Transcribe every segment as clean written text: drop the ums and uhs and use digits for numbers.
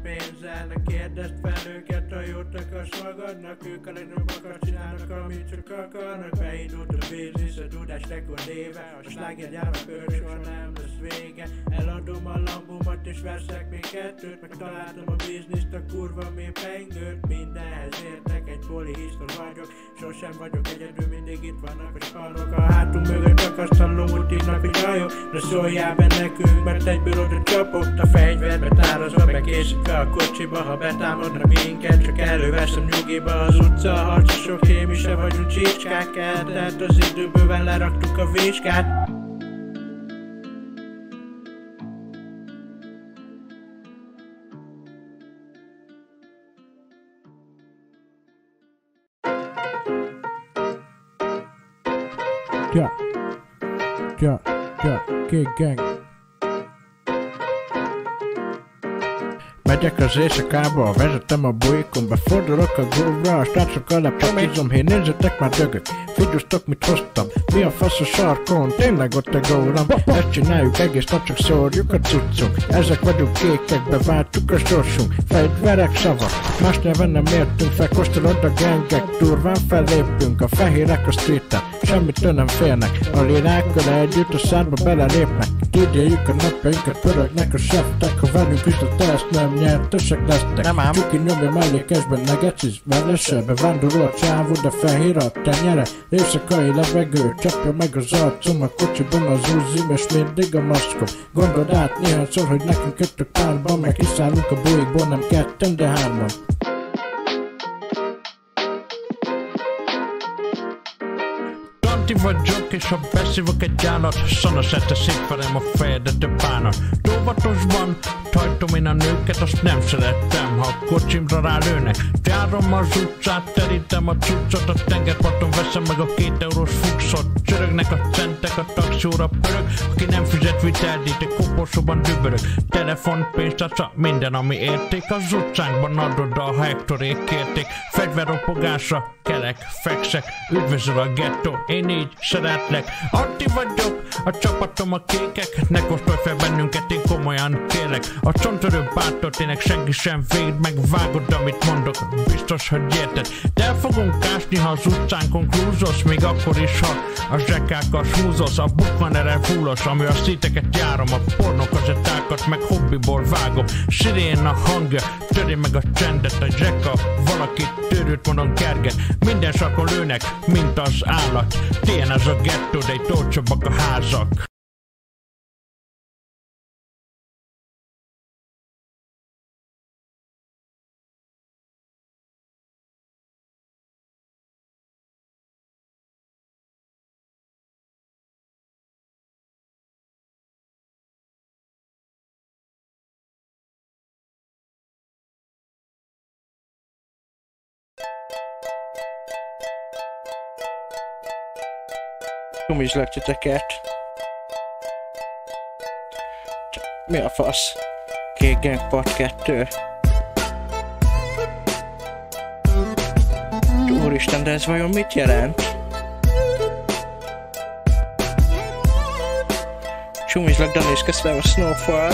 pénzzel, ne kérdezd fel őket, ha jót akarsz magadnak. Ők a legnagyobbak csinálnak, amit csak akarnak. Beindult a biznisz, a tudás rekordéve, a slágergyárnak örösor nem lesz vége. Eladom a lambomat és veszek még kettőt, megtaláltam a bizniszt, a kurva mély pengőt. Mindenhez értek, egy polihisztor vagyok, sosem vagyok egyedül, mindig itt vannak a spanok. A hátunk mögött csak azt hallom, úgy hívnak, hogy jajok, de szóljál be nekünk, mert egyből oda csapok. A fegyverbe tározva, bekészítve a kocsiba, ha betámadnak minket, csak előveszem nyugiba. Az utca harcosok, mi se vagyunk csicskák, eltelt az idő, bőven leraktuk a vizsgát. Kék gang. Megyek az éjszakába, vezetem a bujikon, befordulok a groove-ra, a srácokkal lepakizom, hé nézzetek már dögök, figyusztok mit hoztam, mi a fasz a sarkon, tényleg ott a góram, ezt csináljuk egész nap, csak szórjuk a cuccunk, ezek vagyunk kékek, beváltuk a sorsunk, fegyverek szavak, más nyelven nem értünk fel, kóstolod a gengek, durván fellépünk, a fehérek a streeten, semmitől nem félnek, a lirákkal együtt a szárba belelépnek, kígyeljük a napjainkat, pörögnek a seftek, ha velünk is a te ezt nem nyertesek lesztek. Csuki nyomja mellékesben, ne geciz velese, bevándorol a csávod, a fehér a tenyere, éjszakai levegő, csapja meg az arcom, a kocsiban az úzim, és mindig a maszkom. Gondold át néhányszor, hogy nekünk jöttök párban, meg kiszállunk a bujikból, nem ketten, de hárman. Vagyok, és ha beszívok egy állat, szanaszerte szétverem a fejedet, de bánat. Óvatosban tajtom én a nőket, azt nem szerettem, ha a kocsimra rálőnek. Járom az utcát, terítem a cuccot, a tengerparton veszem meg a 2 eurós fuxot. Csörögnek a centek, a taxóra pörög, aki nem fizet viteldít, egy koporsóban dübörög. Telefon, pénztárca, minden ami érték, az utcánkban adod a hektorék kérték. Fegyverropogásra kelek, fekszek, üdvözöl a gettó, én így szeretlek. Anti vagyok, a csapatom a kékek, ne kóstolj fel bennünket, én komolyan kérlek. A csontörő bátor, tényleg senki sem véd meg, vágod amit mondok, biztos, hogy érted. De el fogunk ásni, ha az utcánkon krúzolsz, még akkor is, ha a zsekákkal smúzolsz. A bukmanere fúlos, ami a szíteket járom, a pornokazettákat meg hobbiból vágom. Sirén a hangja, töri meg a csendet, a zseka, valaki törőt mondom kerget. Minden sarkon lőnek, mint az állat. Tien az a gettó, de itt olcsóbbak a házak. Csumizlak titeket. Mi a fasz? Kék Gang Part 2. Úristen, de ez vajon mit jelent? Csumizlak Danis, köszönöm a Snowfall.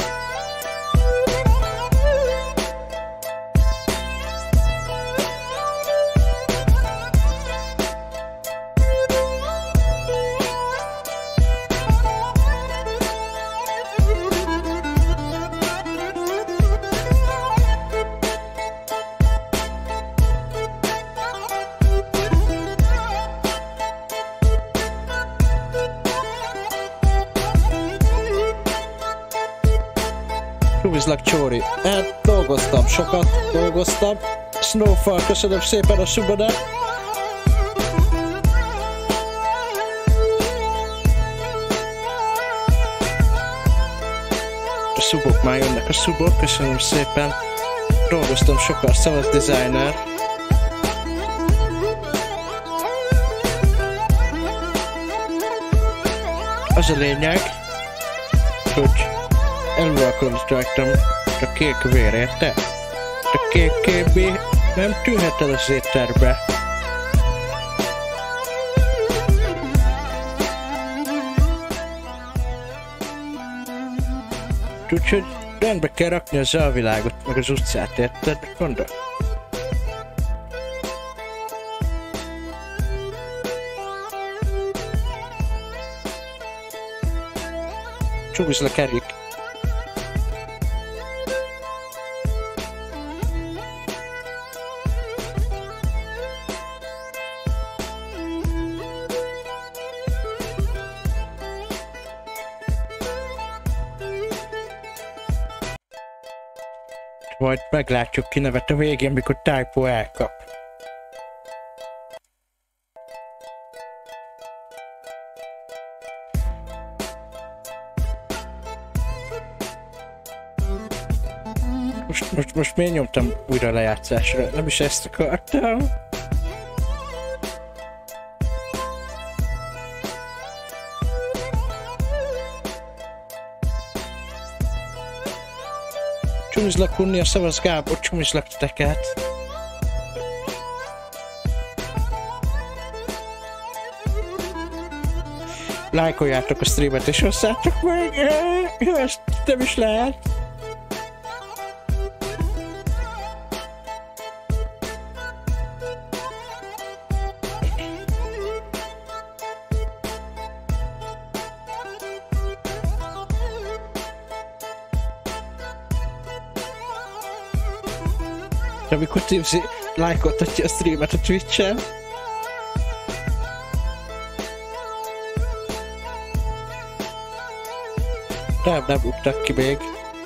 Csumizlak Csóri. Hát dolgoztam, sokat dolgoztam. Snowfall, köszönöm szépen a subodat. A szubok már jönnek, a szubok, köszönöm szépen. Dolgoztam sokat, szavaz designer. Az a lényeg, hogy eluralkodottam a kék vér, érte? A kék KB nem tűnhet el az étterbe. Úgyhogy rendbe kell rakni az alvilágot, meg az utcát, érted? Mit mondod? Csúszlak, Erik. Majd meglátjuk, ki nevet a végén, mikor Typo elkap. Most miért nyomtam újra lejátszásra? Nem is ezt akartam. Csumizlak unni a szavaz Gábor, csumizlak titeket. Lájkoljátok a streamet és osszátok meg, ezt nem is lehet. Amikor Timsy lájkoltatja a streamet a Twitch-en. Nem buktak ki még.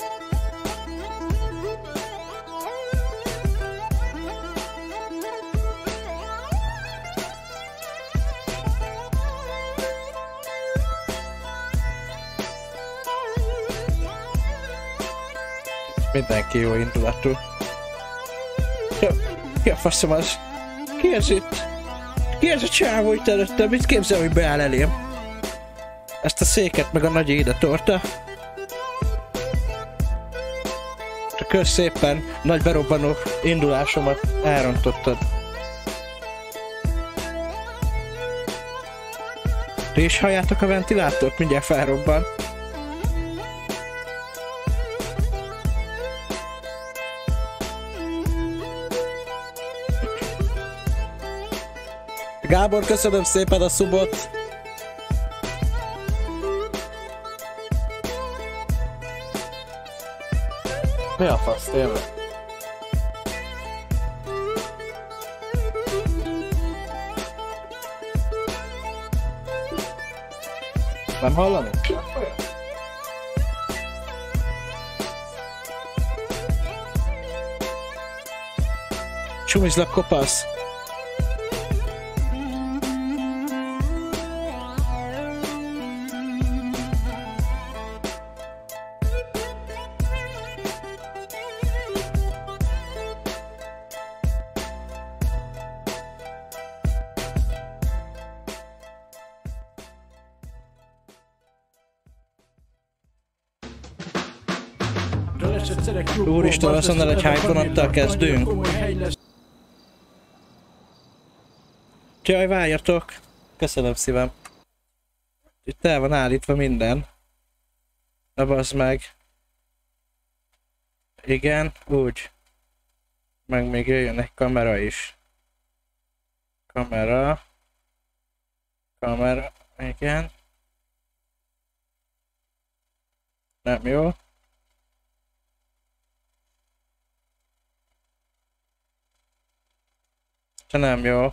Mindenki jó indulatú. Ki a faszom az? Ki ez itt? Ki ez a csávó itt előttem? Mit képzel, hogy beáll elém? Ezt a széket meg a nagy édetorta. Csak szépen nagy berobbanó indulásomat elrontottad. Ti is halljátok a ventilátort? Mindjárt felrobban. Gábor, köszönöm szépen a subot! Mi a fasz, tényleg? Nem hallani? Csumizlak, kopasz! Úristen, azt mondod, hogy hype vonattal kezdünk. Jaj, várjatok! Köszönöm szívem. Itt el van állítva minden. Na bazd meg. Igen, úgy. Meg még jöjjön egy kamera is. Kamera. Kamera. Igen. Nem jó. Ha nem jó.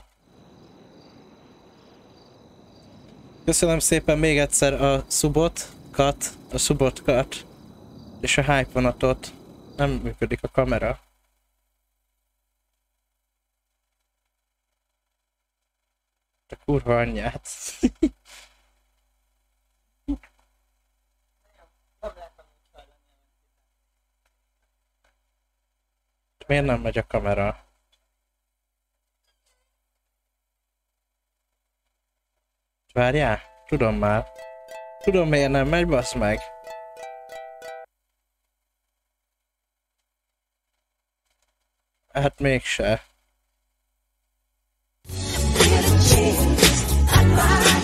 Köszönöm szépen még egyszer a subotkat, és a hype vonatot. Nem működik a kamera. A kurva anyját. Miért nem megy a kamera? Várjál? Tudom már. Tudom miért nem megy, bassz meg. Hát mégse.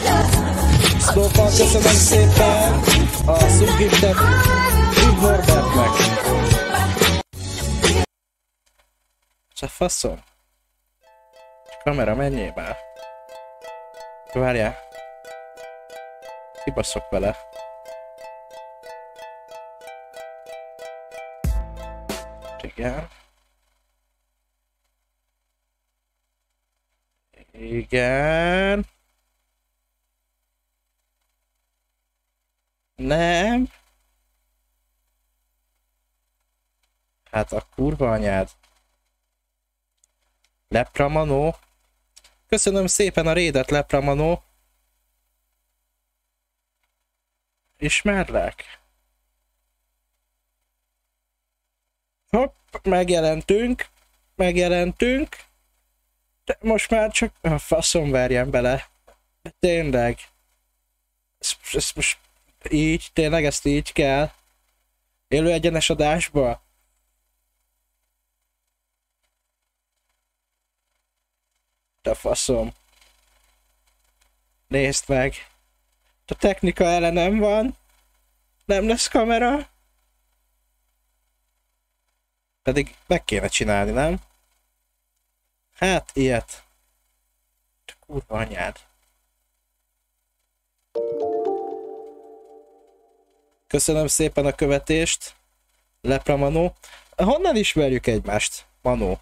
Snowfall, köszönöm szépen a subgiftet. Üdv Norbert! meg. Ez a faszom. Kamera, menjél már. Várjál. Kibaszok vele. Igen. Igen. Nem. Hát a kurva anyád. Lepramanó. Köszönöm szépen a raidet, Lepramanó. Ismerlek? Hopp, megjelentünk. Megjelentünk. De most már csak a faszom verjen bele. De tényleg. Ez most így, tényleg ezt így kell. Élő egyenes adásba. De faszom. Nézd meg. A technika ellenem van. Nem lesz kamera. Pedig meg kéne csinálni, nem? Hát, ilyet. Te kurva anyád. Köszönöm szépen a követést. Lepra Manó. Honnan ismerjük egymást, Manó?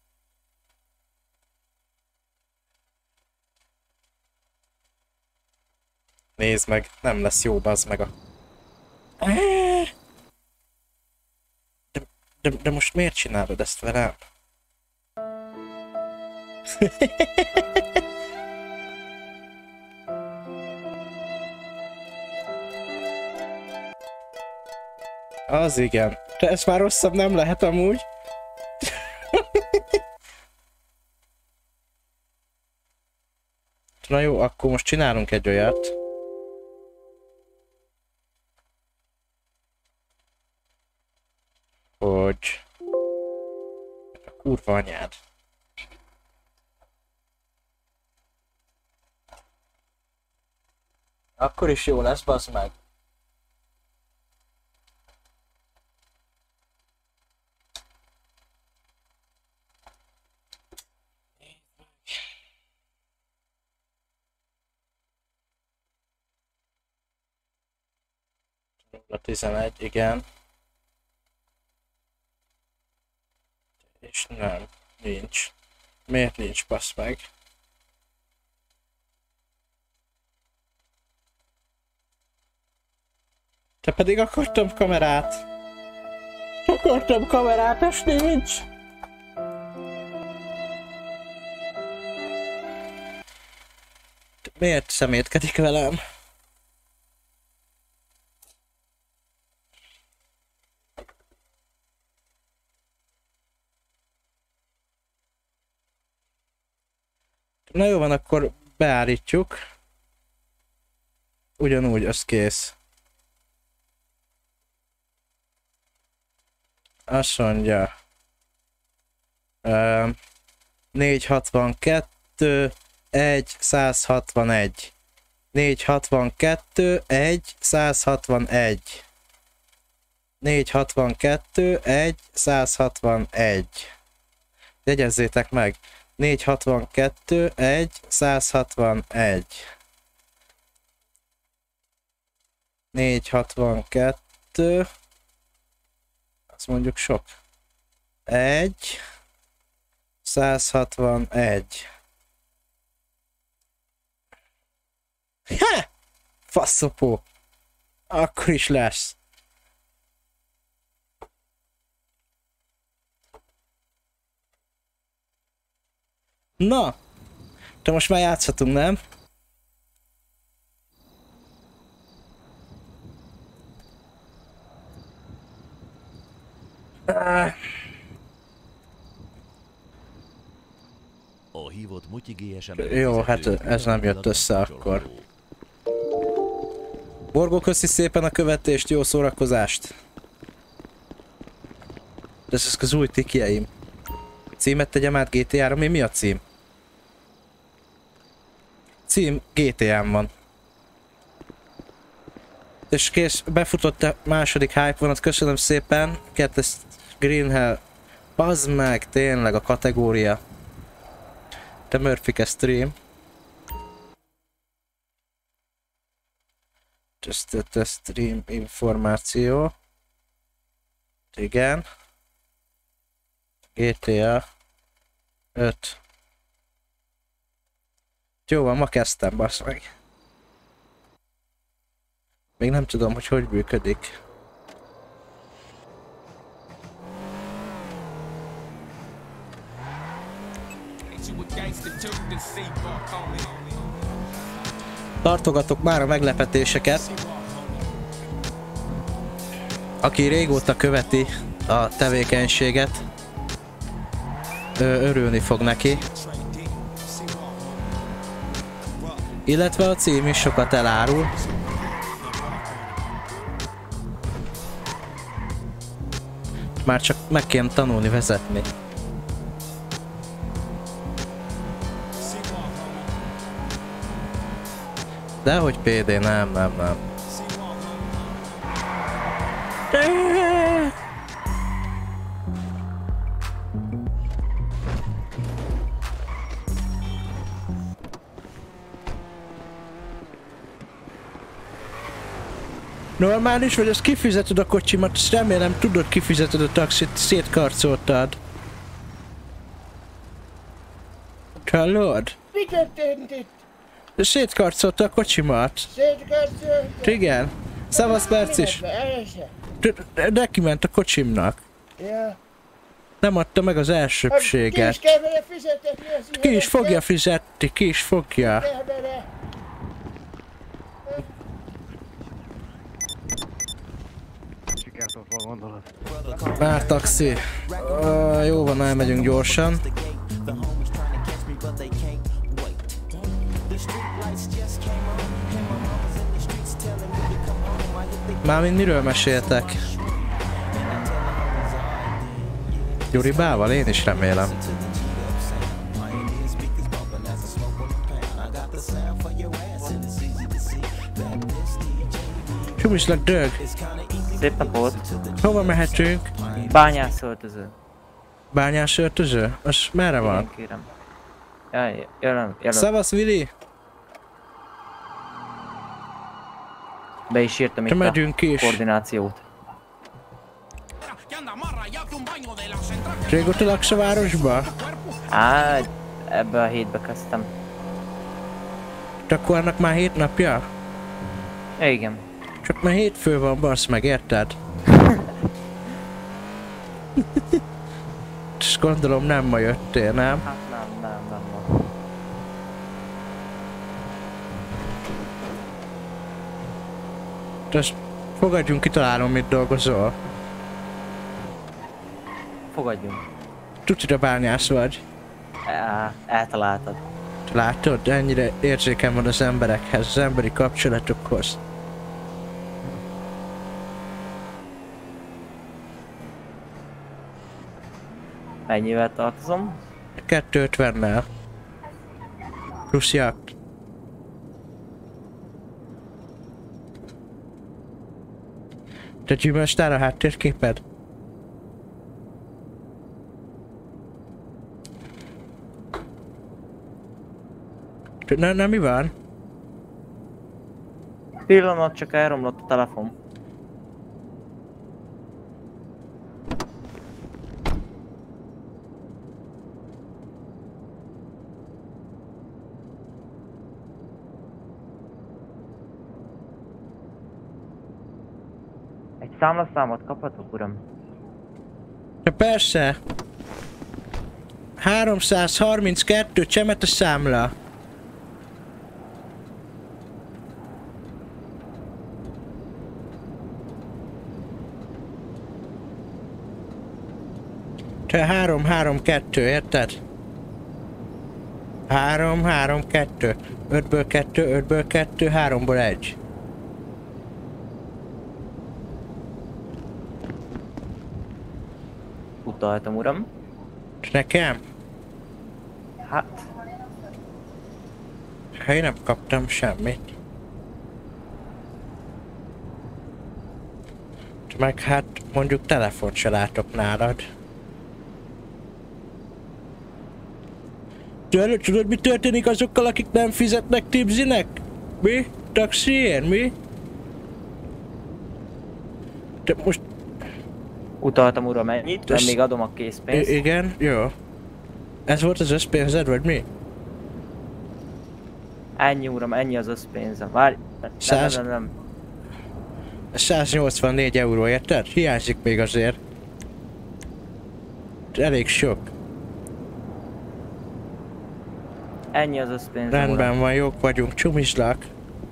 Nézd meg, nem lesz jó, bazd meg a... De most miért csinálod ezt velem? Az igen. De ez már rosszabb nem lehet amúgy. Na jó, akkor most csinálunk egy olyat. Hogy... A kurva anyád. Akkor is jó lesz, bazd meg. A 11, igen. És nem, nincs. Miért nincs, bassz meg? Te pedig akartam kamerát. Akartam kamerát, és nincs. Miért szemétkedik velem? Na jó van, akkor beállítjuk. Ugyanúgy, az kész. Azt mondja. 462, 1, 161. 462, 1, 161. 462, 1, 161. Jegyezzétek meg. 462, 1, 161. 462. Azt mondjuk sok. 1, 161. Ha! Faszopó. Akkor is lesz. Na, te most már játszhatunk, nem? A hívott Mutyi GSM. Jó, hát ez nem jött össze akkor. Borgó, köszi szépen a követést, jó szórakozást! De ezek az új tikjeim. Címet tegyem át GTA-ra, mi a cím? Cím GTA-n van. És kész, befutott a második hype vonat, köszönöm szépen. Kettes Green Hell. Bazd meg, tényleg a kategória. Te Murphy stream. Tesztete stream információ. Igen. GTA 5. Jó van, ma kezdtem, bassz meg. Még nem tudom, hogy működik. Tartogatok már a meglepetéseket. Aki régóta követi a tevékenységet, örülni fog neki. Illetve a cím is sokat elárul. Már csak meg kéne tanulni vezetni. Dehogy PD, nem. Normális vagy, azt kifizeted a kocsimat, azt remélem tudod, kifizeted a taxit, szétkarcoltad. Hallod? Mi történt itt? Szétkarcolta a kocsimat. Szétkarcolt? Igen. Szavasz perc is. Neki ment a kocsimnak. Ja. Nem adta meg az Ki elsőbséget. is kell vele fizetetni az Ki is fogja fizetni, ki is fogja. Kell vele. Már taxi. Jó van, elmegyünk gyorsan. Mármint miről meséltek? Gyuribával? Én is remélem. Csumislak dög. Szép napot! Hova mehetünk? Bányászöltöző. Bányásöltöző? Az merre van? Igen, kérem. Jaj, jelen. Szavasz, Vili! Be is írtam Te itt megyünk a is. koordinációt. Régóta laksz a városba? Á, ebbe a hétbe kezdtem. De akkor annak már 7 napja? Igen. Csak már hétfő van, bassz meg, érted? És gondolom nem ma jöttél, nem? Hát nem. De ezt fogadjunk, kitalálom, mit dolgozol. Fogadjunk. Tutira bányász vagy. Eltaláltad. Látod, ennyire érzékem van az emberekhez, az emberi kapcsolatokhoz. Mennyivel tartozom? 250-nel. Plusz jakt. Te gyümölcstár a háttérképed? Nem, mi van? Pillanat, csak elromlott a telefon. Egy számlaszámot kaphatok, uram? Ja, persze. 332 csemet a számla. Te 3-3-2, érted? 3-3-2. 5-ből 2, 5-ből 2, 3-ból 1. Utaltam, uram. Nekem? Hát, Ha én nem kaptam semmit. Meg hát mondjuk telefont se látok nálad. Tudod, mi történik azokkal, akik nem fizetnek, tipzinek? Mi? Taxiért, mi? Te most... Utaltam uram ennyit, mert még adom a készpénzt. Igen, jó. Ez volt az összpénzed, vagy mi? Ennyi uram, ennyi az összpénze. Várj, nem. 184 euró, érted? Hiányzik még azért. Elég sok. Ennyi az összpénze. Rendben van, jók vagyunk, csumislak.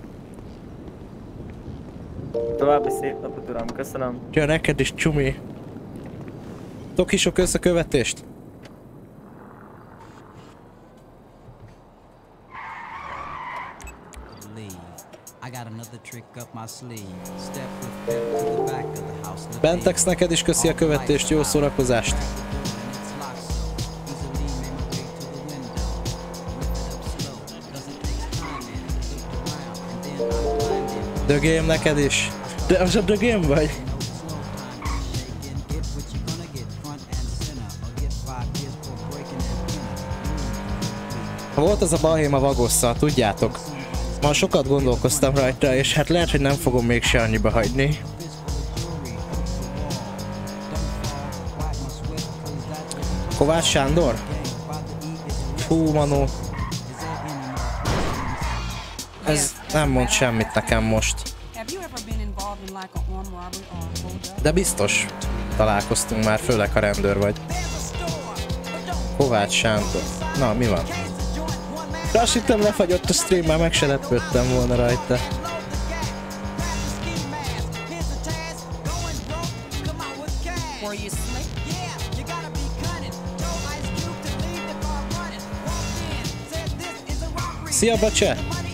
További szép napot uram, köszönöm. Ja, neked is csumi. Toki sok összekövetést. Bentex, neked is köszi a követést, jó szórakozást. The Game neked is. De az a The Game vagy? Volt az a balhém a vagosszal, tudjátok? Ma sokat gondolkoztam rajta, és hát lehet, hogy nem fogom mégse annyiba hagyni. Kovács Sándor? Fú, Manó. Ez nem mond semmit nekem most. De biztos találkoztunk már, főleg ha rendőr vagy. Kovács Sándor. Na, mi van? De azt hittem lefagyott a stream, már meg se lepődtem volna rajta. Szia, bacse!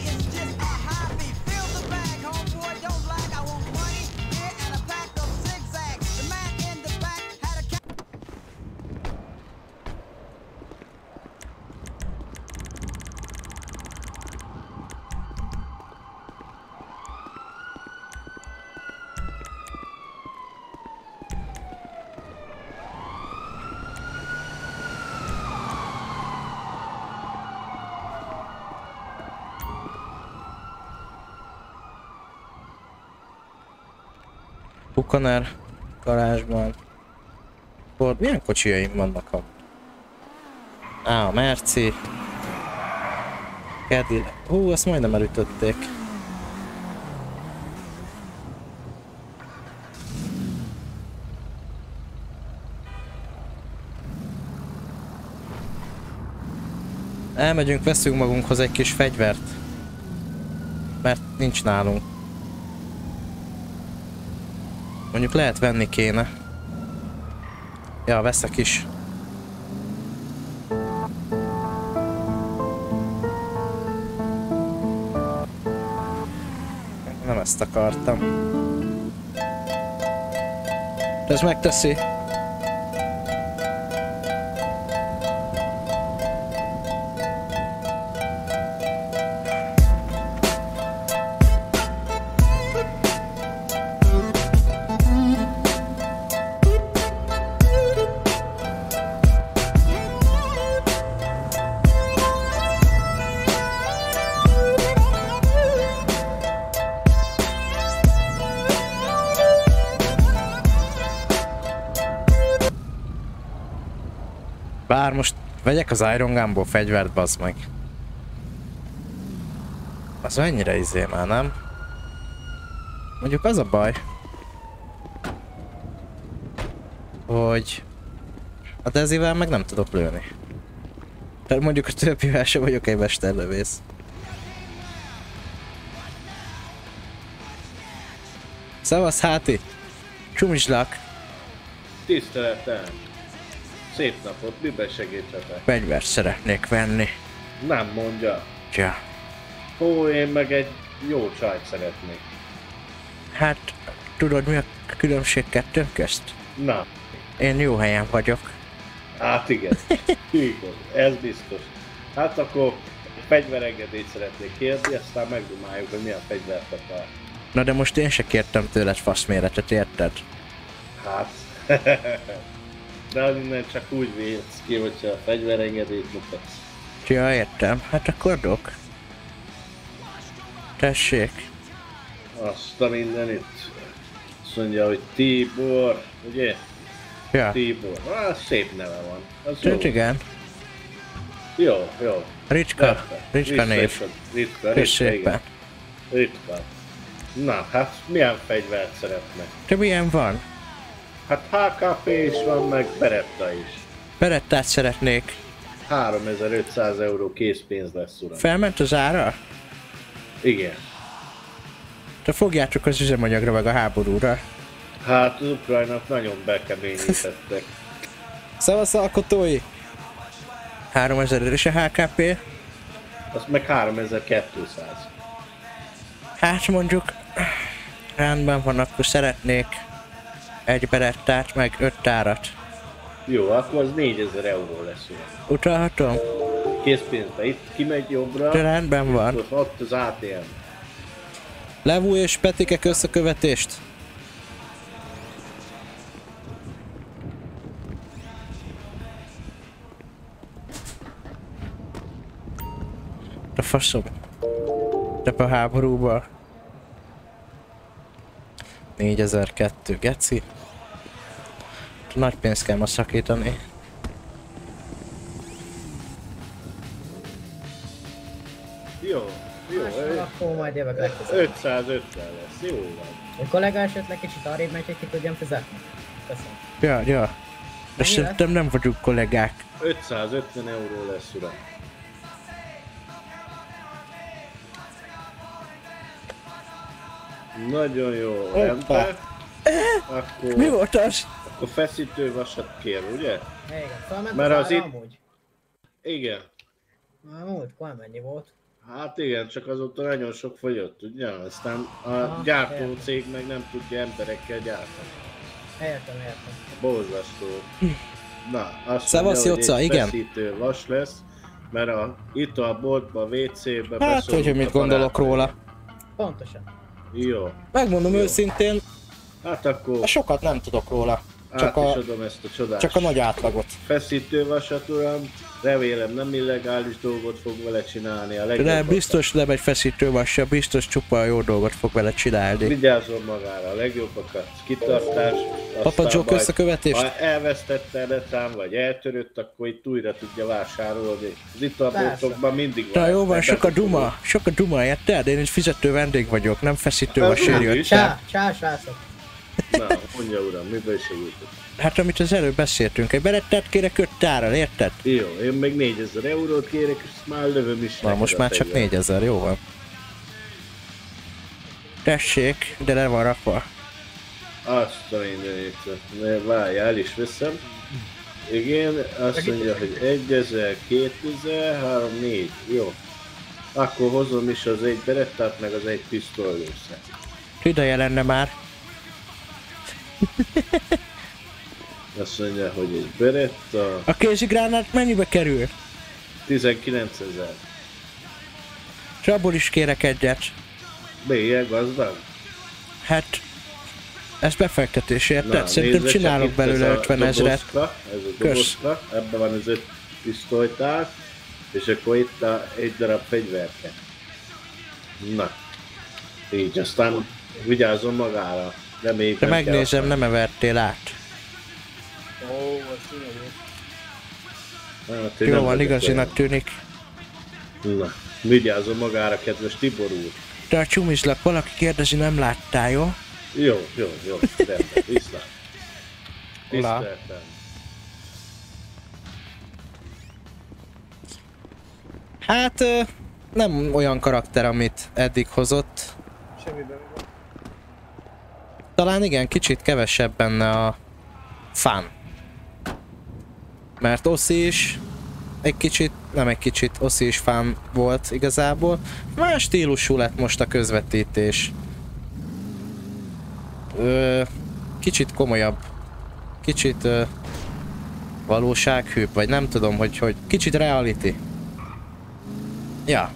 Bukaner garázsban. Ford, milyen kocsijaim vannak a... a Merci. Cadillac. Azt majdnem elütötték. Elmegyünk, veszünk magunkhoz egy kis fegyvert. Mert nincs nálunk. Mondjuk lehet venni kéne. Ja, veszek is. Nem ezt akartam. De ez megteszi. Bár most vegyek az Iron Gunból fegyvert, bazd meg. Az mennyire izé már, nem? Mondjuk az a baj, hogy a Dezivel meg nem tudok lőni. Tehát mondjuk a többivel sem vagyok egy mesterlövész. Szevasz, Háti! Csumislak! Tiszteletem! Szép napot, miben segíthetek? Fegyvert szeretnék venni. Nem mondja. Ja. Ó, én meg egy jó csajt szeretnék. Hát, tudod mi a különbség kettőnk közt? Na. Én jó helyen vagyok. Hát igen. Igaz, ez biztos. Hát akkor egy fegyverengedélyt szeretnék kérni, aztán megdumáljuk, hogy milyen fegyvert akar. Na de most én se kértem tőled faszméretet, érted? Hát... De az innen csak úgy védsz ki, hogyha a fegyverengedélyt mutatsz. Ja, értem. Hát akkor dok. Tessék. Azt a mindenit. Azt mondja, hogy Tibor, ugye? Ja. Tibor. Szép neve van. Az jó. Igen. Jó. Ricska név. Ritka, Szépen. Ritka. Na, hát milyen fegyvert szeretnek? Te milyen van? Hát HKP is van, meg Beretta is. Berettát szeretnék. 3500 euró készpénz lesz, uram. Felment az ára? Igen. Te fogjátok az üzemanyagra meg a háborúra. Hát az Ukrajnak nagyon bekeményítettek. Szavasz alkotói! 3000 és a HKP? Azt meg 3200. Hát mondjuk... Rendben van, akkor szeretnék egy berettát, meg 5 tárat. Jó, akkor az 4000 euró lesz, uram. Utalhatom? Készpénzbe, itt kimegy jobbra. De rendben van. Ott az ATM. Levú és Petikek összekövetést. A faszom. De a háborúba. 4002 geci. Nagy pénzt kell ma szakítani. Jó. Akkor majd jövök legközelebb. 550 lesz, jó van. A kollega esetleg kicsit arrébb megy, hogy ki tudjam fizetni. Köszönöm. Ja. De szerintem nem vagyunk kollégák. 550 euró lesz, uram. Nagyon jó, rendben. Akkor... Mi volt az? Akkor feszítővasat kér, ugye? Igen, felment Mert az ára itt... amúgy? Igen. Múltkor mennyi volt? Hát igen, csak azóta nagyon sok fogyott, ugye? Aztán a gyártó cég meg nem tudja emberekkel gyártani. Értem. Borzasztó. Na, azt Szevasz, mondja, Jocsa, hogy egy igen. feszítő vas lesz, mert itt a boltba, a WC-be Hát, hogy mit gondolok róla. Pontosan. Jó. Megmondom őszintén, Hát akkor sokat nem tudok róla. át is adom ezt a csodás Csak a nagy átlagot. feszítővasat, uram. Remélem nem illegális dolgot fog vele csinálni. A De biztos nem egy feszítővassal, biztos csupa jó dolgot fog vele csinálni. Vigyázzon magára, a legjobbakat. Kitartás. Papa Joke majd, összekövetést? ha elvesztette a letám, vagy eltörött, akkor itt újra tudja vásárolni. Az italboltokban mindig van. Na jó van, sok a duma, érted? Én egy fizető vendég vagyok, nem feszítővasért jöttem. Csá, srácok. Na, mondja uram, miben segítek? Hát amit az előbb beszéltünk, egy berettát kérek 5 tárral, érted? Jó, én meg 4000 eurót kérek, és már lövöm is. Na most már csak 4000, jó van. Tessék, de le van rakva. Azt a mindenit, várjál, el is veszem. Igen, azt mondja, hogy 1000, 2000, 3, 4, jó. Akkor hozom is az egy berettát, meg az egy pisztolyőszert. Ideje lenne már. Azt mondja, hogy egy beretta... A kézigránát mennyibe kerül? 19 000. És abból is kérek egyet. Bélyeg, gazdag? Hát... Ez befektetés, érted? Na, Szerintem nézze, csinálok csak belőle itt 50 000-et. Ez a dobozka, ebben van az 5 pisztolytár, és akkor itt egy darab fegyverke. Na. Így, aztán vigyázzon magára. Reméljük, De nem kell megnézem, használni. nem evertél át. Hát, én Jó nem van, vagyok igazinak tűnik. olyan. Na, vigyázzon magára, kedves Tibor úr. De a csumizlak, valaki kérdezi, nem láttál, jó? Jó, rendben, viszlát. Hola. Tiszteltem. Hát... Nem olyan karakter, amit eddig hozott. Talán igen, kicsit kevesebb benne a fun. Mert Oszi is egy kicsit, nem egy kicsit, Oszi is fun volt igazából. Más stílusú lett most a közvetítés. Kicsit komolyabb. Kicsit valósághűbb, vagy nem tudom, hogy kicsit reality. Ja.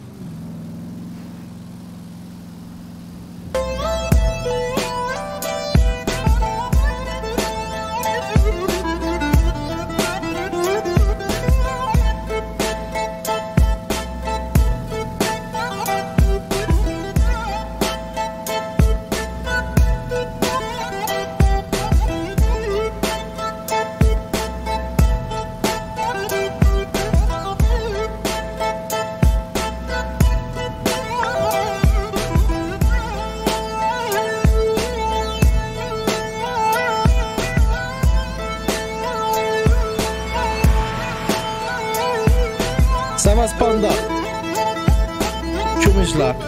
Szevasz, panda! Csumizslak!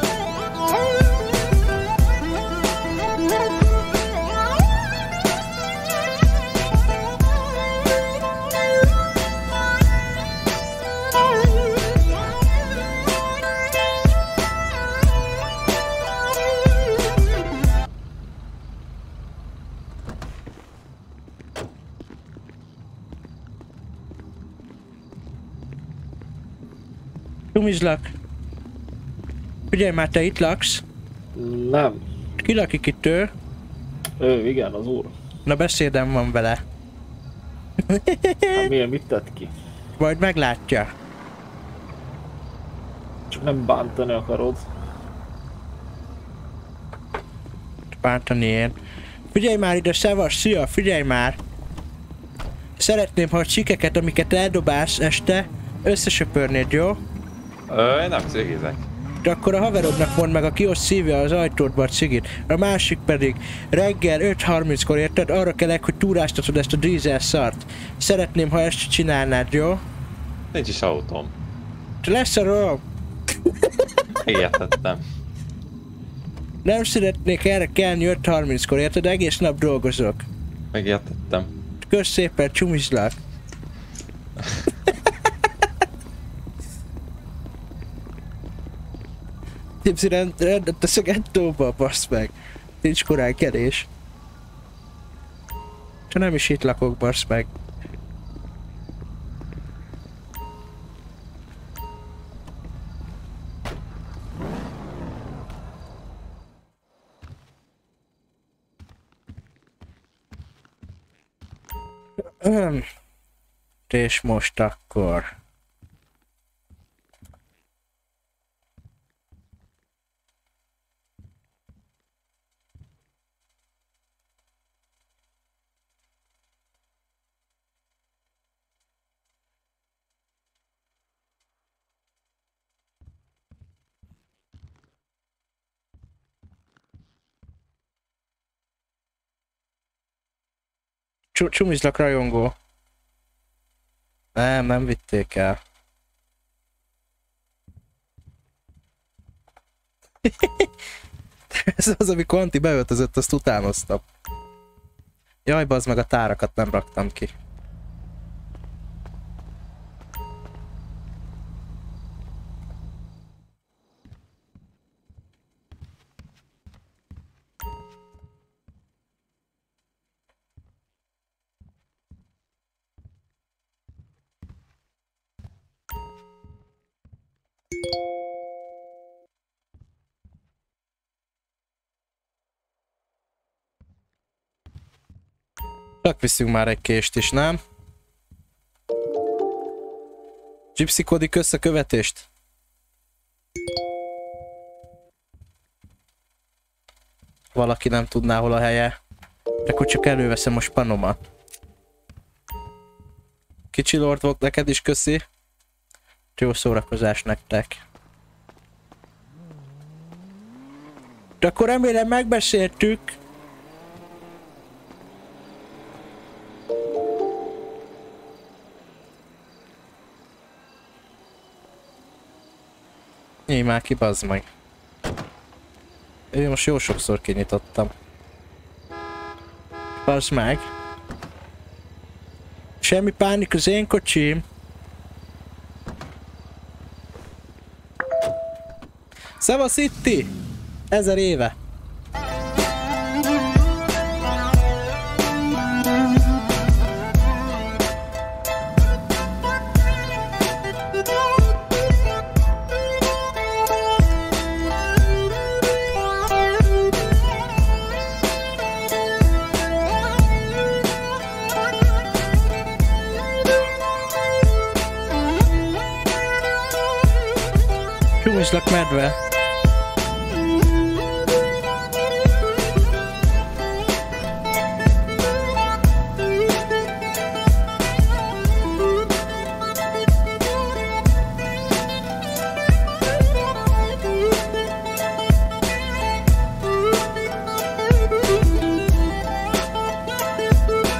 Csumizslak! Figyelj már, te itt laksz? Nem. Ki lakik itt ő? Ő, igen, az úr. Na, beszédem van vele. Hát miért, mit tett ki? Majd meglátja. Csak nem bántani akarod. Bántani én. Figyelj már ide, szevasz, szia, figyelj már! Szeretném, ha a csikeket, amiket eldobálsz este, összesöpörnéd, jó? Én nem cigizek. De akkor a haverodnak mondd meg, aki ott szívja az ajtódba a cigit. A másik pedig reggel 5:30-kor, érted? Arra kellek, hogy túráztatod ezt a dízel szart. Szeretném, ha ezt csinálnád, jó? Nincs is autóm. Te lesz a rom! Értettem. Nem szeretnék erre kelni 5:30-kor, érted? Egész nap dolgozok. Megértettem. Kösz szépen, csumizlak! Tipsy rendet tesz a gettóba, bassz meg. Nincs korán kerés. Ha nem is itt lakok, bassz meg. És most akkor... Csumizlak rajongó. Nem vitték el. Ez az, amikor Anti beöltözött, azt utánoztam. Jaj, bazd meg, a tárakat nem raktam ki. Csak viszünk már egy kést is, nem? Gypsy Kodik összekövetést? Valaki nem tudná, hol a helye. De akkor csak előveszem a spanomat. Kicsi lord volt, neked is köszi. Jó szórakozás nektek. De akkor remélem megbeszéltük. Nyilj már ki, bazd meg. Én most jó sokszor kinyitottam. Bazd meg. Semmi pánik, az én kocsim. Szevasz Itti! 1000 éve! Csúmislak medve!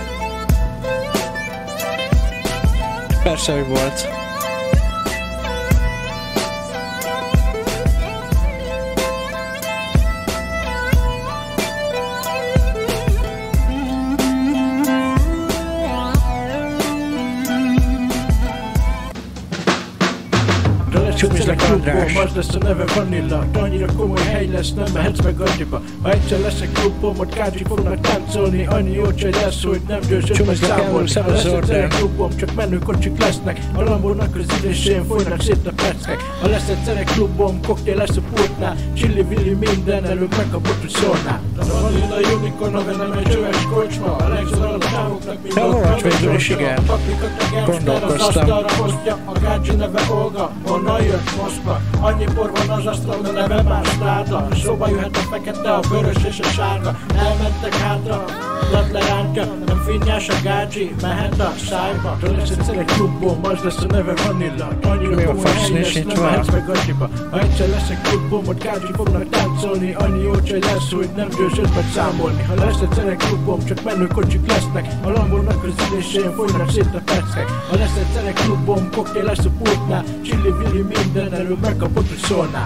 Persze, hogy volt. Csomizlak András. Az lesz a neve Vanilla. Annyira komoly hely lesz, nem mehetsz meg annyiba. Ha egyszer leszek klubom, ott kácsik fognak táncolni. Annyi jó csaj lesz, hogy nem győzött meg számolni. Ha lesz egyszer egy klubom, csak menőkocsik lesznek. A Lambónak az ülésén folynak szét a percek. Ha lesz egyszer egy klubom, koktél lesz a pultnál. Csilli-villi minden, előbb megkapott, hogy szólnál. A Vanilla Unicorn, a velem egy csöves kocsma. A legzoralabb távoknak mind a volt végül is, igen. Gondolkoztam. A gácsi neve Olga, honnan jött Moszkva. Annyi por van az asztalon, a neve más tárda. Szóba jöhet a fekete, a vörös és a sárga. Elmentek hátra, lat lerántja. Nem finnyás a gácsi, mehet a szájba. Ha lesz egyszer egy klubom, az lesz a neve Vanilla. Annyira komoly hely lesz, nem mehetsz meg annyiba. Ha egyszer lesz egy klubom, ott gácsi fognak táncolni. Annyi jó csaj lesz, hogy nem győzött meg számolni. Ha lesz egyszer egy klubom, csak menőkocsik lesznek. A Lambónak az ülésén folynak szét a percek. Ha lesz egyszer egy klubom, koktél lesz a pultnál. Csilli-villi minden, előbb megkapott, hogy szólnál.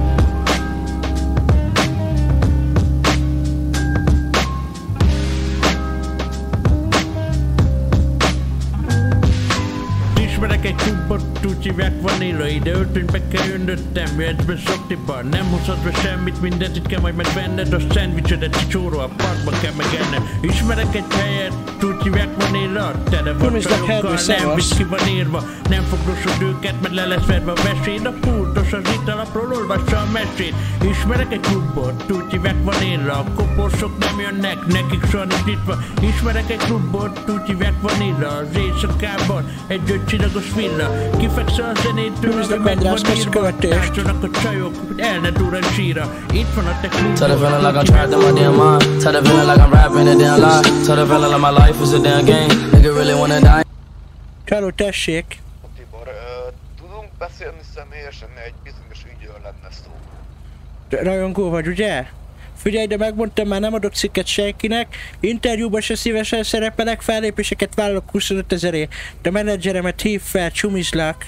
Ismerek egy klubot, úgy hívják Vanilla. Ide öltönybe kell jönnöttem, jöhetsz be szoktiba. Nem hozhatsz be semmit, mindent itt kell majd megvenned. A szendvicsedet kicsóró, a parkba kell megenned. Ismerek egy helyet, úgy hívják Vanilla. Tele van csajokkal, nem visz ki van írva. Nem fogdosod őket, mert le lesz verve a veséd. A pultos az italapról olvassa a mesét. Ismerek egy klubot, úgy hívják Vanilla. A koporsok nem jönnek, nekik soha nincs nyitva. Ismerek egy klubot, úgy hívják Vanilla. Az éjszakában egy ötcsillagos villa. Kifekszel a zenétől, ami meg van írva. Tárcsolnak a csajok, hogy el ne durran síra. Itt van a te klubot. Tell the feeling like I'm trapped in my damn mind. Tell the feeling like I'm rapping a damn lie. Tell the feeling like my life is a damn game. Nigga really wanna die. Csáló, tessék. Tibor, tudunk beszélni személyesen, egy bizonyos ügyről lenne szó. Rajongó vagy, ugye? Figyelj, de megmondtam, már nem adok cikket senkinek. Interjúban se szívesen szerepelek, fellépéseket vállalok 25 000-ért. De menedzseremet hív fel, csumizlak.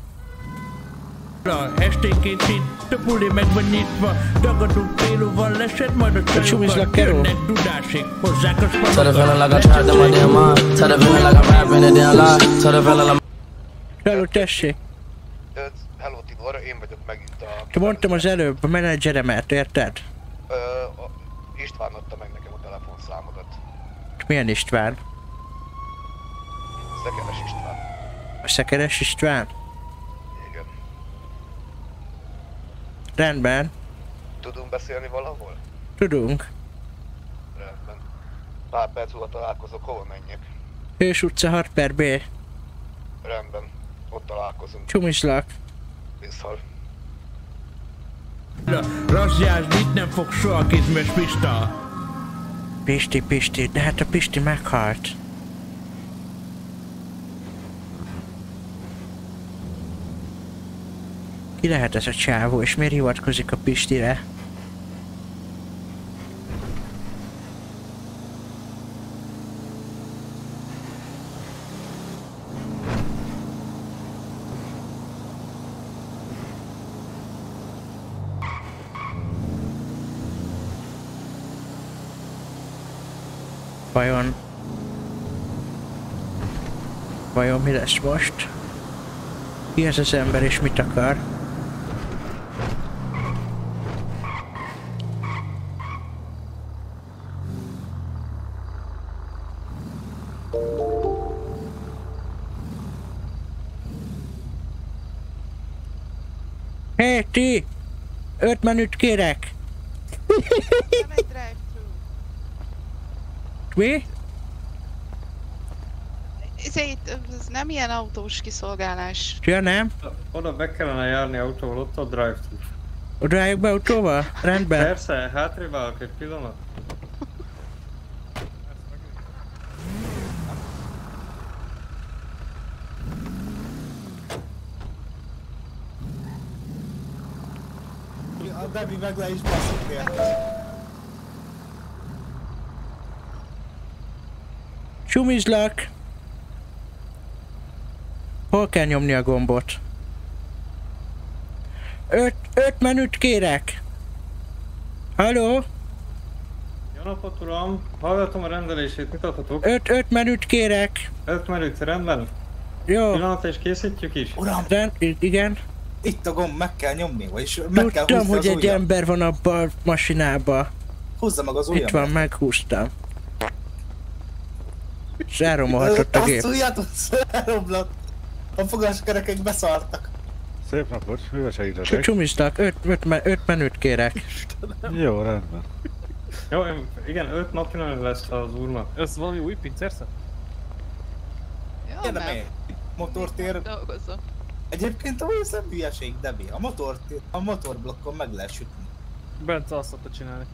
Esténként itt a buli meg van nyitva. Dagadó pélóval lesed, majd a csajokat jönnek dudásig. Hozzák a sparokat. Tell the feeling like I'm trapped in my damn mind. Tell the feeling like I'm rapping a damn lie. Tell the feeling like Hello, tessék. Hello Tibor, én vagyok megint a... Te mondtam az előbb a menedzseremet, érted? István adta meg nekem a telefonszámodat. Milyen István? Szekeres István. A Szekeres István? Igen. Rendben. Tudunk beszélni valahol? Tudunk. Rendben. Pár perc múlva találkozok, hol menjek? Hős utca 6/B. Rendben. Ott találkozunk. Csumizlak. Viszhal. Razziásd, itt nem fog soha kézmes Pista. Pisti, de hát a Pisti meghalt. Ki lehet ez a csávó, és miért hivatkozik a Pistire? Vajon mi lesz most? Ki ez az ember és mit akar? Hé, ti! 5 menüt kérek! Mi? Ez nem ilyen autós kiszolgálás. Ja, nem? Oda be kellene járni autóval, ott a drive-thru. Oda álljuk be autóval? Rendben. Persze, hátrébb állok egy pillanat. A Debbie meg le is basszuk érte. Csumizlak! Hol kell nyomni a gombot? 5 menüt kérek! Halló? Jó napot uram! Hallgatom a rendelését, mit adhatok? 5 menüt kérek! 5 menüt, rendben? Jó. Pillanat és készítjük is? Uram! Igen? Itt a gomb, meg kell nyomni, vagyis meg kell Tudtam, húzni hogy az egy ujjam. ember van abban a masinában. Húzza meg az ujjam. Itt van, meghúztam. És elromolhatott a gép. Azt ujját, elromlott. A fogáskerekek beszartak. Szép napot, mivel segítetek? Csumiztak, 5 menüt kérek. Jó, rendben. Jó, igen, 5 napja lesz az úrnak. Ez valami új pincérszet? Ja, nem. Motortér. Dolgozom. Egyébként a olyan hülyeség, Debi. A motorblokkon meg lehet sütni. Bence azt szokta csinálni.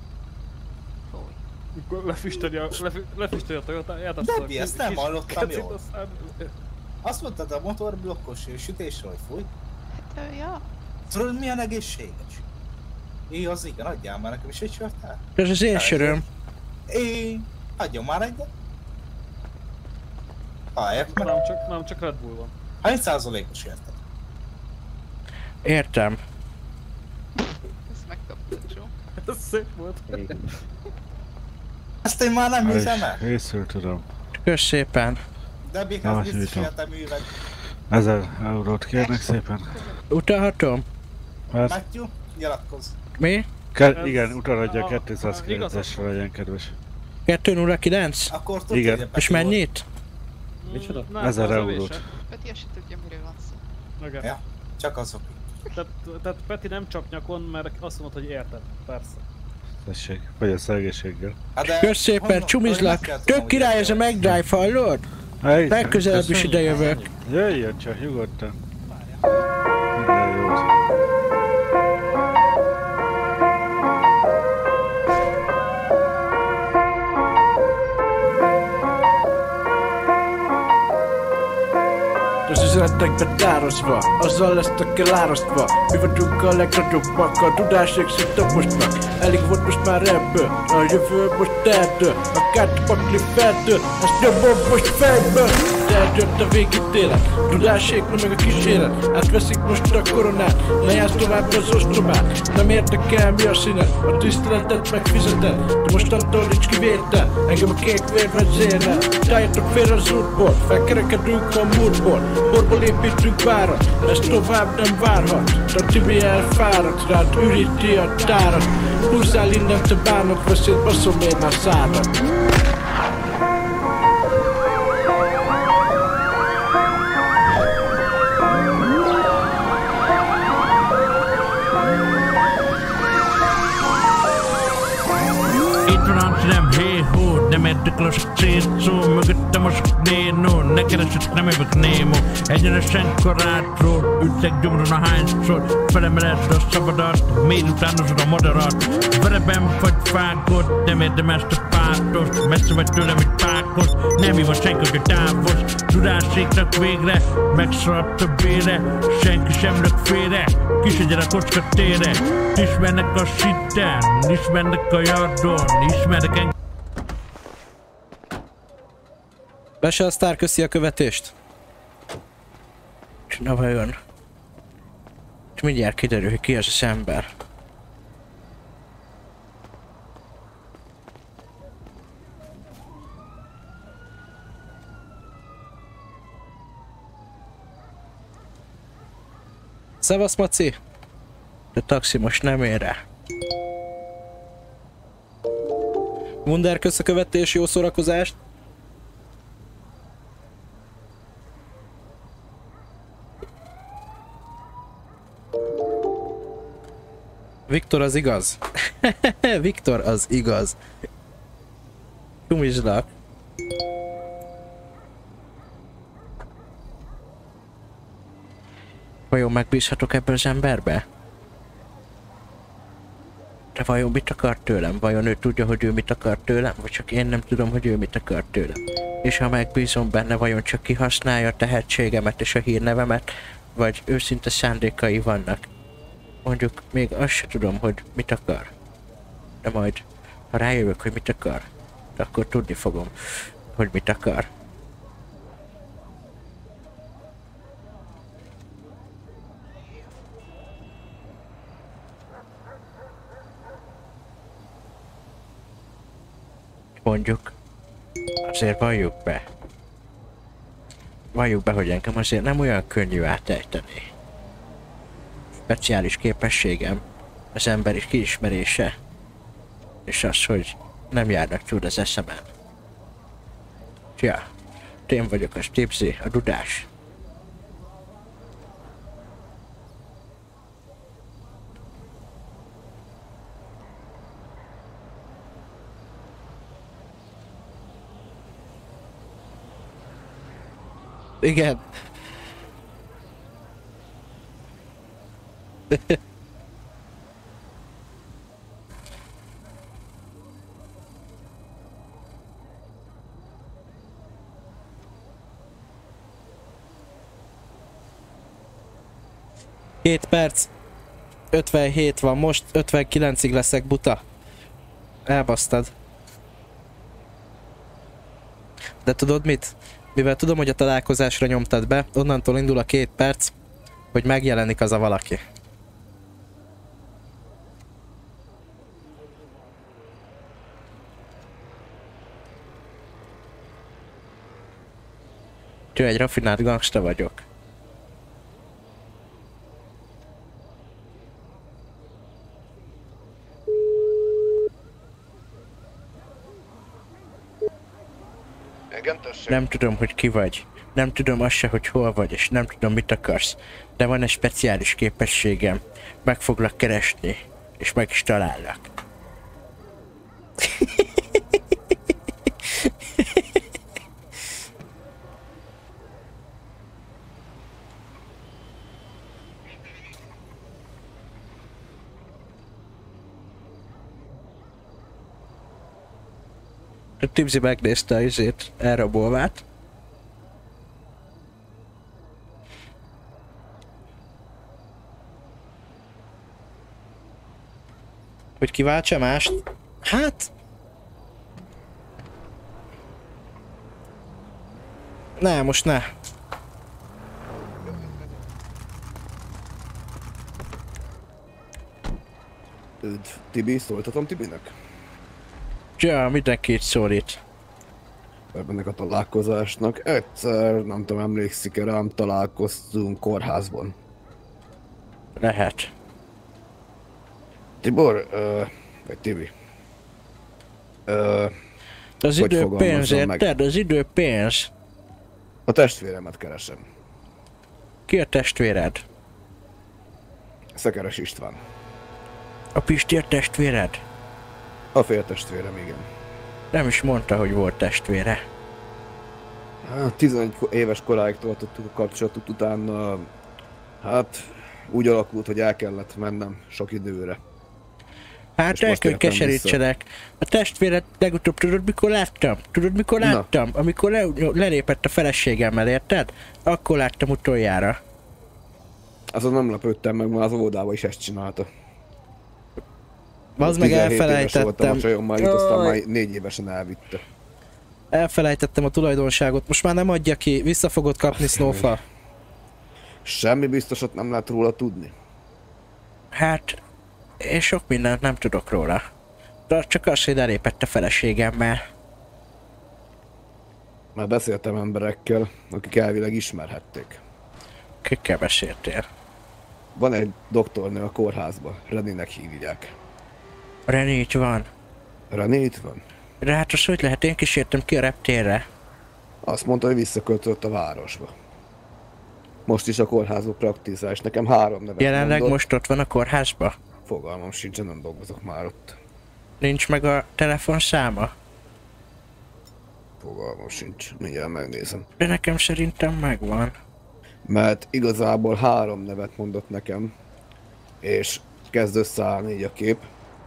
Mikor lefüstöli a Toyotáját, azt Debi, ezt nem hallottam jól. Azt mondtad a motorblokkos sütésről, hogy fúj? Hát, ja. Tudod milyen egészséges? Az igen, adjál már nekem is egy sörtál. Ez az én söröm. Adjon már egyet. Halljak meg. Nem csak Red Bull van. Hány százalékos érted? Értem. Ezt megkaptad, Joe. Ez szép volt. Ezt én már nem hiszem el. Észről tudom. Kösz szépen. Debikhez biztos életeművek. 1000 eurót kérnek szépen. Utalhatom? Matthew, nyilatkozz. Mi? Igen, utalhatja 209-esre, legyen kedves. 209? Akkor tudod, igen. És mennyit? Micsoda? 1000 eurót. Peti azt tudja, miről van szó. Okay. Ja, csak azok. Tehát Peti nem csak nyakon, mert azt mondod, hogy érted, persze. Tessék, vagy a szergéséggel. Kösz szépen, csumizlak. Tök király ez a McDrive, hallod? Legközelebb is ide jövök. Jöjjön csak, nyugodtan. Minden jót. Az üzenetekbe tározva, azzal lesztek elárasztva. Mi vagyunk a legnagyobbak, a tudás égszint tapostnak. Elég volt most már ebből, a jövő most erdő. A kártyapakli feldő, ezt nyomom most fejből. Eljött a végítélet, tudáség, meg a kíséret. Átveszik most a koronát, ne jársz tovább az ostromát. Nem érdekel mi a színet, a tiszteletet megfizeted. De mostantól nincs kivétel, engem a kék vér vezérel. Tájjatok félre az útból, felkerekedünk a múltból. Borból építünk várat, ez tovább nem várhat. A Tibi elfáradt, rád üríti a tárat. Húzzál innen, te bánok, veszélyt baszom én a szádat. Nem hé-hó, nem érdekel a szétszó. Mögöttem a nénó, ne keresett, nem jövök Némo. Egyenesen korátról, ütleg gyomron a hányszor. Felemeled a szabadat, mély utánozod a madarat. Vereben vagy fákod, nem érdemel ezt a pártos. Messze vagy tőlem egy pákos, nem hív a senki, hogy távol. Tudáséknak végre, megszaladt a bére. Senki sem lök félre, kisegyen a kocka tére. Ismernek a sitten, ismernek a yardon, ismernek engem. Bese a sztár, köszi a követést. És na vajon. És mindjárt kiderül, hogy ki az az ember. Szevasz, Maci! A taxi most nem ér rá. Wunder, kösz a követés, jó szórakozást! Viktor az igaz. Viktor az igaz. Csumizslak. Vajon megbízhatok ebből az emberbe? De vajon mit akar tőlem? Vajon ő tudja, hogy ő mit akar tőlem? Vagy csak én nem tudom, hogy ő mit akar tőlem? És ha megbízom benne, vajon csak kihasználja a tehetségemet és a hírnevemet? Vagy őszinte szándékai vannak? Mondjuk még azt se tudom, hogy mit akar. De majd, ha rájövök, hogy mit akar, de akkor tudni fogom, hogy mit akar. Mondjuk, azért valljuk be. Valljuk be, hogy engem azért nem olyan könnyű átejteni. speciális képességem az emberi kiismerése. És az, hogy nem járnak túl az eszemen. Ja, én vagyok a Tipsy, a dudás. Igen. Két perc. 57 van most, 59-ig leszek buta. Elbasztad. De tudod mit? Mivel tudom, hogy a találkozásra nyomtad be, onnantól indul a 2 perc, hogy megjelenik az a valaki. Ő egy raffinált gangsta vagyok. Nem tudom, hogy ki vagy. Nem tudom azt se, hogy hol vagy, és nem tudom, mit akarsz. De van egy speciális képességem. Meg foglak keresni, és meg is talállak. A Tipsy megnézte a izét, elrabolvát. Hogy kiváltsa mást? Hát... Ne, most ne. Tibi, szóltatom Tibinek? Ja, mindenkit szólít. Ennek a találkozásnak egyszer, nem tudom, emlékszik-e rám, találkoztunk kórházban. Lehet. Tibor, vagy Tibi. Az idő pénz, érted? Az idő pénz. A testvéremet keresem. Ki a testvéred? Szekeres István. A Pisti a testvéred? A féltestvérem, igen. Nem is mondta, hogy volt testvére. 11 éves koráig tartottuk a kapcsolatot, utána hát úgy alakult, hogy el kellett mennem sok időre. Hát el kell keserítsenek. A testvéret legutóbb tudod mikor láttam? Tudod mikor láttam? Na. Amikor lelépett a feleségemmel, érted? Akkor láttam utoljára. Azon nem lepődtem meg, mert az óvodában is ezt csinálta. Az meg elfelejtettem. A csajommal jut, aztán már 4 évesen elvitte. Elfelejtettem a tulajdonságot, most már nem adja ki, vissza fogod kapni Snowfall. Semmi biztosat nem lehet róla tudni. Hát, én sok mindent nem tudok róla. De csak az, hogy elépett a feleségemmel. Már beszéltem emberekkel, akik elvileg ismerhették. Kikkel beszéltél? Van egy doktornő a kórházban, Renének hívják. René itt van. René itt van? De hát az hogy lehet? Én kísértem ki a reptérre. Azt mondta, hogy visszaköltött a városba. Most is a kórházba praktizál, és nekem 3 nevet jelenleg mondott. Most ott van a kórházba? Fogalmam sincs, nem dolgozok már ott. Nincs meg a telefonszáma? Fogalmam sincs, mindjárt megnézem. De nekem szerintem megvan. Mert igazából 3 nevet mondott nekem, és kezd összeállni így a kép.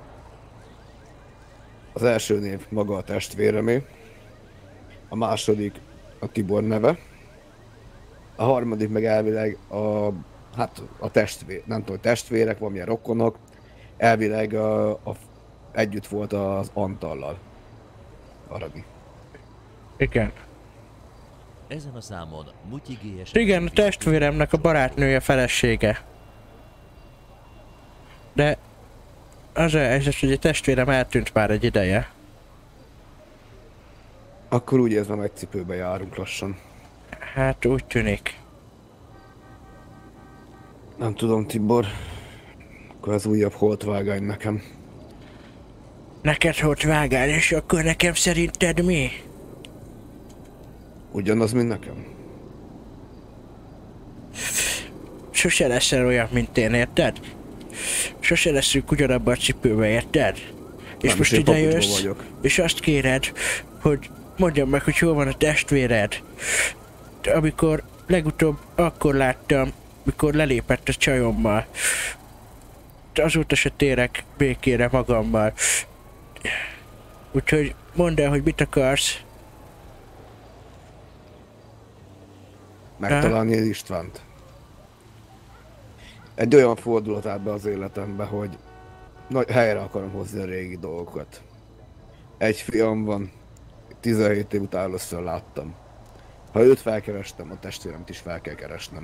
Az első név maga a testvéremé, a második a Tibor neve, a harmadik meg elvileg a testvér, nem tudom, testvérek, valamilyen rokonok, elvileg együtt volt az Antallal. Aradi. Igen. Ezen a számon Mutyi GS... Igen, a testvéremnek a barátnője felesége. De az a helyzet, hogy a testvérem eltűnt már egy ideje. Akkor úgy érzem, egy cipőbe járunk lassan. Hát úgy tűnik. Nem tudom, Tibor. Akkor az újabb holtvágány nekem. Neked holtvágány, és akkor nekem szerinted mi? Ugyanaz, mint nekem? Sose leszel olyan, mint én, érted? Sose leszünk ugyanabban a cipőbe, érted? És nem, most ide jössz, és azt kéred, hogy mondjam meg, hogy hol van a testvéred. Amikor legutóbb akkor láttam, mikor lelépett a csajommal. Azóta se térek békére magammal. Úgyhogy mondd el, hogy mit akarsz. Megtalálni az Istvánt. Egy olyan fordulat állt be az életembe, hogy helyre akarom hozni a régi dolgokat. Egy fiam van, 17 év után először láttam. Ha őt felkerestem, a testvéremt is fel kell keresnem.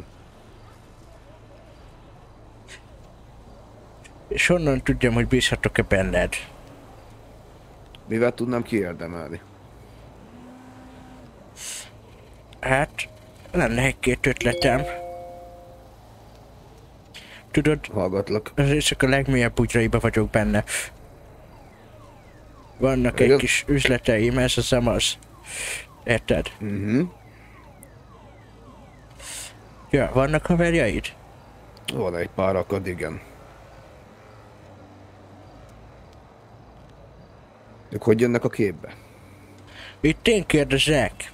És honnan tudjam, hogy bízhatok-e benned? Mivel tudnám kiérdemelni? Hát, lenne egy-két ötletem. Tudod, hallgatlak. Azért csak a legmélyebb bugyraiba vagyok benne. Vannak egy kis üzleteim, ez az amaz. Érted? Ja, vannak haverjaid? Van egy pár akad, igen. Ők hogy jönnek a képbe? Itt én kérdezek.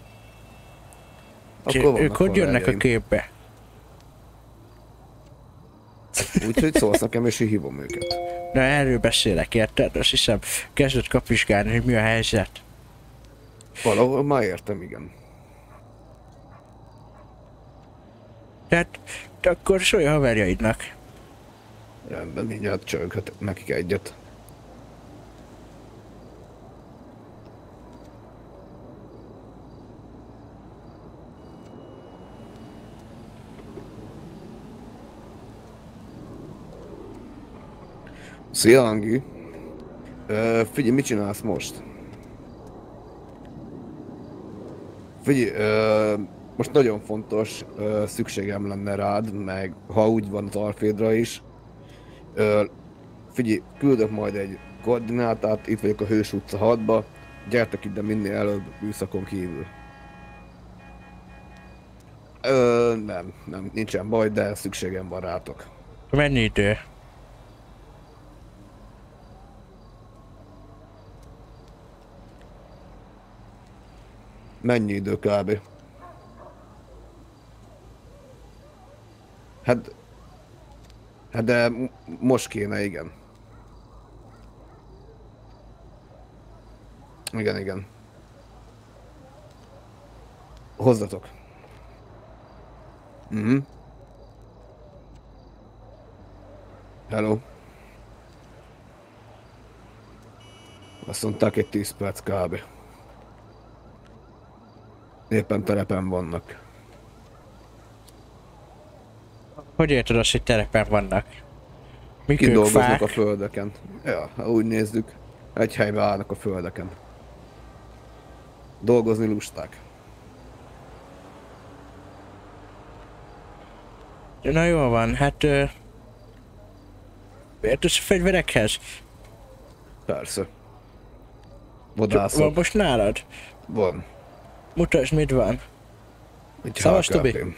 Ők hogy jönnek a képbe? Úgyhogy szólsz nekem, és én hívom őket. Na, erről beszélek, érted? Azt hiszem, kezdett kapizsgálni, hogy mi a helyzet. Valahol már értem, igen. Tehát, akkor szólj a haverjaidnak. Rendben, mindjárt csörghet nekik egyet. Szia, Angi! Figyelj, mit csinálsz most? Figyelj, most nagyon fontos, szükségem lenne rád, meg ha úgy van az Alfredra is. Figyelj, küldök majd egy koordinátát, itt vagyok a Hős utca 6-ba. Gyertek ide minél előbb műszakon kívül. Nem, nincsen baj, de szükségem van rátok. Mennyi idő? Mennyi idő kb? Hát de most kéne, igen. Igen. Hozzatok. Hello. Azt mondták, egy 10 perc kb. Éppen terepen vannak. Hogy érted azt, hogy terepen vannak? Mik Ki ők, dolgoznak fák? a földeken. Ja, ha úgy nézzük, egy helyben állnak a földeken. Dolgozni lusták. Na jól van, hát... Értesz a fegyverekhez? Persze. Vadászok. Van most nálad? Van. Mutasd, mit van. Egy Szavasz, Tobi? HKP-m.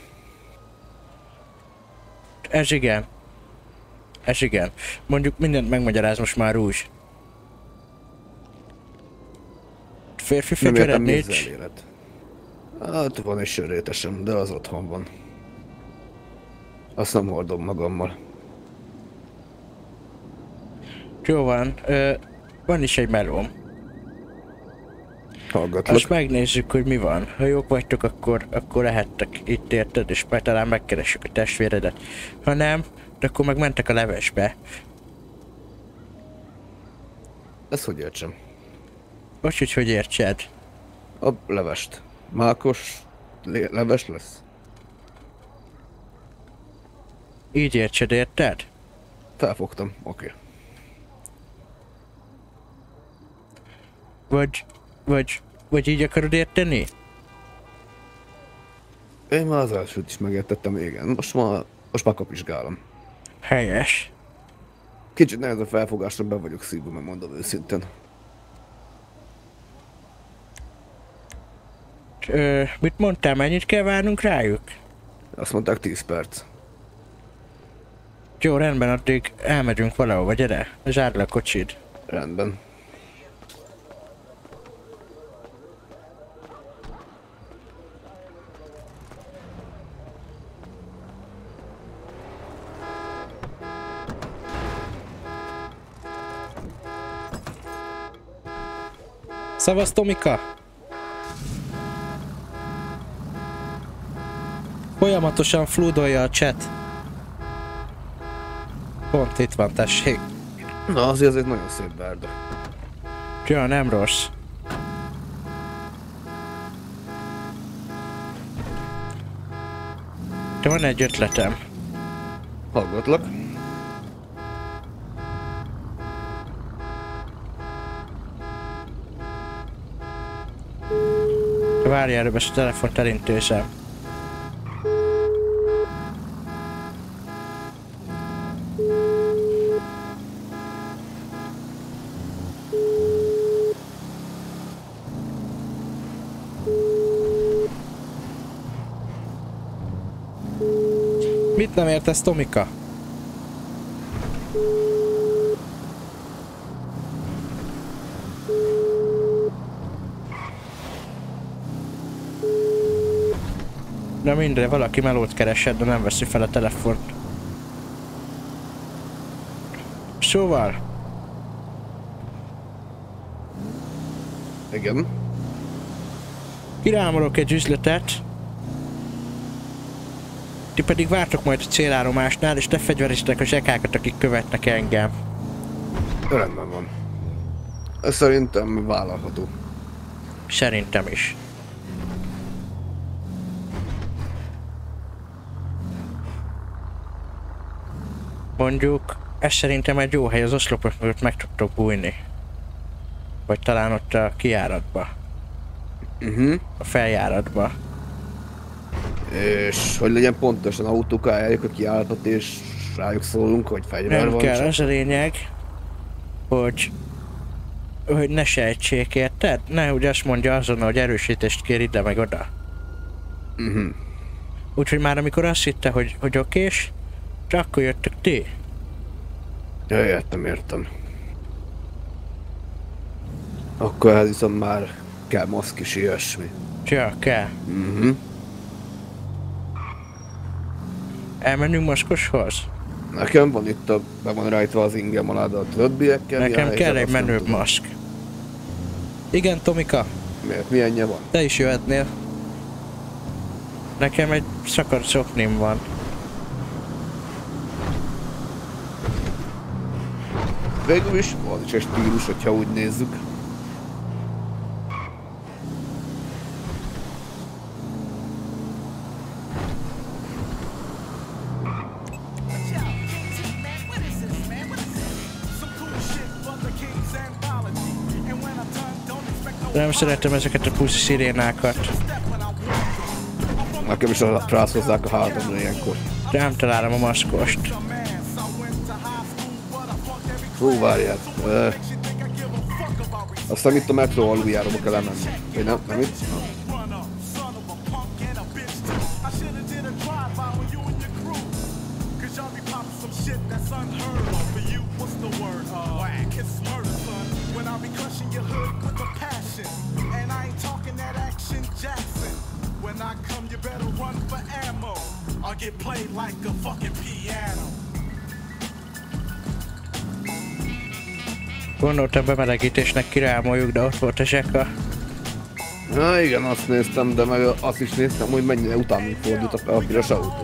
Ez igen. Ez igen. Mondjuk mindent megmagyaráz most már úgy. Férfi fegyvered nincs? Hát van egy sörétesem, de az otthon van. Azt nem hordom magammal. Jó van, van is egy melóm. Hallgatlak. Azt megnézzük, hogy mi van. Ha jók vagytok, akkor lehettek itt, érted, és majd talán megkeressük a testvéredet. Ha nem, akkor meg mentek a levesbe. Ezt hogy értsem? Most hogy értsed? A levest. Mákos leves lesz? Így értsed, érted? Felfogtam, oké. Vagy így akarod érteni? Én már az elsőt is megértettem, igen. Most már Most már kapizsgálom. Helyes. Kicsit nehéz a felfogásra, be vagyok szívva, mert mondom őszintén. Mit mondtál, mennyit kell várnunk rájuk? Azt mondták 10 perc. Jó, rendben, addig elmegyünk valahova, gyere, zárd le a kocsid. Rendben. Szavasz, Tomika! Folyamatosan flúdolja a chat. Pont itt van, tessék. Na, azért ez egy nagyon szép bárda. Ja, nem rossz. De van egy ötletem. Hallgatlak. Várj, előbb ezt a telefont elintézem. Mit nem értesz, Tomika? Na mindre, valaki melót keresett, de nem veszi fel a telefont. Szóval? Igen. Kirámolok egy üzletet. Ti pedig vártok majd a célállomásnál, és ne fegyveriztek a zsekákat, akik követnek engem. Rendben van. Ez szerintem vállalható. Szerintem is. Mondjuk, ez szerintem egy jó hely, az oszlopok mögött meg tudtok bújni. Vagy talán ott a kijáratba. A feljáratba. És hogy legyen pontosan, autókkal eljárjuk a kijáratot és rájuk szólunk, hogy fegyver nem van. Nem kell, az a lényeg, hogy ne sejtsék, érted? Ne úgy azt mondja azonnal, hogy erősítést kér ide meg oda. Úgyhogy már amikor azt hitte, hogy okés, csak akkor jöttök ti. Ja, értem. Akkor ez viszont már kell maszk is ilyesmi. Ja, kell. Elmenünk maszkoshoz? Nekem van itt be van rajtva az ingem alá, de a többiekkel... Nekem kell egy menőbb maszk. Igen, Tomika. Miért? Milyenje van? Te is jöhetnél. Nekem egy szakadt szoknim van. Végül is az is egy stílus, hogyha úgy nézzük. Nem szeretem ezeket a puszi szirénákat. Nekem is rászozzák a hátamra ilyenkor. Nem találom a maszkost. Hú, várjál. Aztán itt a metró aluljáróba kell elmenni. Vagy nem itt? Gondoltam, bemelegítésnek kirámoljuk, de ott volt a zseka. Na igen, azt néztem, de meg azt is néztem, hogy mennyire utánunk fordult a piros autó.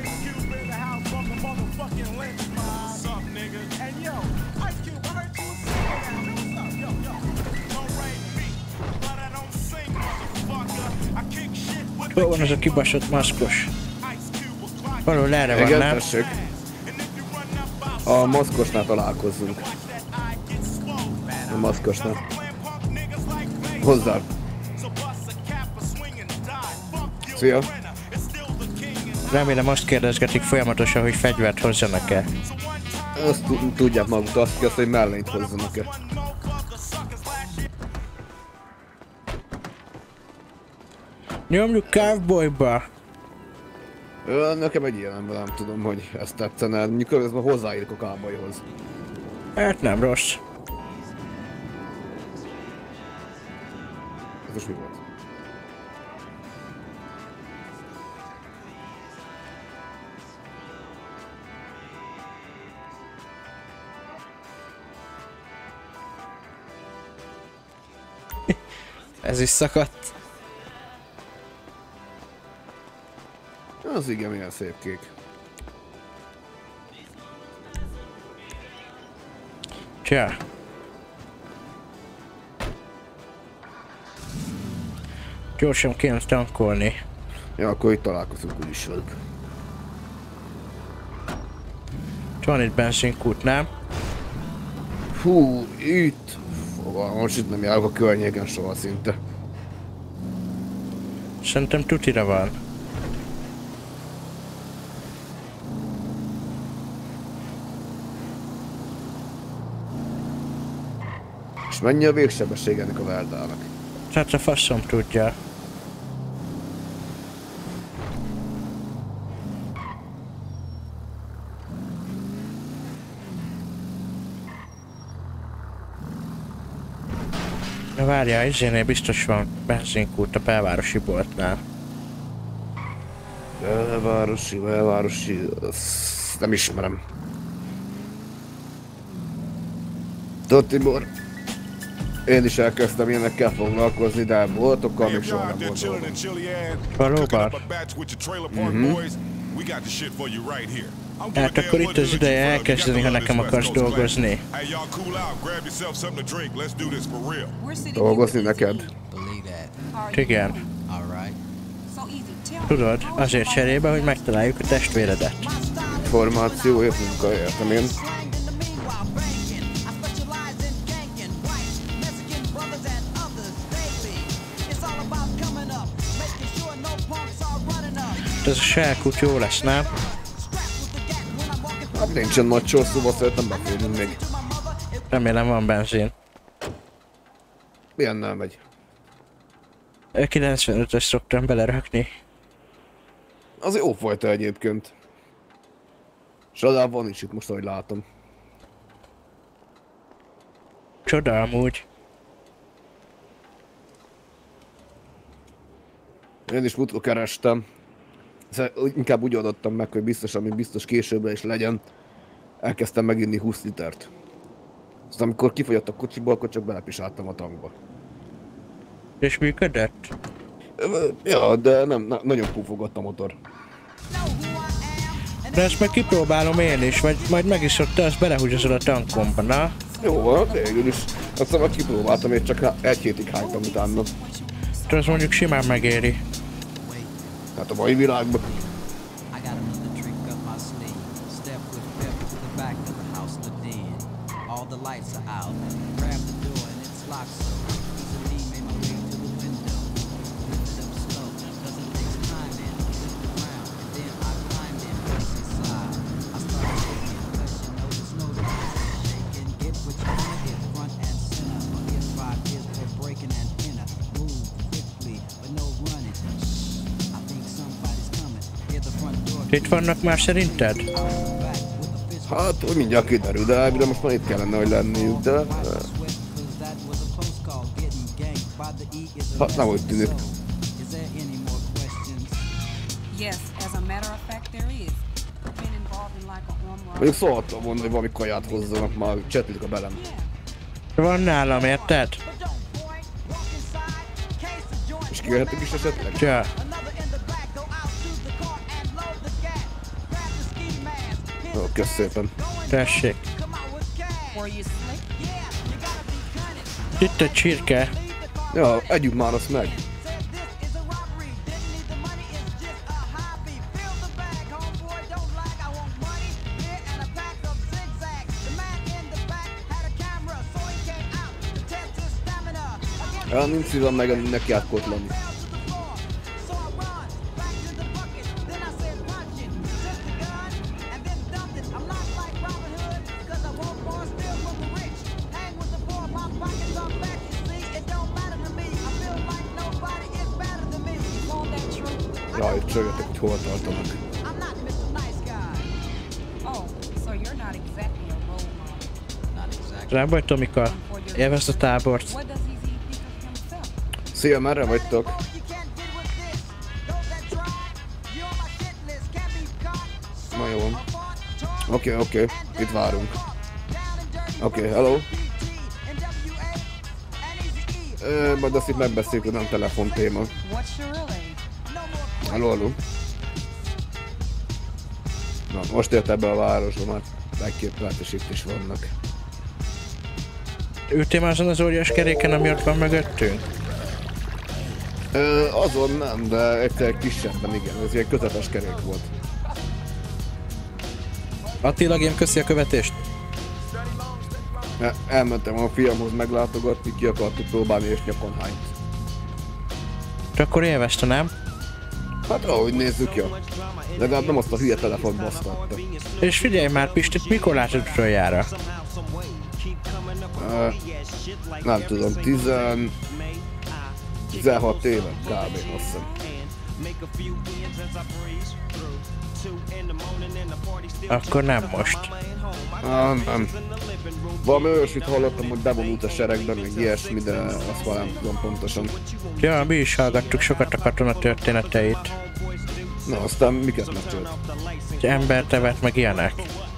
Hol van az a kibaszott maszkos? Valahol erre van, nem? Tessék. A maszkosnál találkozzunk. A maszkosnál. Hozzá. Szia. Remélem azt kérdezgetik folyamatosan, hogy fegyvert hozzanak-e. Azt tudják maguktól, azt kell, hogy mellényt hozzanak-e. Nyomjuk Cowboyba! Nekem egy ilyen ember, nem tudom, hogy ezt tetszene. Mikor ez már hozzáírok a Cowboyhoz. Hát nem rossz. Ez most mi volt? Ez is szakadt. Az igen, milyen szép kék. Csá. Gyorsan kéne tankolni. Ja, akkor itt találkozunk úgyis velük. Van itt benzinkút, nem? Hú, itt! Most itt nem járok a környéken soha szinte. Szerintem tutira van. És mennyi a végsebesség ennek a Verdának? Hát a faszom tudja. Na várjál, izénél biztos van benzinkút a belvárosi boltnál. Belvárosi, azt nem ismerem. Tudod, Tibor, én is elkezdtem ilyenekkel foglalkozni, de boltokkal még soha nem volt. Valóban? Hát akkor itt az ideje elkezdeni, ha nekem akarsz dolgozni. Dolgozni neked? Igen. Tudod, azért cserébe, hogy megtaláljuk a testvéredet. Információért munka, értem én. Ez a selkút jó lesz, nem? Hát nincsen nagy sor, szóval szeretem beférni még. Remélem van benzin. Milyen nem megy? 95-ös szoktam belerakni. Az jó fajta egyébként. Csoda van is itt most, ahogy látom. Csoda amúgy. Én is múltkor kerestem. Inkább úgy adottam meg, hogy biztos, ami biztos későbbre is legyen. Elkezdtem meginni 20 litert. Aztán amikor kifogyott a kocsiból, akkor csak belepisáltam a tankba. És működött? Ja, de nem, nagyon pufogott a motor. De ezt meg kipróbálom én is, vagy majd megiszod te, azt belehúgyozod a tankomba, na? Jó van, végül is. Aztán majd kipróbáltam, és csak egy hétig hájtam utána. De az mondjuk simán megéri. Hát a mai világban. Itt vannak már szerinted? Hát, hogy mindjárt kiderül, de elvileg most már itt kellene, hogy lenniük, de... Hát nem úgy tűnik. Mondjuk szóltam volna, hogy valami kaját hozzanak, már csetlik a belem. Van nálam, érted? És kijöhetünk is esetleg? Ja. Jó, kösz szépen. Tessék. Itt a csirke. Ja, együk már azt meg. Ja, nincs szívem meg neki átkotlani. hogy csörgetek, hogy hol tartanak. Rám vagy Tomika? Élvezd a tábort. Szia, merre vagytok? Na jó. Oké, itt várunk. Oké, hello. Majd azt itt megbeszéljük, nem telefontéma. Hello. Na, most ért be a városba, már egy-két perc itt is vannak. Ültél már azon az óriás keréken, ami ott van mögöttünk? Azon nem, de egyszer kisebben igen, ez egy közepes kerék volt. Attila, Game, köszi a követést. Elmentem a fiamhoz meglátogatni, ki akartuk próbálni és nyakon hányt. És akkor élvezte, nem? Hát ahogy nézzük, jó. Legalább nem azt a hülye telefont basztatta. És figyelj már, Pistit, mikor látod utoljára? Nem tudom, 16 éve kb. Azt hiszem. Akkor nem most. Nem. Valami olyasmit hallottam, hogy bevonult a seregben, meg ilyesmi, de azt már nem tudom pontosan. Ja, mi is hallgattuk sokat a katona történeteit. Na, aztán miket mesélt? Hogy embert evett, meg ilyenek.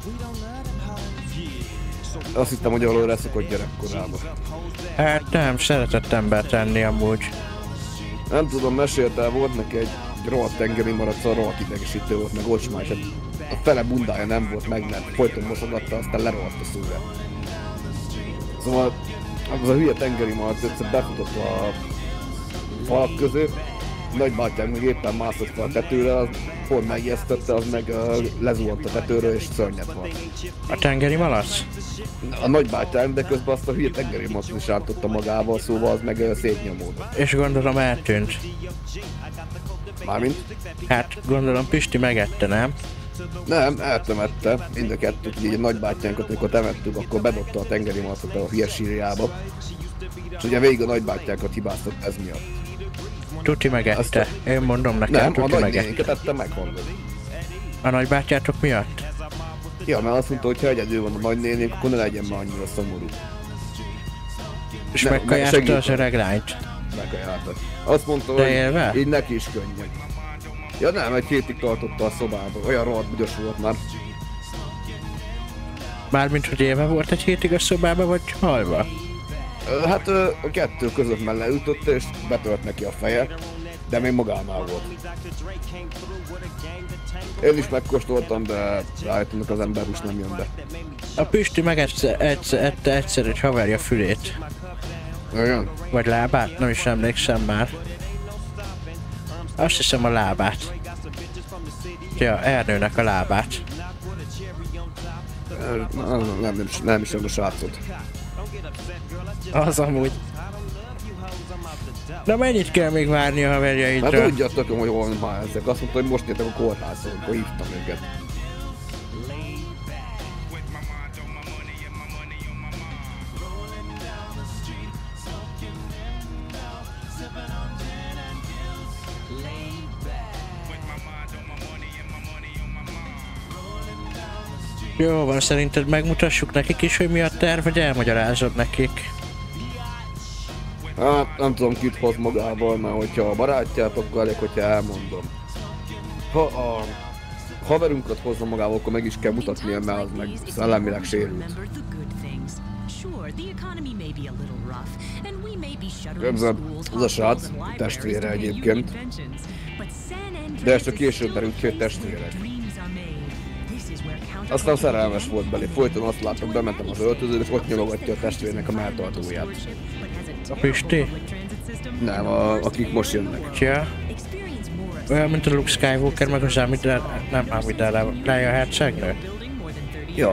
Azt hittem, hogy valahol leszokott gyerekkorában. Hát nem, szeretett embert enni amúgy. Nem tudom, mesélte, volt neki egy rohadt tengeri maradt, szóval rohadt idegesítő volt, meg ocsmás. A fele bundája nem volt meg, mert folyton mosogatta, aztán lerohadt a szúrja. Szóval az a hülye tengeri maradt egyszer befutott a falak közé, nagybátyánk meg éppen mászott fel a tetőre, az pont megijesztette, az meg lezuhant a tetőről és szörnyet volt. A tengeri malac? A nagybátyánk, de közben azt a hülye tengeri malacot is rántotta magával, szóval az meg szétnyomódott. És gondolom eltűnt. Mármint? Hát gondolom Pisti megette, nem? Nem, eltemette. Mind a kettőt, így a nagybátyánkat, amikor temettük, akkor bedobta a tengeri malacot a hülye sírjába. És ugye végig a nagybátyánkat hibáztat ez miatt. Tuti megette. Én mondom nekem, nem, Tuti a megette. nagynénénket ette meg, hallod. A nagybátyátok miatt? Ja, mert azt mondta, hogy ha egyedül van a nagynénénk, akkor ne legyen már annyira szomorú. És megkajálta az öreg lányt? Megkajálta. Azt mondta, hogy így neki is könnyen. Ja nem, egy hétig tartotta a szobában, olyan rohadt büdös volt már. Mármint, hogy élve volt egy hétig a szobában, vagy halva? Hát a kettő között már leütötte és betölt neki a feje, de még magánál volt. Én is megkóstoltam, de rájöttem, az emberhús nem jön be. A Pisti meg ette egyszer egy haverja fülét. Igen? Vagy lábát, nem is emlékszem már. Azt hiszem a lábát. Ja, Ernőnek a lábát. Nem is a srácot. Az amúgy. De mennyit kell még várni a haverjaidra? Hát tudjátok, hogy hol már ezek. Azt mondta, hogy most jöttek a kórházon, amikor hívtam őket. Jó van, szerinted megmutassuk nekik is, hogy mi a terv, vagy elmagyarázod nekik? Hát nem tudom, kit hoz magával, mert hogyha a barátjátokkal elég, hogyha elmondom. Ha a haverunkat hozza magával, akkor meg is kell mutatnia, mert az meg szellemileg sérült. Képzeld, az a srác, testvére egyébként. De ezt csak később derült ki, hogy testvérek. Aztán szerelmes volt belé, folyton azt látom, bementem az öltözőbe, és ott nyalogatja a testvérnek a melltartóját. A Pisti? Nem, akik most jönnek. Ja. Olyan, mint a Luke Skywalker, meg az Amidala, nem Amidala, Leia hercegnő? Ja.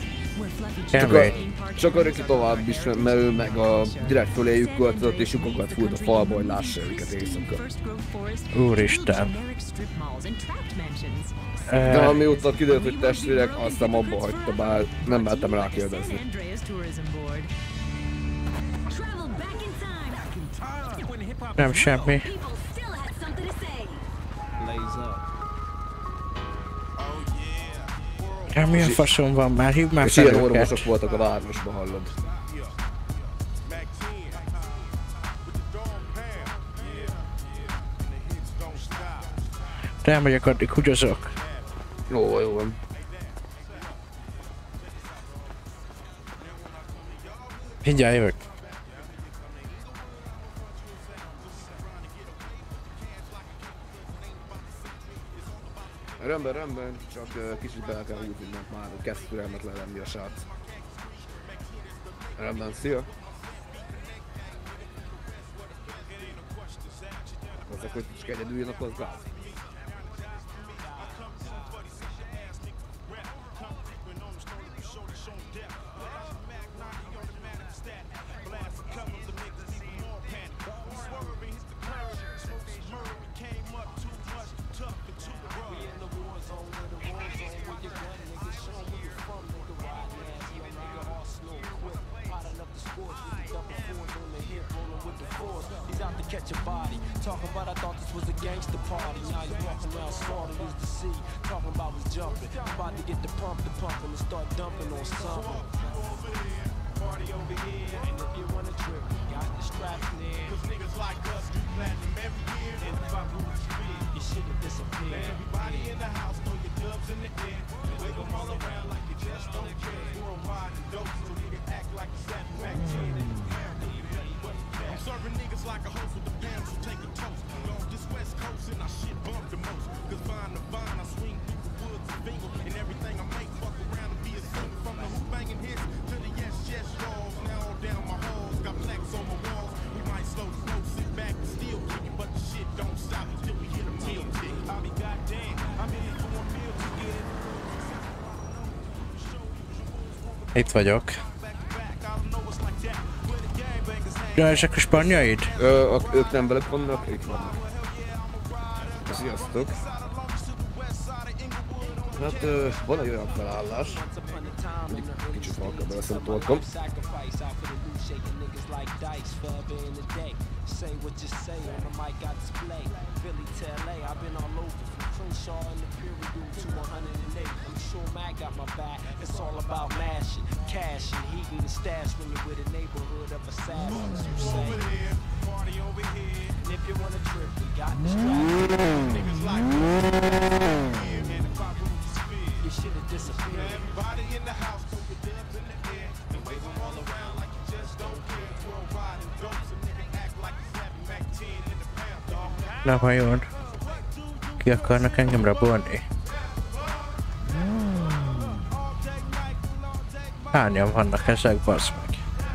Csak a Ricky tovább is, mert ő meg a direkt föléjük költözött, és lyukokat fújt a falba, hogy lássa őket éjszaka. Úristen. De amióta kiderült, hogy testvérek, aztán abba hagyta, bár nem mertem rákérdezni. Nem semmi. Ja, milyen faszom van már? Hívd már és fel ilyen őket. orvosok voltak a városban, hallod. De elmegyek, addig húgyozok. Jó, jó van. Mindjárt jövök. Rendben, csak kicsit bele kell húzni, mert már kezd türelmetlen lenni a srác. Rendben, szia! Azok, hogy csak egyedül jön, akkor az gáz. Catch a body. Talking about I thought this was a gangster party. Now you walking around slaughtered as the sea. Talking about was jumping. About to get the pump and start dumping on something. Party over here, and if you wanna trip, we got the straps in. Cause niggas like us do platinum every year. And if I lose you should have disappeared. Everybody in the house, throw your gloves in the air. Wave them all around like you just don't care. Worldwide and dope, so we can act like a 7 Mac 10. I'm serving niggas like a host with the pounds, so take a toast. On this west coast and I shit bump the most. Cause vine to vine, I swing through the woods and bingle. And everything I make fuck around and be a single. From the hoop banging hits to the yes y'alls. Now all down my halls, got plaques on my walls. We might slow the smoke, sit back and still kick it. But the shit don't stop until we hit a meal tick. I'll be goddamn, I'm in it for a meal ticket. Itt vagyok. Ja, ezek a spanyaid? Ők nem velük vannak, ők vannak. Sziasztok! Hát van egy olyan felállás, kicsit halka beleszem torkom. You should have disappeared. Everybody in the house, throw your dubs in the air and wave them all around like you just don't care. Worldwide and dope, so nigga act like a 7 Mac 10 in the pound, dog. Na vajon? Ki akarnak engem rabolni? Hányan vannak ezek, bassz meg?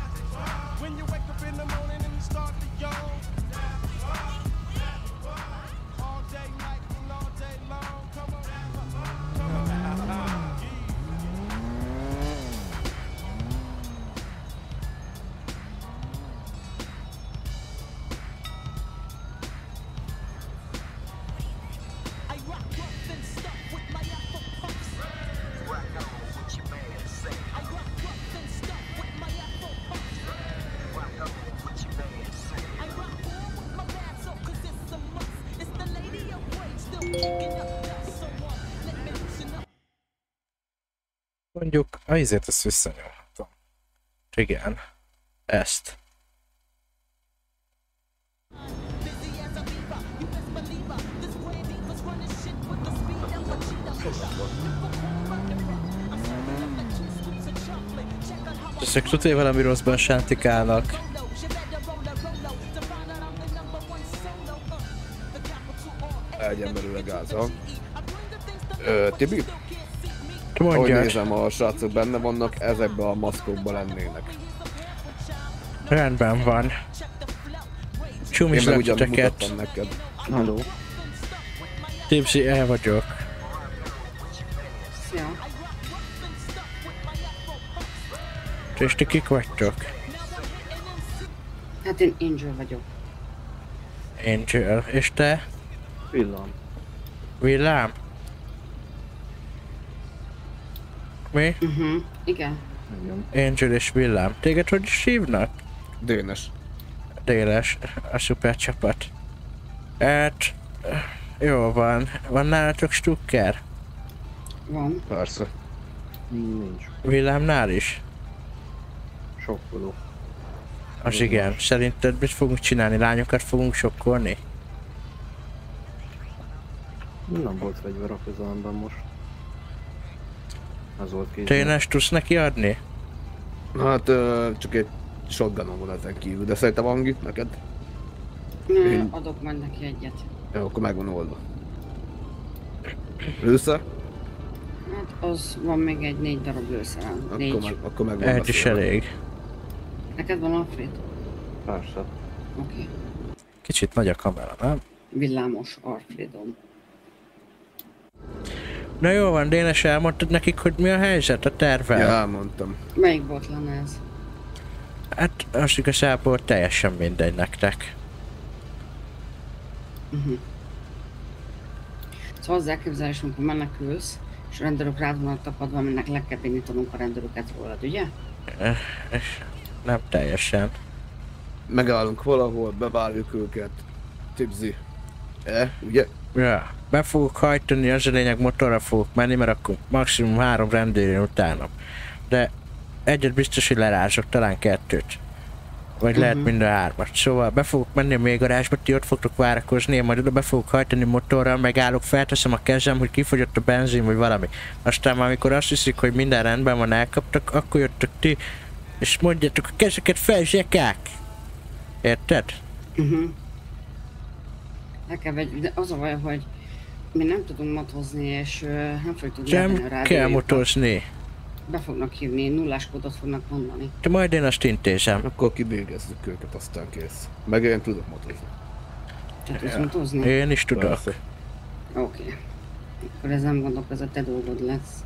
Mondjuk, azért ezt visszanyomhatom. Igen. Ezt. Ezek tudja valami rosszban sántikálnak. Elgyen belőle gáza. Tibi? Mondjad. Ahogy nézem, a srácok benne vannak, ezekben a maszkokban lennének. Rendben van. Csumislak titeket. Neked. Halló. Tipsy, el vagyok. Szia. És ti kik vagytok? Hát én Angel vagyok. Angel. És te? Villám. Villám? Mi? Igen. Angel és Villám. Téged hogy is hívnak? Dénes. Dénes. A szuper csapat. Hát... Jó van. Van nálatok stukker? Van. Persze. Nincs. Villámnál is? Sokkoló. Az igen. Szerinted mit fogunk csinálni? Lányokat fogunk sokkolni? Nem volt fegyver a közelemben most. Az volt kézben. Te énes tudsz neki adni? Hát csak egy shotgunom van ezen kívül, de szerintem Angi, neked? Adok majd neki egyet. Jó, akkor megvan oldva. Lőszer? Hát az van még egy 4 darab lőszerem. Akkor megvan. Egy is elég. Neked van Alfred? Persze. Oké. Kicsit nagy a kamera, nem? Villámos Alfredom. Na jó van, Dénes, elmondtad nekik, hogy mi a helyzet a tervvel? Ja, elmondtam. Melyik bot lenne ez? Hát az igazából teljesen mindegy nektek. Szóval az elképzelés, amikor menekülsz, és a rendőrök rád vannak tapadva, aminek le kell bénítanunk a rendőröket rólad, ugye? Nem teljesen. Megállunk valahol, bevárjuk őket. Tipzi. Ugye? Ja, be fogok hajtani, az a lényeg, motorra fogok menni, mert akkor maximum 3 rendőr jön utánam. De egyet biztos, hogy lerázok, talán 2-t. Vagy lehet mind a 3-at. Szóval be fogok menni a mélygarázsba, ti ott fogtok várakozni, én majd oda be fogok hajtani motorral, megállok, felteszem a kezem, hogy kifogyott a benzin, vagy valami. Aztán már amikor azt hiszik, hogy minden rendben van, elkaptak, akkor jöttök ti, és mondjátok a kezeket fel, zsekák! Érted? De az a baj, hogy mi nem tudunk motozni, és nem fogjuk tudni elvenni a Nem rádiójukat. kell motozni. Be fognak hívni, nullás kódot fognak mondani. De majd én azt intézem. Akkor kibégezzük őket, aztán kész. Meg én tudok motozni. Te tudsz motozni? Én is tudok. Oké. Akkor ez nem gondolok, ez a te dolgod lesz.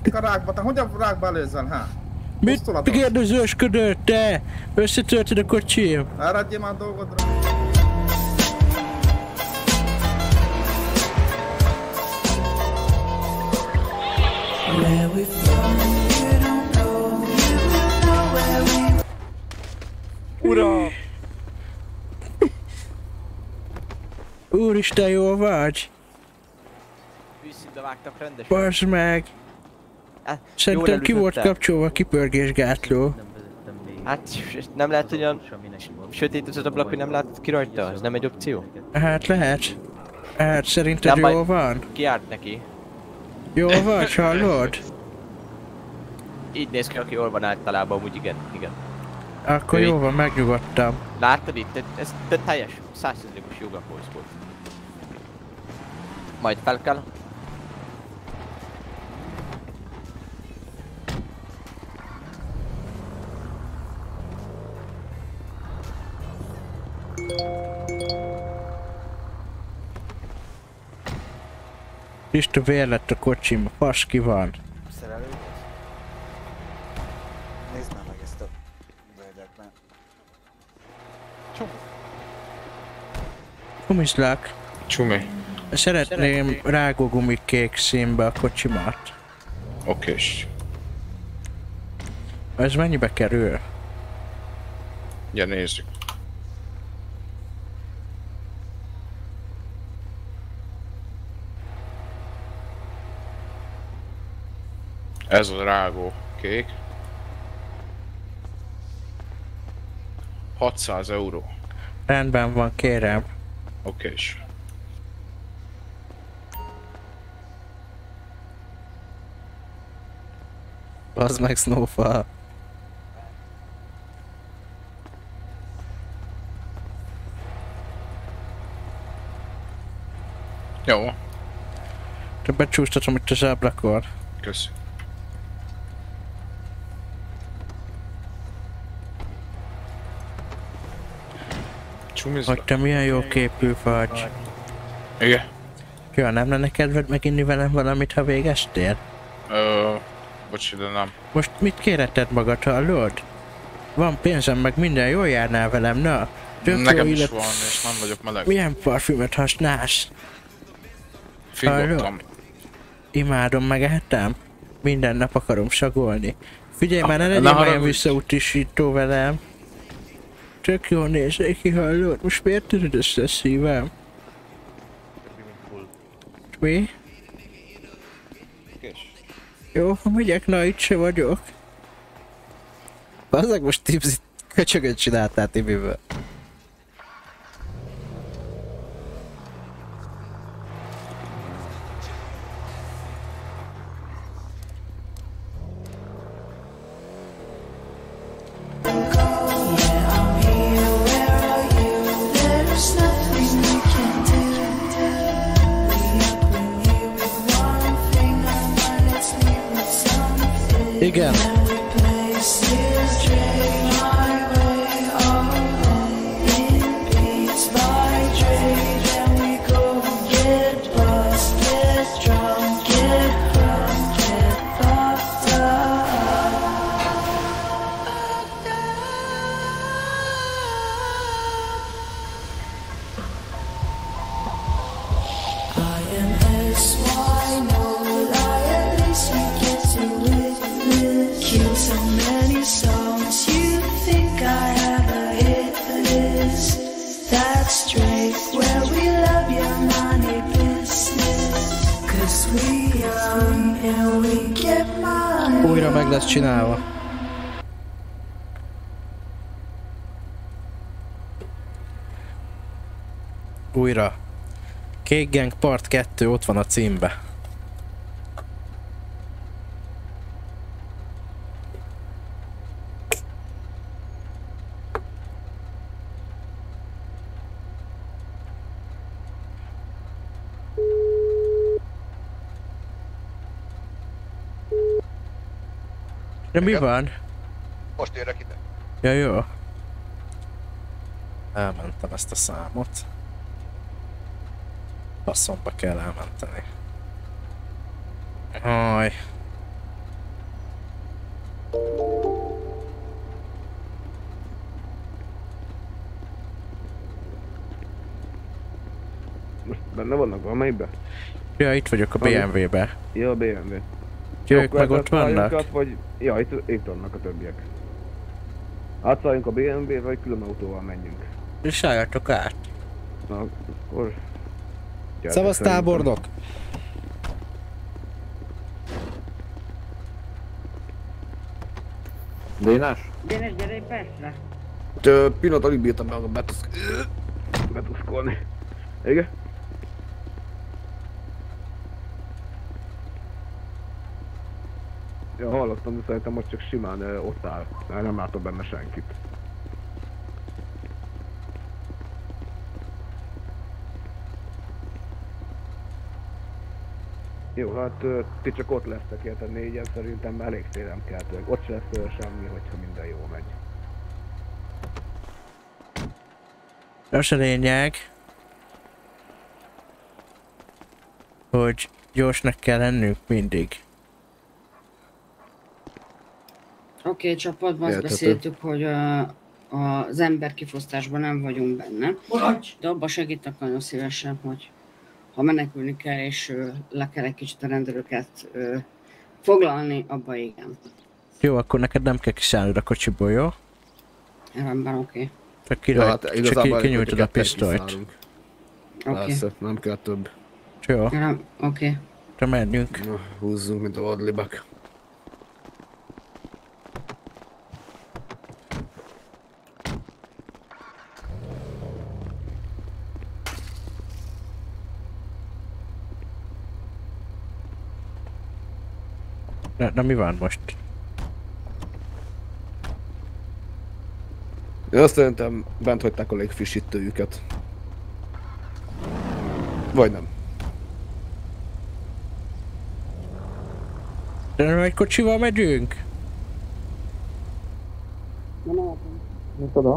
a rákba, te hogyan rákba előzzel, hát? Mit kérdezősködött, te? Összetörted a kocsim? Eredjél már dolgodra. Ura! Úristen, jól vagy? Vízszínbe vágtak rendesen. Basd meg! Szerintem ki volt kapcsolva a kipörgésgátló. Hát nem lehet, hogy olyan sötét az ablak, hogy nem látod ki rajta? Ez nem egy opció? Hát lehet. Hát szerinted nem jól van? Ki járt neki? Jól vagy, hallod? Így néz ki, aki jól van általában, amúgy igen, igen. Akkor jó van, megnyugodtam. Láttad itt? Ez teljes, 100%-os jogapolsz volt. Majd fel kell. Isten vér lett a kocsim, fasz ki van. Szerelő? Nézd már meg ezt a völgyekben. Csumi. Kumiszlak. Csumi. Szeretném rágógumi kék színbe a kocsimat. Okés. Ez mennyibe kerül? Ja, nézzük. Ez a rágó kék. 600 euró. Rendben van, kérem. Okés. Az meg Snowfall. Jó. Te becsúsztatom itt az ablakon. Kösz. Hogy te milyen jó képű vagy. Igen. Jó, nem lenne kedved meginni velem valamit, ha végeztél? Bocsi, de nem. Most mit kéreted magad, hallod? Van pénzem, meg minden, jól járnál velem, na? Nekem is van, és nem vagyok meleg. Milyen parfümöt használsz? Figottam. Imádom, megehetem? Minden nap akarom sagolni. Figyelj már, ne legyél olyan visszautisító velem. Tök jól nézek ki, hallod? Most miért töröd össze a szívem? Mi? Jó, ha megyek, na itt se vagyok. Bazzeg, most tipzit köcsögöt csináltál Tibiből. Igen. Újra meg lesz csinálva. Újra. Cake Gang Part 2 ott van a címbe. De mi van? Most érek ide. Ja, jó. Elmentem ezt a számot. Faszomba kell elmenteni. Aj. Most benne vannak valamelyikben? Ja, itt vagyok a BMW-be. Ja, a BMW. Ők meg ott vannak? Vagy... Ja, itt vannak a többiek. Átszálljunk a BMW-be, vagy külön autóval menjünk? És álljatok át. Na, akkor... Szavasz tábornok! Dénás? Dénes, gyere egy percre! Pillanat, alig bírtam magam betuszkolni. Igen? Ja, hallottam, de szerintem most csak simán ott áll. Nem látok benne senkit. Jó, hát ti csak ott lesztek, érted, négyen szerintem elég szélem keltőek. Ott se lesz semmi, hogyha minden jól megy. Az a lényeg, hogy gyorsnak kell lennünk mindig. Oké, csapatban azt beszéltük, hogy az ember kifosztásban nem vagyunk benne. De abban segítek nagyon szívesen, hogy ha menekülni kell és le kell egy kicsit a rendőröket foglalni, abba igen. Jó, akkor neked nem kell kiszállnod a kocsiból, jó? Rendben, oké. Csak kinyújtod a pisztolyt. Persze, nem kell több. Jó. Oké. Te menjünk. Na, húzzunk, mint a vadlibek. Na mi van most? Én azt szerintem bent hagyták a légfrissítőjüket. Vagy nem. De nem egy kocsival megyünk? Mit oda?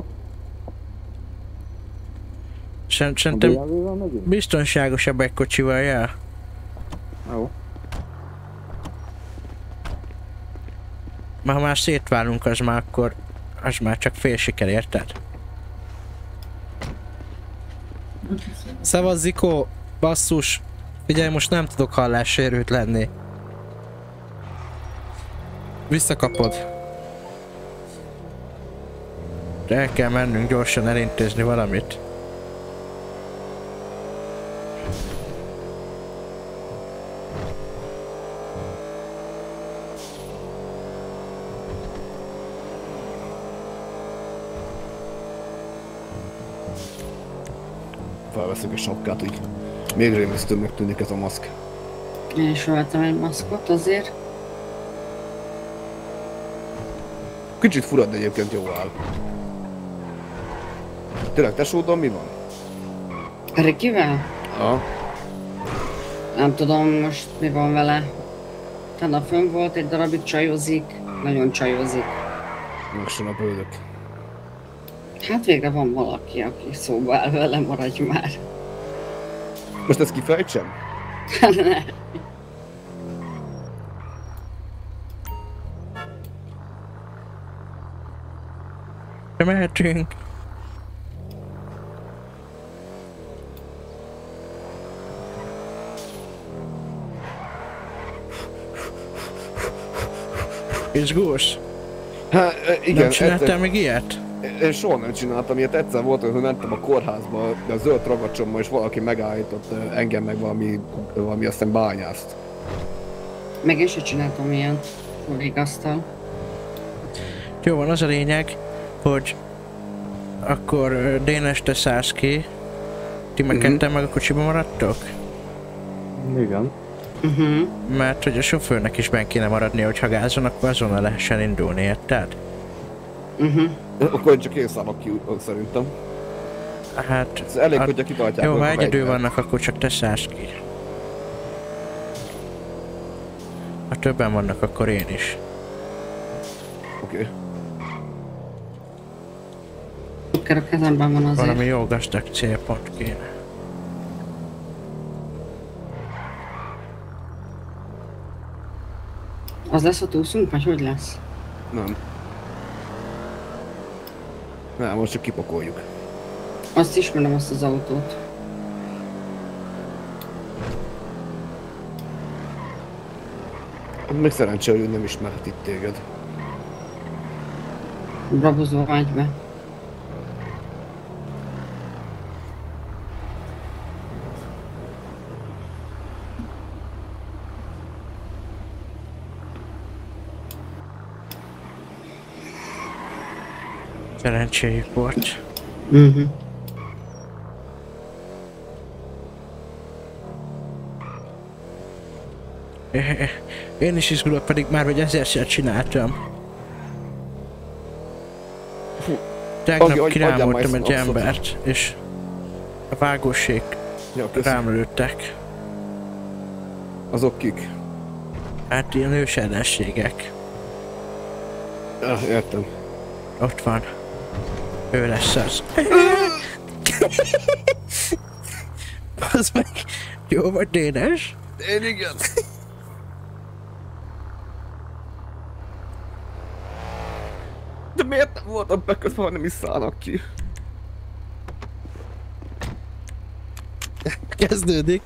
Szerintem biztonságosabb egy kocsival, ja? Jó. Ha már szétválunk, az már csak fél siker, érted? Szavazz, Zikó! Basszus! Figyelj, most nem tudok hallássérült lenni. Visszakapod. De el kell mennünk gyorsan elintézni valamit. Felveszünk egy sapkát, úgy még rémisztőbbnek tűnik ez a maszk. Én is vettem egy maszkot azért. Kicsit furad, de egyébként jól áll. Tényleg tesóddal mi van? Rikivel? Ja. Nem tudom most mi van vele. Tegnap fönn volt, egy darabig csajozik. Nagyon csajozik. Meg sem napolódok. Hát végre van valaki, aki szóba áll vele, maradj már. Most ezt kifejtsem? Ne. Mehetünk. Izgós? Hát igen. Nem csináltál még ilyet? Én soha nem csináltam ilyet, egyszer volt, hogy mentem a kórházba, de a zöld ragacsommal, és valaki megállított engem meg valami aztán bányászt. Meg én sem csináltam ilyen végasztal. Jó van, az a lényeg, hogy akkor Dénes, te szállsz ki, ti meg ketten meg a kocsiba maradtok? Igen. Mert hogy a sofőrnek is benn kéne maradni, hogyha gázon, akkor azonnal lehessen indulni, érted? Akkor csak én szállok ki, szerintem. Hát... Ez elég, hogyha kitartják. Jó, ha egyedül vannak, akkor csak te szállsz ki. Ha többen vannak, akkor én is. Oké. A kezemben van azért. Valami jó gazdag célpont kéne. Az lesz, ha túlszunk, vagy hogy lesz? Nem. Nem, most csak kipakoljuk. Azt ismerem, azt az autót. Még szerencsé, hogy ő nem ismerhet itt téged. Brabozva vágy be. Szerencséjük volt. Én is izgulok, pedig már hogy ezerszer csináltam. Tegnap kirámoltam egy embert, és a vágósék rám lőttek. Azok kik? Hát ilyen ősellenségek. Értem. Ott van. Ő lesz az. Az meg. Jó vagy, Dénes? Én igen. De miért nem voltam bekötve, ha nem is szállnak ki? Kezdődik.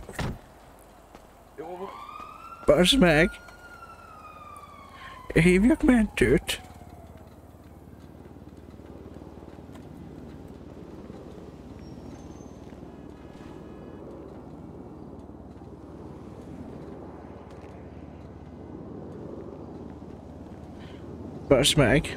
Jó van. Basd meg. Hívjak mentőt. Basd meg.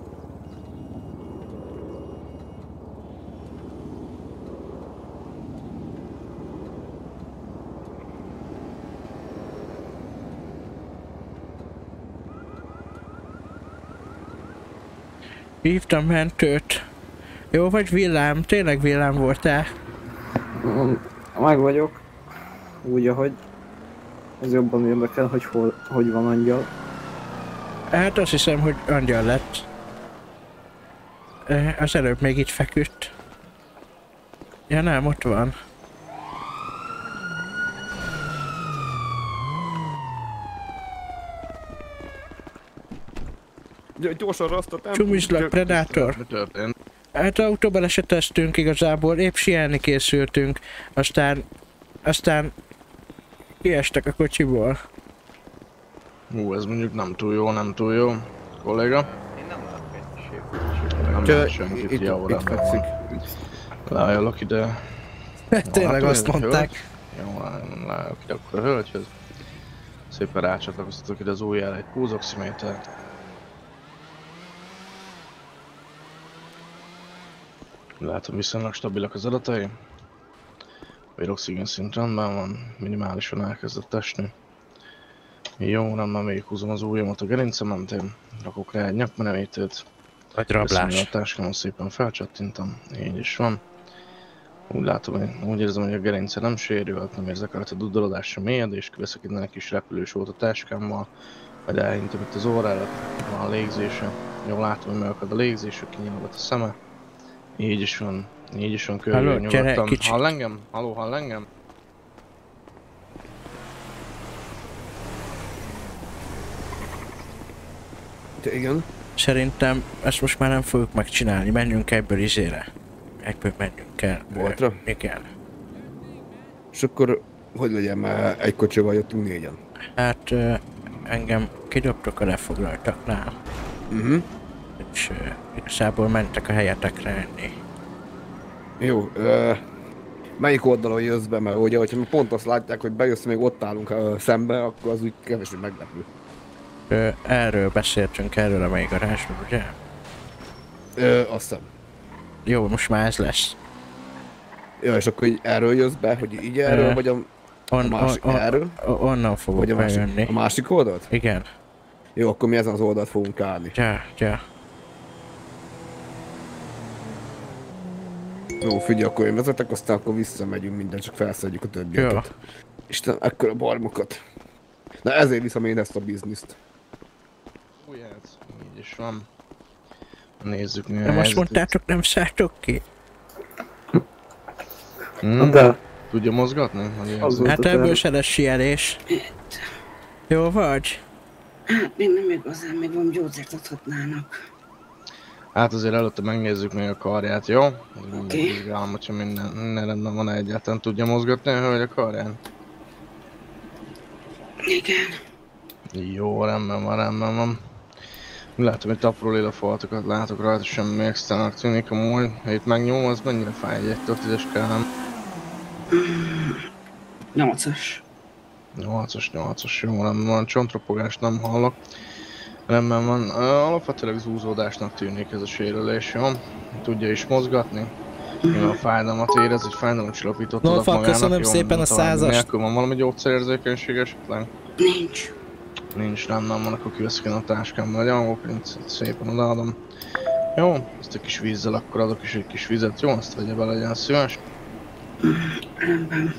Hívtam mentőt. Jó vagy, villám? Tényleg villám voltál? Meg vagyok. Úgy, ahogy. Ez jobban érdekel, hogy hogy van angyal. Hát azt hiszem, hogy angyal lett. Az előbb még itt feküdt. Ja nem, ott van. Gyorsan rasztottam. Csumizlak, Predator. Mi történt? Hát autóbaleseteztünk igazából, épp sielni készültünk. Aztán kiestek a kocsiból. Ez mondjuk nem túl jó, kolléga. Én nem látok egy Nem lát senkit, itt fekszik. Leállok ide. Tényleg azt mondták. Jó, leállok ide akkor a hölgyhöz. Szépen rácsatlakoztatok ide az ujjára egy pulzoximétert. Látom, viszonylag stabilak az adatai. A oxigén szint rendben van, minimálisan elkezdett esni. Jó, nem még húzom az ujjamat a gerince mentén, rakok rá egy nyakmenevítőt. Vagy rablás. A táskámon szépen felcsattintam, így is van. Úgy látom, úgy érzem, hogy a gerince nem sérült, nem érzek rajta dudorodást sem mélyedést, veszek innen egy kis repülős volt a táskámmal, majd elhintem itt az órára, van a légzése. Jól látom, hogy megakad a légzés, kinyílogat a szeme. Így is van körül nyugodtan. Hall engem? Halló, hall engem? Igen. Szerintem ezt most már nem fogjuk megcsinálni, menjünk ebből izére. Egyből menjünk el. Boltra? Igen. És akkor hogy legyen, mert egy kocsival jöttünk négyen? Hát engem kidobtok a lefoglaltaknál. És igazából mentek a helyetekre enni. Jó, melyik oldalon jössz be, mert ugye, hogyha pont azt látják, hogy bejössz, még ott állunk szembe, akkor az úgy kevésbé meglepő. Erről beszéltünk, erről a mai garázsról, ugye? Azt hiszem. Jó, most már ez lesz. Ja, és akkor így erről jössz be, hogy így erről, vagy a másik erről? Onnan fogok bejönni. A másik oldalt? Igen. Jó, akkor mi ezen az oldalt fogunk állni. Ja. Jó, figyelj, akkor én vezetek, aztán akkor visszamegyünk minden, csak felszedjük a többieket. Isten, ekkora barmokat. Na ezért viszem én ezt a bizniszt. Újját, így is van. Nézzük mi a helyzet. Most mondtátok, nem szálltok ki? De. Tudja mozgatni? Hát ebből se lesz sielés. Jó vagy? Hát még nem igazán, még van gyógyszert adhatnának. Hát azért előtte megnézzük még a karját, jó? Oké. Megvizsgálom, hogyha minden rendben van, egyáltalán tudja mozgatni a hölgy a karján. Igen. Jó, rendben van. Látom, hogy apró lila foltokat látok rajta, semmi extrának tűnik amúgy. Ha itt megnyom, az mennyire fáj egy 1-10-es kellem? 8-as. 8-as, jó, rendben van. Csontropogás nem hallok. Rendben van. Alapvetőleg zúzódásnak tűnik ez a sérülés, jó? Tudja is mozgatni. A fájdalmat érez, egy fájdalomcsillapítót adok magának. Köszönöm szépen a 100-ast. Nélkül van valami gyógyszerérzékenység esetleg? Nincs. Nincs, rendben van, akkor kiveszek én a táskámba egy angolprincet, szépen odaadom. Jó, ezt egy kis vízzel akkor adok is egy kis vizet, jó? Azt vegye be, legyen szíves. Rendben.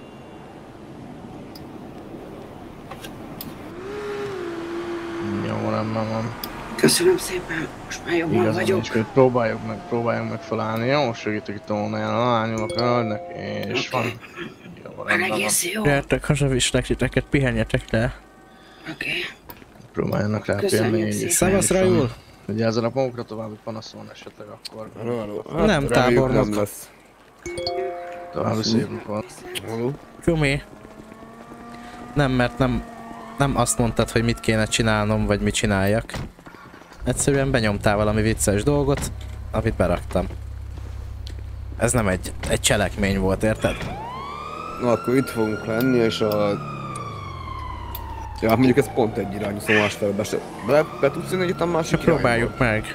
Jó, rendben van. Köszönöm szépen, most már jobban Igazán vagyok. Nincs, próbáljuk meg felállni, jó? Segítek itt a vonalán, alányulok a hölgynek, és van. Jó, rendben van. Jó. Gyertek, hazavislek titeket, pihenjetek le. Oké. Próbáljanak rá pihenni így is. Szevasz, Rajul! Ugye ezen a magukra további panasz van esetleg akkor. Nem tábornok. Nem lesz. További szép napot. Csumi. Nem, mert nem azt mondtad, hogy mit kéne csinálnom, vagy mit csináljak. Egyszerűen benyomtál valami vicces dolgot, amit beraktam. Ez nem egy cselekmény volt, érted? Na akkor itt fogunk lenni, és a... Ja, mondjuk ez pont egy irányú, szóval másfelbe se... Be tudsz jönni, hogy itt a másik irányból? Próbáljuk meg.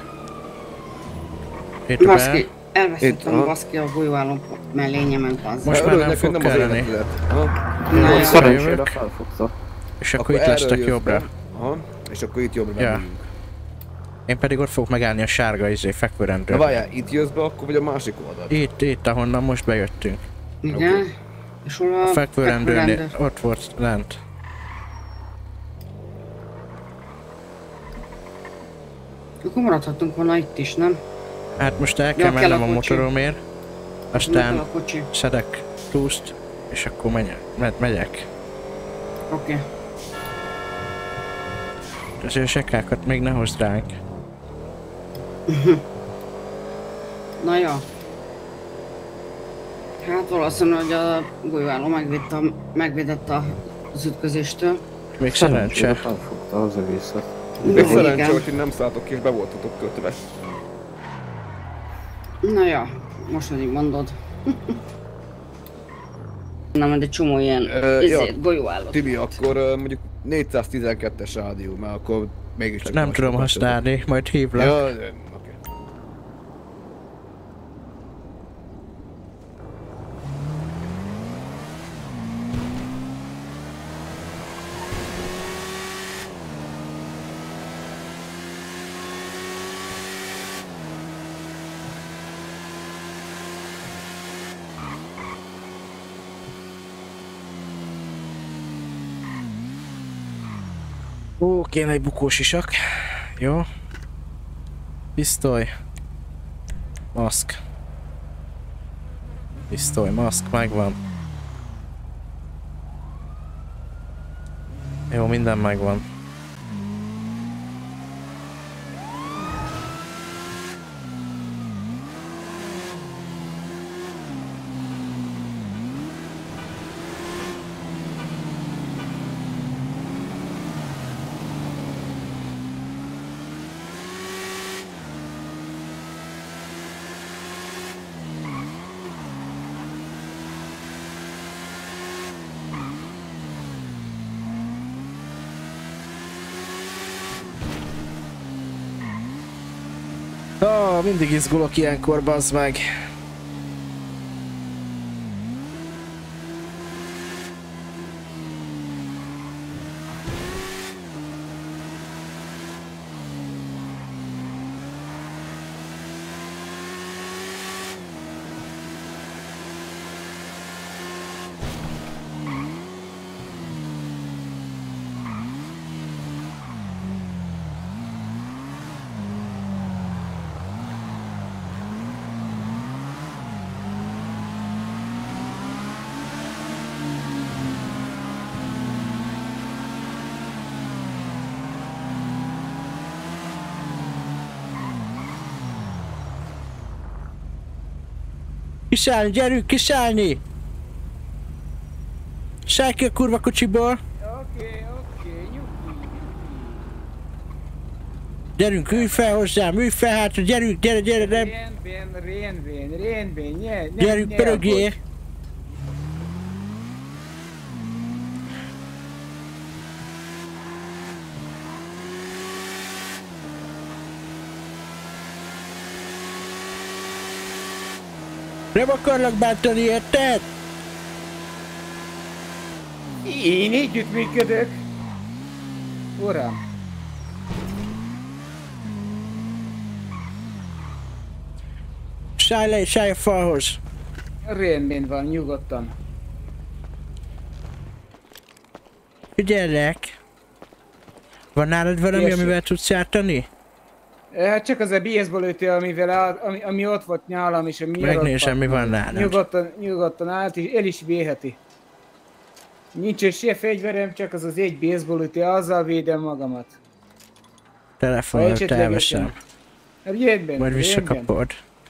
Itt Baszki, elvesztettem a baszki a golyóállom mellényemen az. Most már nem fog kelleni. Szerencsére felfogta. És akkor itt lesztek jobbra. Aha, és akkor itt jobbra Ja. megyünk. Én pedig ott fogok megállni a sárga fekvőrendről. Na várjál, itt jössz be akkor, vagy a másik oldalt? Itt, ahonnan most bejöttünk. Igen. És hol A fekvőrendőrnél, ott volt lent. Akkor maradhatunk volna itt is, nem? Hát most el kell mennem a motoromért. Aztán Kell a kocsi. szedek túszt, és akkor megyek. Oké. Azért a sekákat még ne hozd ránk. Na ja. Hát valószínű, hogy a golyóálló megvédett az ütközéstől. Még szerencse. Felfogta az egészet. Még szerencsé, hogy nem szálltok ki és be voltatok kötve. Na ja, most pedig mondod. Na, majd egy csomó ilyen golyóállót. Tibi, akkor mondjuk 412-es rádió, mert akkor mégiscsak... Nem tudom használni, majd hívlak. Ja, oké. Ó, kéne egy bukós isak. Jó. Pisztoly. Maszk. Pisztoly, maszk, megvan. Jó, minden megvan. Mindig izgulok ilyenkor, bazd meg. Kiszállni, gyerünk, kiszállni! Szállj ki a kurva kocsiból! Oké, nyugi. Gyerünk, ülj fel hozzám, ülj fel hátra, gyerünk, gyere, nem! Rendben, Gyerünk, pörögjél! Nem akarlak bántani, érted? Én együttműködök. Uram. Szállj le és szállj a falhoz. Rendben van, nyugodtan. Figyelek. Van nálad valami, amivel tudsz jártani? Hát csak az a baseballütő, ami ott volt nálam, és ami megnézem, mi van nálad. Nyugodtan állt, és el is véheti. Nincs se fegyverem, csak az egy baseballütő, azzal védem magamat. Telefonot elveszem. Rendben. Majd visszakapod.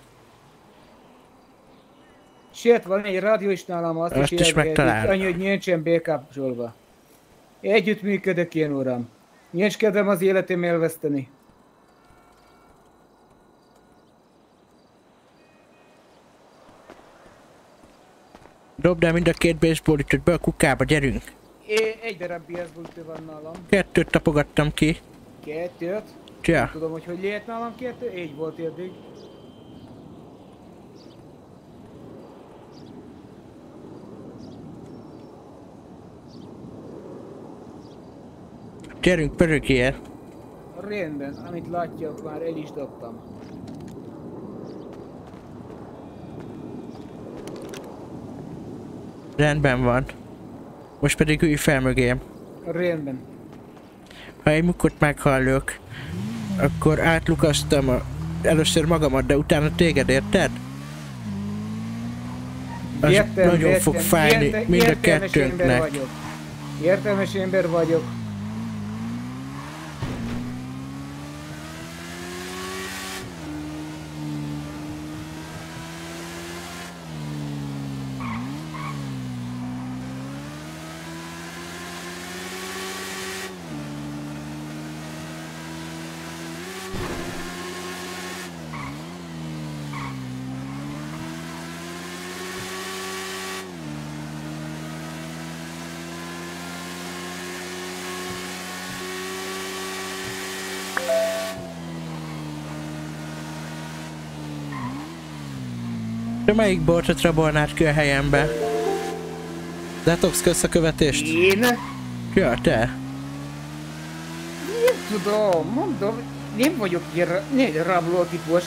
Sőt, van egy rádió is nálam, azt is megtalálom. Annyi, hogy nincsen bekapcsolva. Együttműködök én, uram. Nincs kedvem az életem elveszteni. Dobd el mind a két baseballütőt be a kukába, gyerünk! Egy darab baseballütő van nálam. 2 tapogattam ki. 2? Ja. Nem tudom, hogy lehet nálam 2, így volt eddig. Gyerünk, pörögjél! Rendben, amit látjak, már el is dobtam. Rendben van. Most pedig ülj fel mögém. Rendben. Ha egy mukkot meghallok, akkor átlukasztam először magamat, de utána téged, érted? Az nagyon fog fájni mind a kettőnknek. Értelmes ember vagyok. De melyik boltot rabolnád ki a helyembe? Detox összekövetést? Én? Ja, te. Nem tudom, mondom, nem vagyok ilyen rabló típus.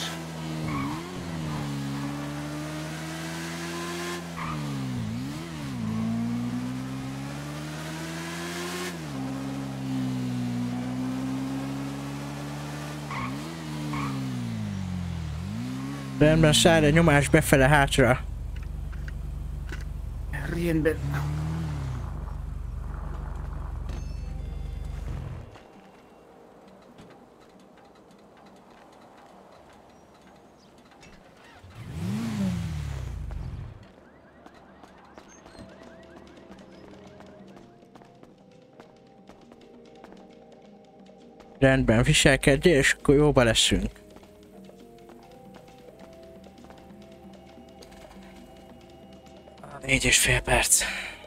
Rendben, szállj a nyomás befele hátra. Rendben. Rendben, viselkedjél, és akkor jóba leszünk. Négy és fél perc.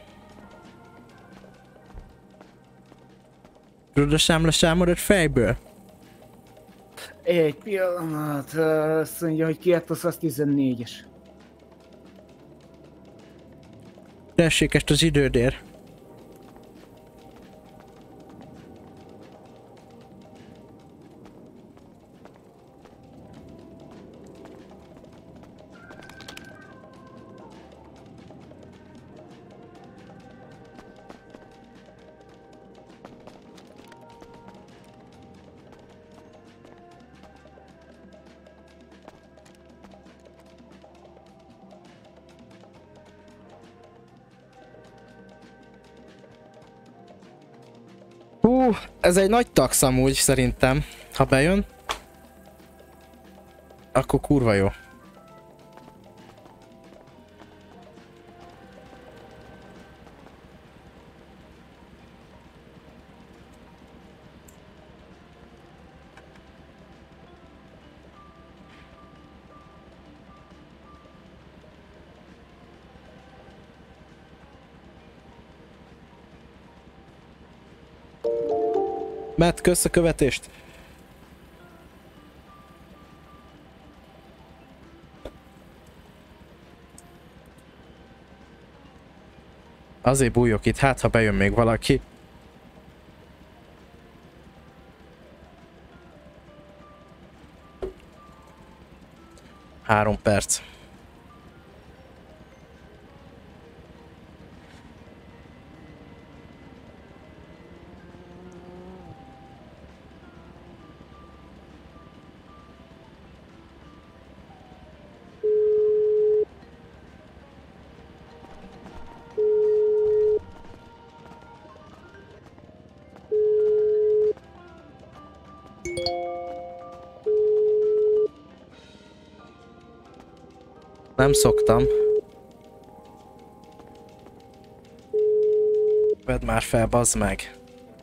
Tudod a számlaszámodat fejből? Egy pillanat, azt mondja, hogy 214-es. Tessék ezt az idődért. Ez egy nagy tax amúgy szerintem, ha bejön. Akkor kurva jó. Matt, kösz a követést. Azért bújok itt, hát ha bejön még valaki. Három perc. Nem szoktam. Vedd már fel, bazd meg.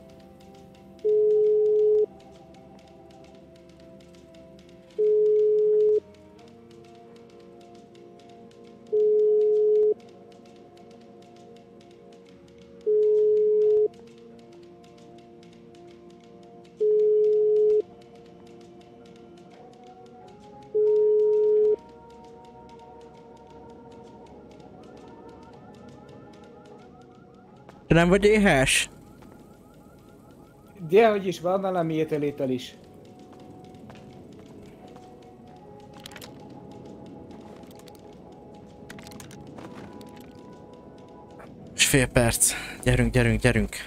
Te nem vagy éhes? Dehogy is, van valami ételétel is. És fél perc. Gyerünk, gyerünk, gyerünk.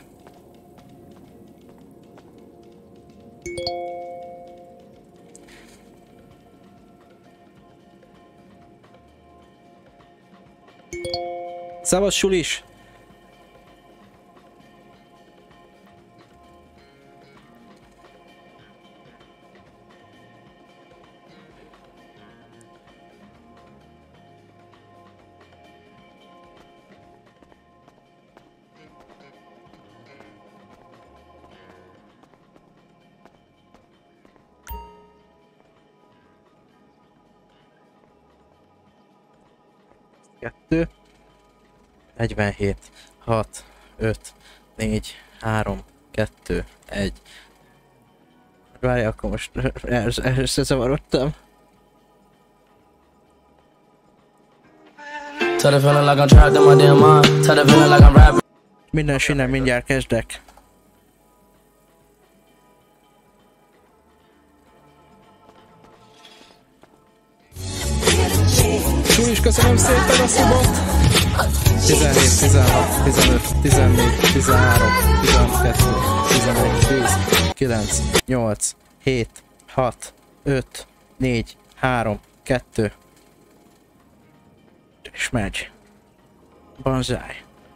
Szevasz, Sulis! Kettő, 47, 6, 5, 4, 3, 2, 1. Várj, akkor most összezavarodtam. Minden sinem, mindjárt kezdek. Sulis, köszönöm szépen a szubot! 17, 16, 15, 14, 13, 12, 11, 10, 9, 8, 7, 6, 5, 4, 3, 2. És megy. Banzai.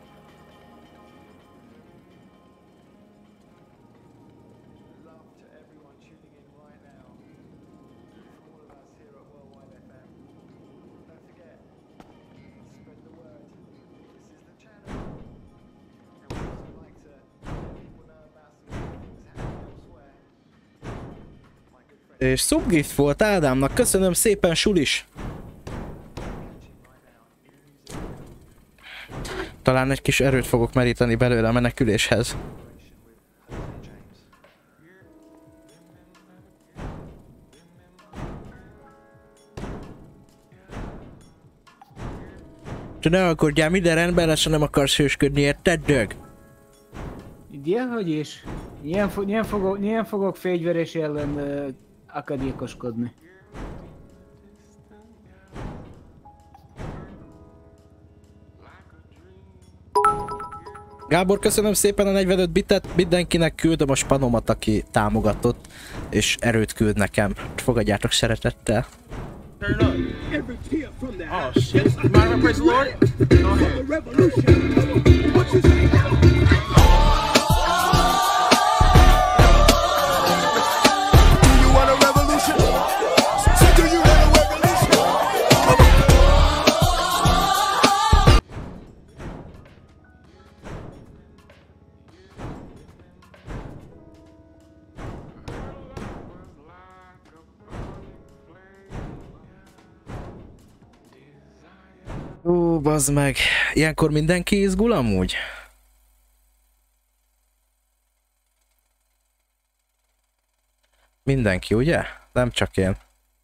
És subgift volt Ádámnak, köszönöm szépen, Sulis! Talán egy kis erőt fogok meríteni belőle a meneküléshez. Te ne aggódjál, minden rendben lesz, ha nem akarsz hősködni, érted, dög? Dehogy is. Ilyen fogok fegyveres ellen akadékoskodni. Gábor, köszönöm szépen a 45 bitet, mindenkinek küldöm a spanomat, aki támogatott, és erőt küld nekem. Fogadjátok szeretettel. Oh shit. You mind if I praise the Lord? Go ahead. Ó, bazd meg. Ilyenkor mindenki izgul amúgy? Mindenki, ugye? Nem csak én.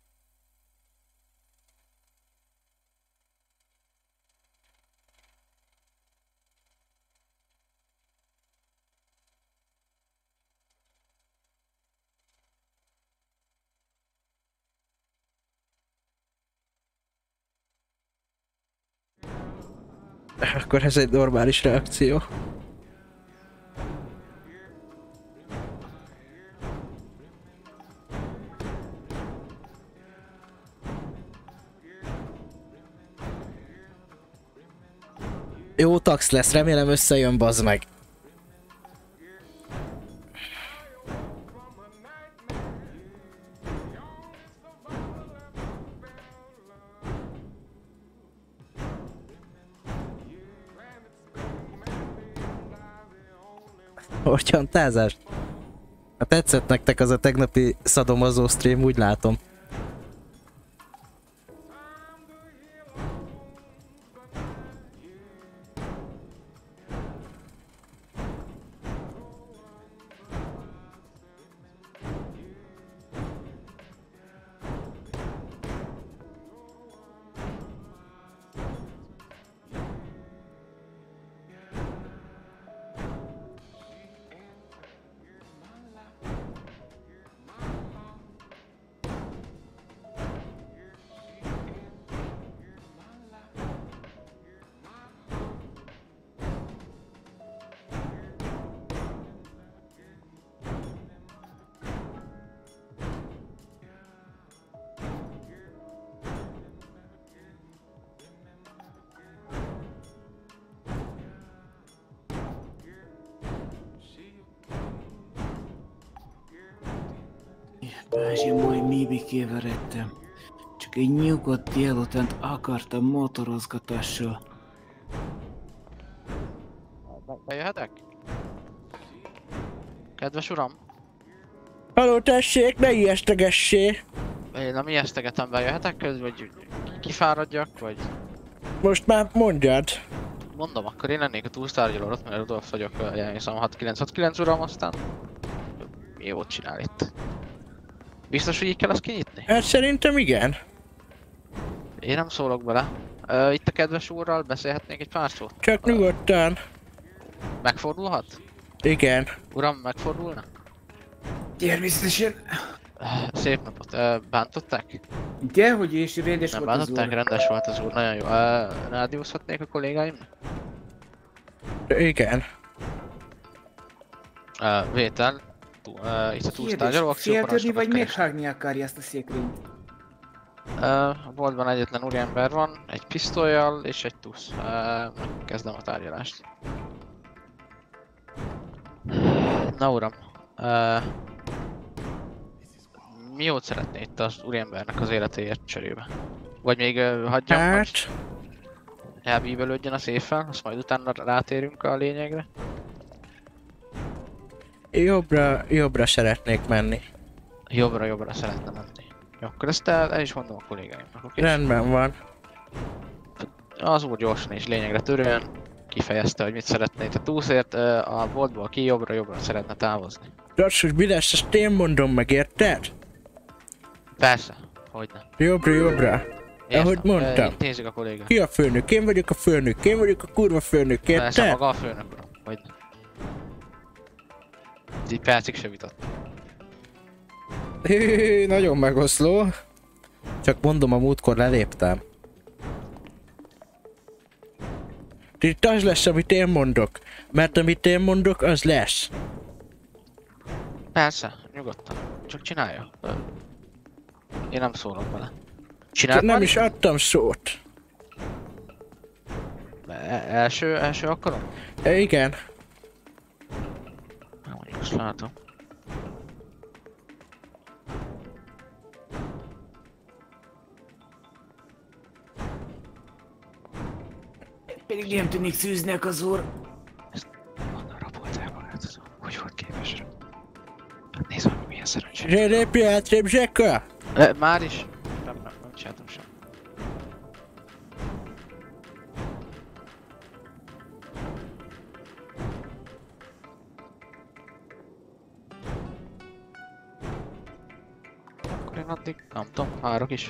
Akkor ez egy normális reakció. Jó tax lesz, remélem összejön, bazd meg. Ortyantázás? Hát tetszett nektek az a tegnapi szadomazó stream, úgy látom. Én majd Mibikével rettem. Csak egy nyugodt délutánt akartam motorozgatással. Bejöhetek? Kedves uram? Haló, tessék, ne ijesztegessé! Én nem ijesztegetem, bejöhetek közben, vagy kifáradjak, vagy... Most már mondjad. Mondom, akkor én lennék a túlsztárgyaló, ott, mert Rudolf vagyok, elhiszem 6969 uram, aztán... Mi jót csinál itt? Biztos, hogy így kell azt kinyitni? Hát szerintem igen. Én nem szólok bele. Itt a kedves úrral beszélhetnék egy pár szót? Csak nyugodtan. Megfordulhat? Igen. Uram, megfordulna? Természetesen. Szép napot. Bántották? Dehogy és rendes nem volt az bántották, úr. rendes volt az úr, nagyon jó. Rádiózhatnék a kollégáimnak? Igen. Vétel. Itt a túlsztárgyaló Féltörni vagy meghágni akarja ezt a székrényt? A boltban egyetlen úriember van, egy pisztollyal és egy tusz. Kezdem a tárgyalást. Na uram, mi jót szeretné itt az úriembernek az életéért cserébe? Vagy még hagyjam, hogy elbíbelődjön a széfen, azt majd utána rátérünk a lényegre? Jobbra szeretnék menni. Jobbra szeretne menni. Jó, akkor ezt el is mondom a kollégáimnak, oké? Rendben van. Az úr gyorsan és lényegre törően kifejezte, hogy mit szeretné itt a túszért, a boltból ki jobbra szeretne távozni. Rassus, mi lesz, ezt én mondom meg, érted? Persze, hogyne. Jobbra. Ahogy mondtam. Intézzük a kollégát. Ki a főnök? Én vagyok a főnök. Én vagyok a kurva főnök, érted? Persze, maga a főnök, uram. Hogyne. Egy percig se vitott. Nagyon megoszló. Csak mondom, a múltkor leléptem. Itt az lesz, amit én mondok. Mert amit én mondok, az lesz. Persze, nyugodtan. Csak csinálja. Én nem szólok bele. Csináld nem is adtam szót. Első alkalom? Igen. Mondjuk azt látom. Pedig nem tűnik szűznek az úr. Honnan rabolták magát? Hogy volt képes rá? Hát nézd meg, milyen szerencsés. Lépj átrébb, Zseka! Már is? Nem csináltam sem. addig? Nem tudom, várok is.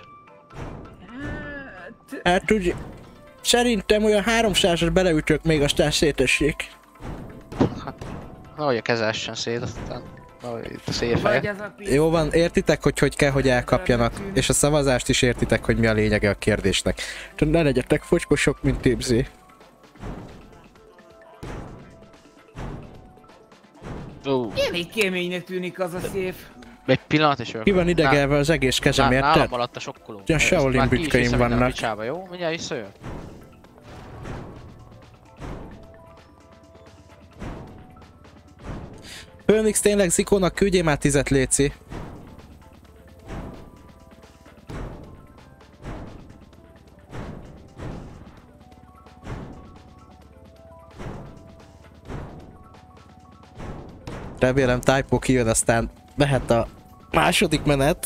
Hát úgy... Szerintem olyan 300-at beleütök még, aztán szétessék. Ahogy a keze essen szét, aztán... Ahogy itt a szélfeje. Jó van, értitek, hogy kell, hogy elkapjanak, és a szavazást is értitek, hogy mi a lényege a kérdésnek. Tehát ne legyetek focskosok, mint Tipsy. Elég keménynek tűnik az a szép. Egy pillanat és Ki van idegelve az egész kezem, érted? Nálam alatt a sokkoló. Ilyen Shaolin bütykeim vannak. Picsába, jó? Mindjárt visszajön. Phoenix, tényleg Zikónak küldjél már 10-et, léci. Remélem Typo kijön, aztán mehet a második menet.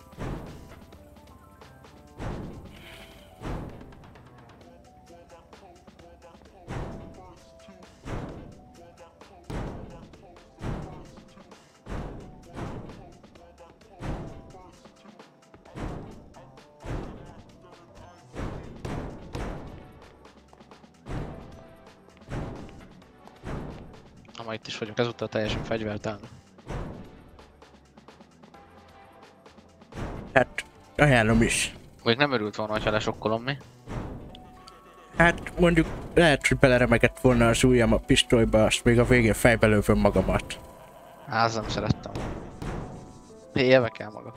Ma itt is vagyunk, ezúttal teljesen fegyvertelen. Hát, ajánlom is. Vagy nem örült volna, ha lesokkolom, mi? Hát mondjuk lehet, hogy beleremegett volna az ujjam a pisztolyba, azt még a végén fejbe lövöm magamat. Hát, nem szerettem. Élvek el maga.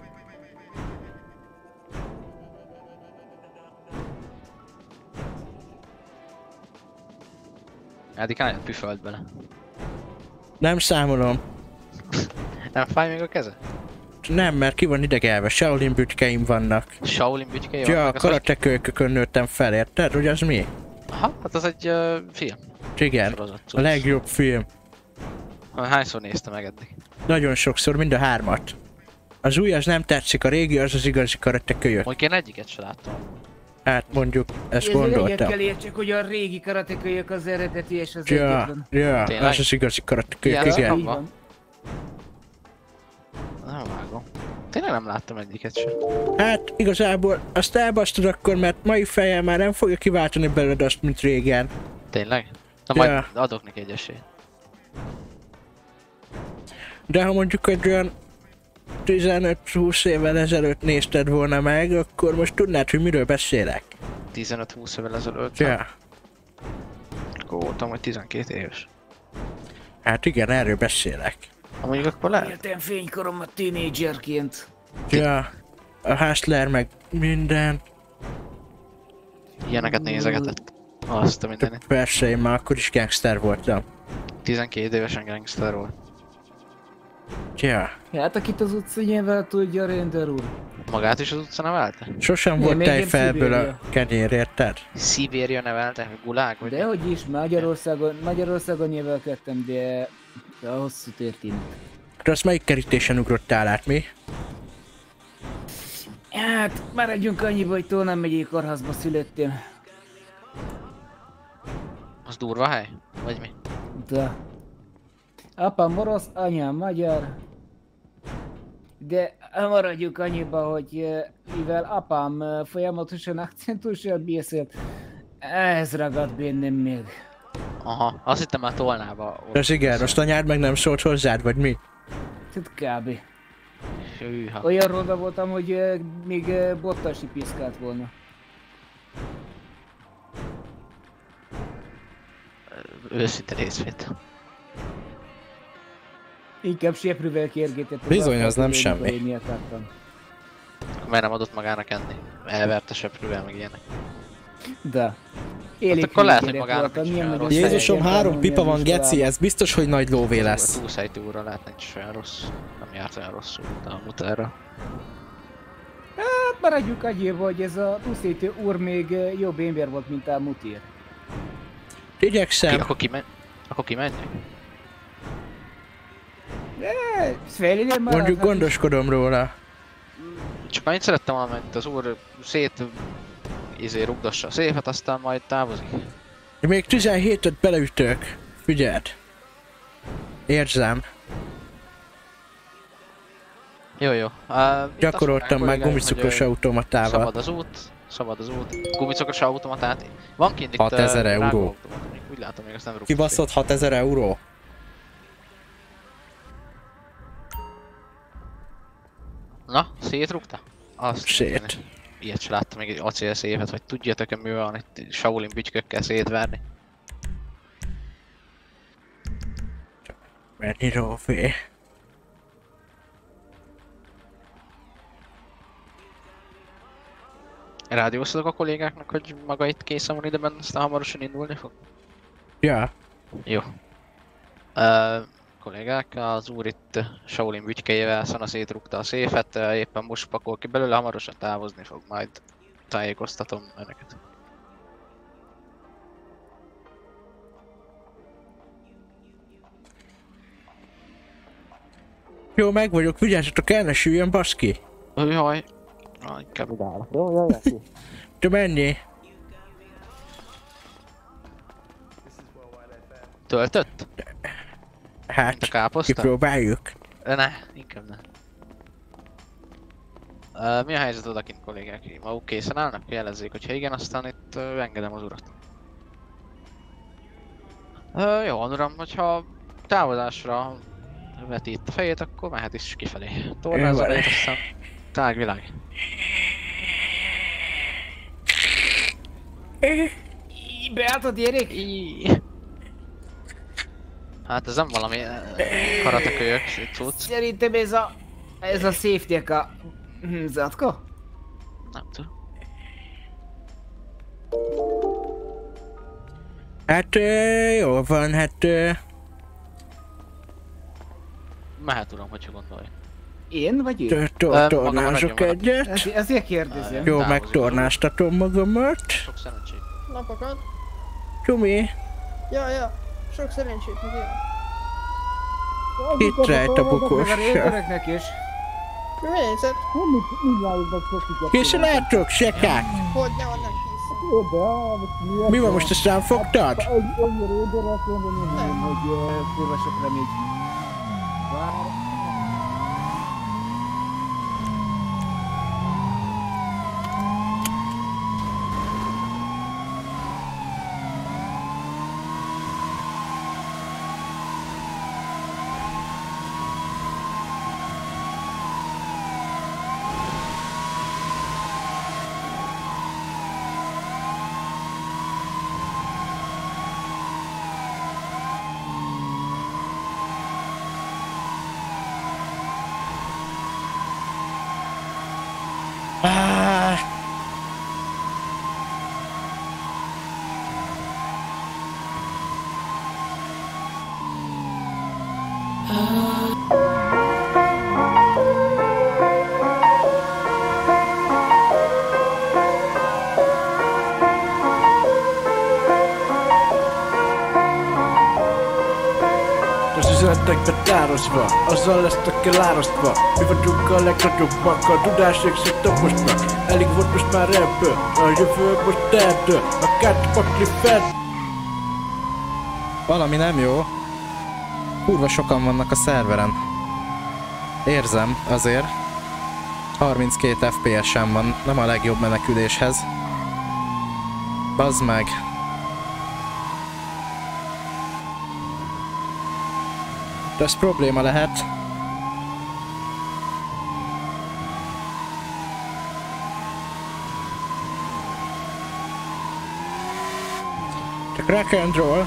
Eddig álljon püföld bele. Nem számolom. Nem fáj még a keze? Nem, mert ki van idegelve, Shaolin bütykeim vannak. Shaolin bütykeim vannak? Ja, vannak? karatekölykökön nőttem fel, érted? Hogy az mi? Aha, hát az egy film. Igen, a legjobb film. Hányszor nézte meg eddig? Nagyon sokszor, mind a 3-at. Az új az nem tetszik, a régi az az igazi karatekölyök. Mondjuk én egyiket se láttam. Hát mondjuk, ezt gondoltam. Egyet kell értsek, hogy a régi karatekölyök az eredeti és az Ja, egyetlen. ja, az az igazi karatekölyök, igen. Nem vágom. Tényleg nem láttam egyiket sem. Hát igazából azt elbasztod akkor, mert mai fejjel már nem fogja kiváltani belőled azt, mint régen. Tényleg? Na majd adok neki egy esélyt. De ha mondjuk egy olyan 15-20 évvel ezelőtt nézted volna meg, akkor most tudnád, hogy miről beszélek. 15-20 évvel ezelőtt? Ja. Akkor voltam, hogy 12 éves. Hát igen, erről beszélek. Mondjuk akkor lehet? Éltem fénykoromat tínédzserként. Ja, a Hustler meg minden. Ilyeneket nézegetett. Azt a mindenit. Persze, én már akkor is gangster voltam. 12 évesen gangster volt. Ja. Hát akit az utca nyilván tudja, Render úr. Magát is az utca nevelte? Sosem volt tejfelből a kenyér, érted? Szibéria nevelte? Gulág? Vagy dehogy is, Magyarországon nyilvánkedtem, de a hosszú történet. De azt melyik kerítésen ugrottál át, mi? Hát, maradjunk annyiba, hogy túl nem megyék kórházba születtem. Az durva hely? Vagy mi? De. Apám orosz, anyám magyar. De maradjunk annyiba, hogy mivel apám folyamatosan akcentussal beszélt, ez ragad bennem még. Aha, azt hittem már Tolnába. Ez igen, azt anyád meg nem szólt hozzád, vagy mi? Tehát kb. Hűha. Olyan ronda voltam, hogy még Bottasi piszkált volna. Őszinte részvétel. Inkább seprűvel kérgetett. Bizony, az nem semmi. Mert nem adott magának enni. Elverte seprűvel, meg ilyenek. De. Hát akkor lehet, hogy magának nincs olyan rossz. Jézusom, 3 pipa van, geci, ez biztos, hogy nagy lóvé lesz. 20 úrra lehet, nincs olyan rossz. Nem járt olyan rosszul, de a mutára. Hát maradjuk annyiba, hogy ez a Tuszéti úr még jobb ember volt, mint a mutír. Igyekszem. Akkor kimenjek? Mondjuk gondoskodom róla. Csak annyit szerettem volna, hogy az úr rugdossa a széfet, aztán majd távozik. Még 17-öt beleütök. Figyeld. Érzem. Jó. Gyakoroltam már gumicukros automatával. Szabad az út. Gumicukros automatát. Van kint itt 6000 euró. Úgy látom, még azt nem rúgtuk. Kibaszott 6000 euró? Na, szétrúgta? Sét. Ilyet se láttam még egy acélszéfet, hogy tudjátok-e mi van itt Shaolin bütykökkel szétverni. Menni Rófé. Rádióztatok a kollégáknak, hogy maga itt készen van ideben, aztán hamarosan indulni fog? Ja. Jó. Kollégák, az úr itt Shaolin bütykéjével szana szétrúgta a széfet, éppen most pakol ki belőle, hamarosan távozni fog, majd tájékoztatom önöket. Jó, meg vagyok, vigyázzatok, el ne süljön, baszki! Jaj, inkább odállok. Jó. Te menjél! Töltött? Hát, a káposzta? kipróbáljuk. Ne, inkább ne. Mi a helyzet odakint, kollégák? Maguk készen állnak? Jelezzék, hogyha igen, aztán itt engedem az urat. Jó, uram, hogyha távozásra veti itt a fejét, akkor mehet is kifelé. Tornázza le, aztán tágvilág. Beálltad, Erik? Hát ez nem valami karatekölyök cucc. Szerintem ez a safety-ek a zatka? Nem tudom. Hát jó van, hát... Mehet uram, hogyha gondolja. Én vagy ő? Tornázok egyet. Ezért kérdezem. Jó, megtornáztatom magamat. Sok szerencsét. Napokat. Csumi. Ja. Sok szerencsét, meg én. Itt rejt a bukossa. Mi helyzet? Készen álltok, sekák? Hogyne van, nem készen. Mi van, most ezt rám fogtad? Nem, hogy kurva sok remény. Betározva, azzal lesztek elárasztva. Mi vagyunk a legnagyobbak, a tudás égszik taposnak. Elég volt most már ebből, a jövő most erdő. A kártyapakli fed. Valami nem jó. Kurva sokan vannak a szerveren. Érzem azért. 32 FPS-en van, nem a legjobb meneküléshez. Bazd meg. De ez probléma lehet. Csak rock and roll.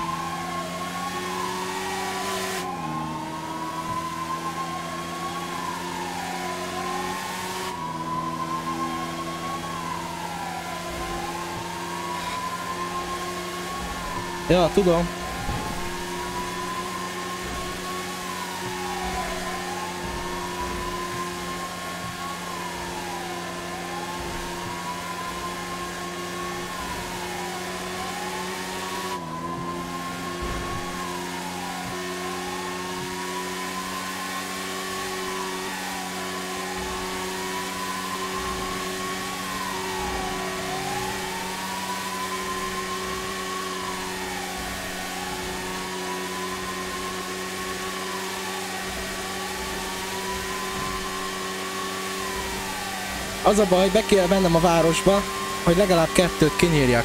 Ja, tudom. Az a baj, be kell mennem a városba, hogy legalább 2-t kinyírjak.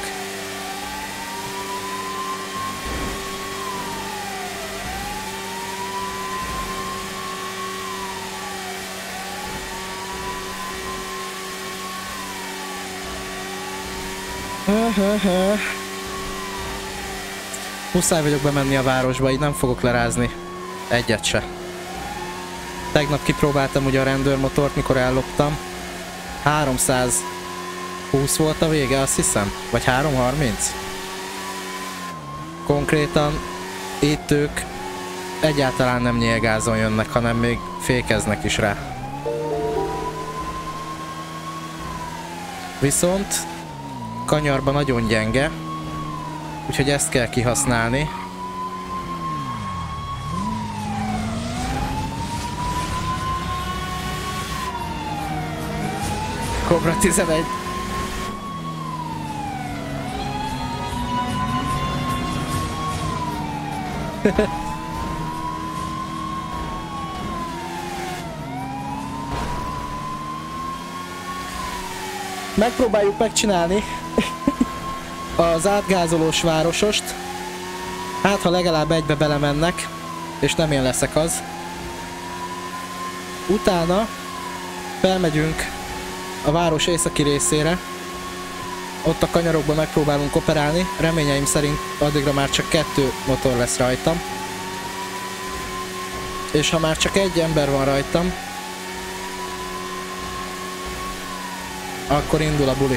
Muszáj vagyok bemenni a városba, így nem fogok lerázni. Egyet se. Tegnap kipróbáltam ugye a rendőrmotort, mikor elloptam. 320 volt a vége, azt hiszem? Vagy 330? Konkrétan itt ők egyáltalán nem nyílgázon jönnek, hanem még fékeznek is rá. Viszont kanyarban nagyon gyenge, úgyhogy ezt kell kihasználni. Cobra 11. Megpróbáljuk megcsinálni az átgázolós városost. Hát ha legalább egybe belemennek, és nem én leszek az. Utána felmegyünk a város északi részére. Ott a kanyarokban megpróbálunk operálni. Reményeim szerint addigra már csak 2 motor lesz rajtam. És ha már csak 1 ember van rajtam, akkor indul a buli.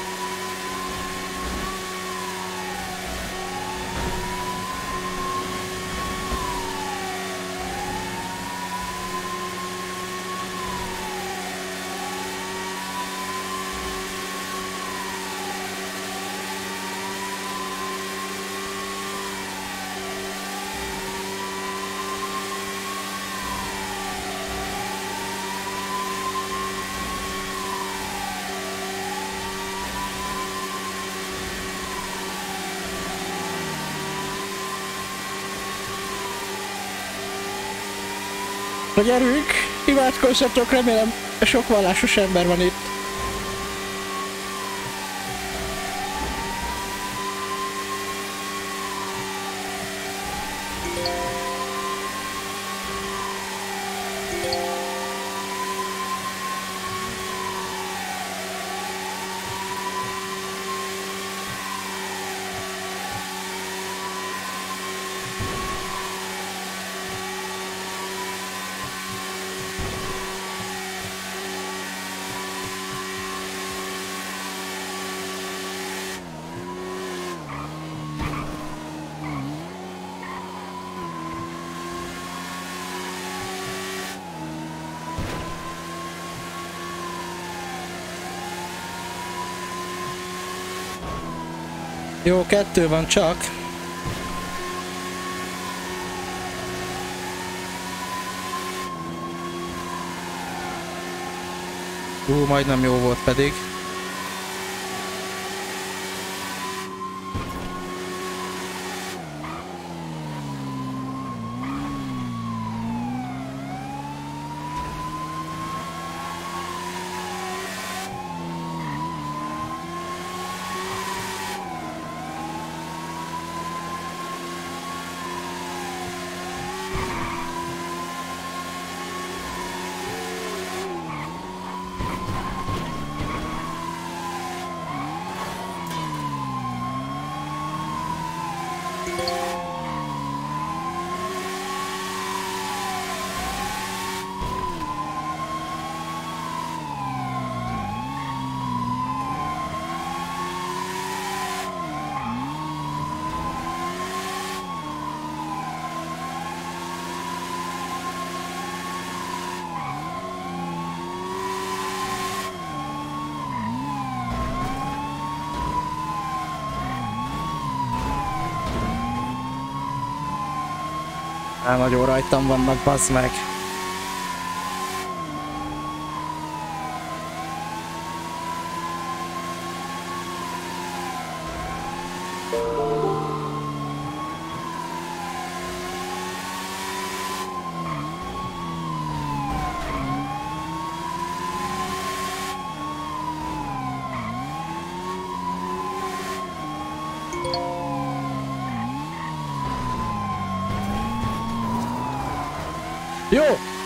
A gyerünk, imádkozzatok, remélem sok vallásos ember van itt. Jó, 2 van csak. Majdnem jó volt pedig. Nagyon rajtam vannak, bazd meg. Jó!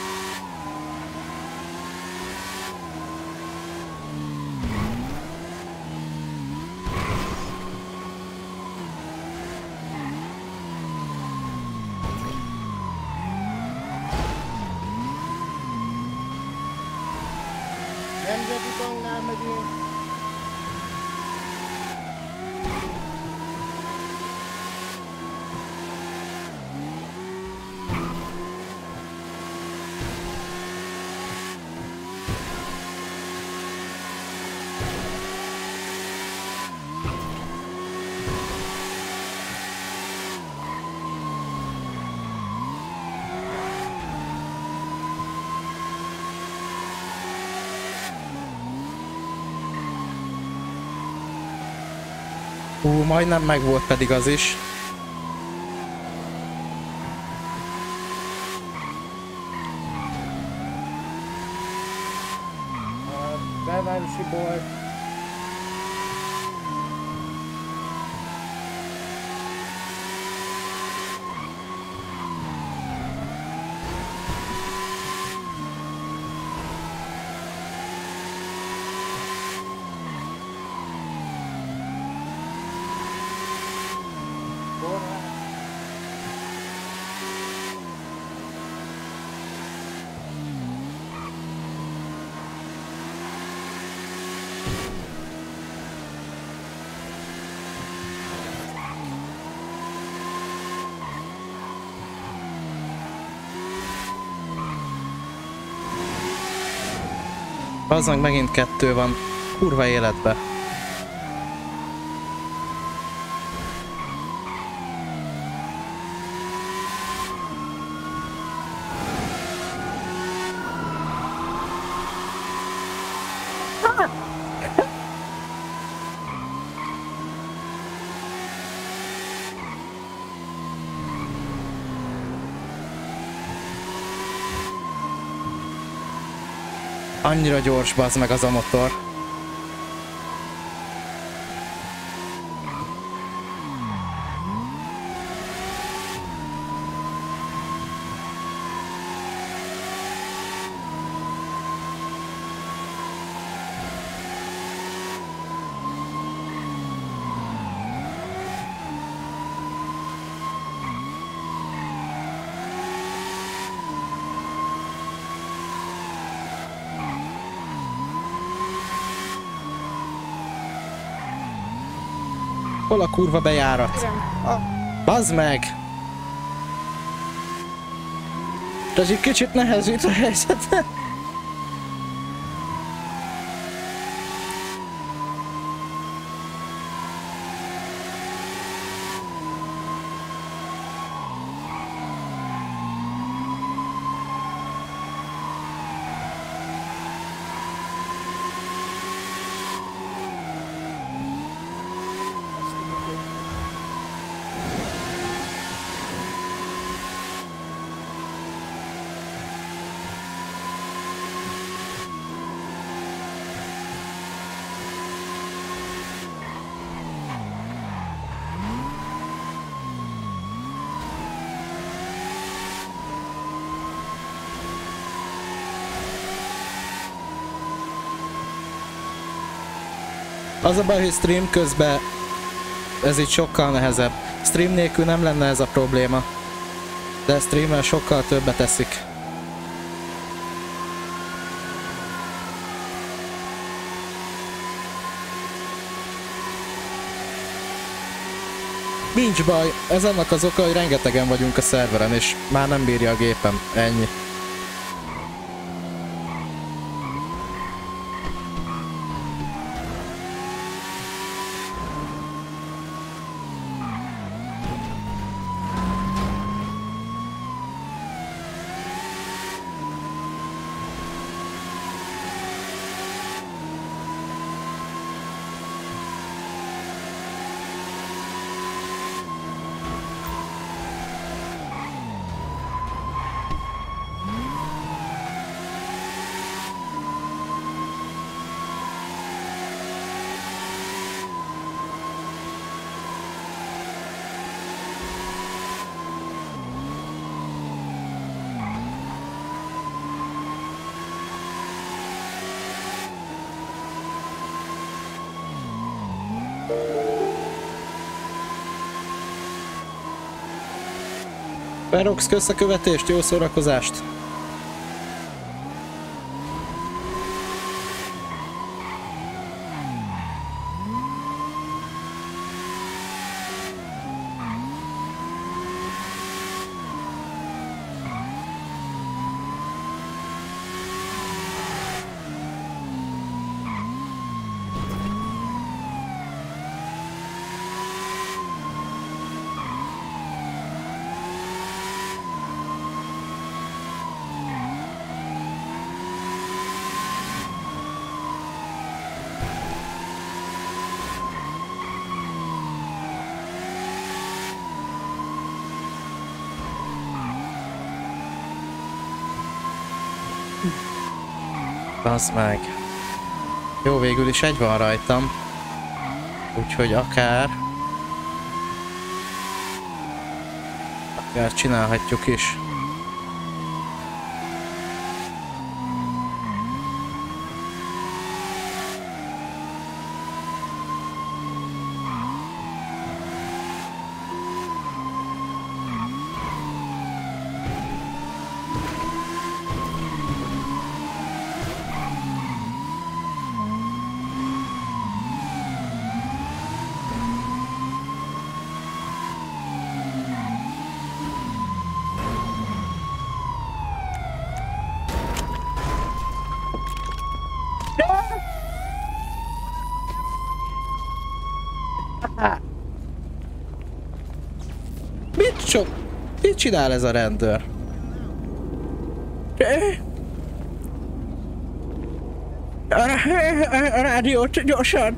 Nemzeti Banknál megyünk. Majdnem megvolt pedig az is. A belvárosi bolt. Bazzag megint 2 van. Kurva életbe. Annyira gyors, bazd meg az a motor. Hol a kurva bejárat? Bazd meg! Ez egy kicsit nehezít a helyzetet. Az a baj, hogy stream közben ez így sokkal nehezebb. Stream nélkül nem lenne ez a probléma. De streammel sokkal többet eszik. Nincs baj, ez annak az oka, hogy rengetegen vagyunk a szerveren, és már nem bírja a gépem. Ennyi. Verox, kösz a követést, jó szórakozást! Bazd meg. Jó, végül is egy van rajtam. Úgyhogy akár csinálhatjuk is. Mit csinál ez a rendőr? A rádiót gyorsan!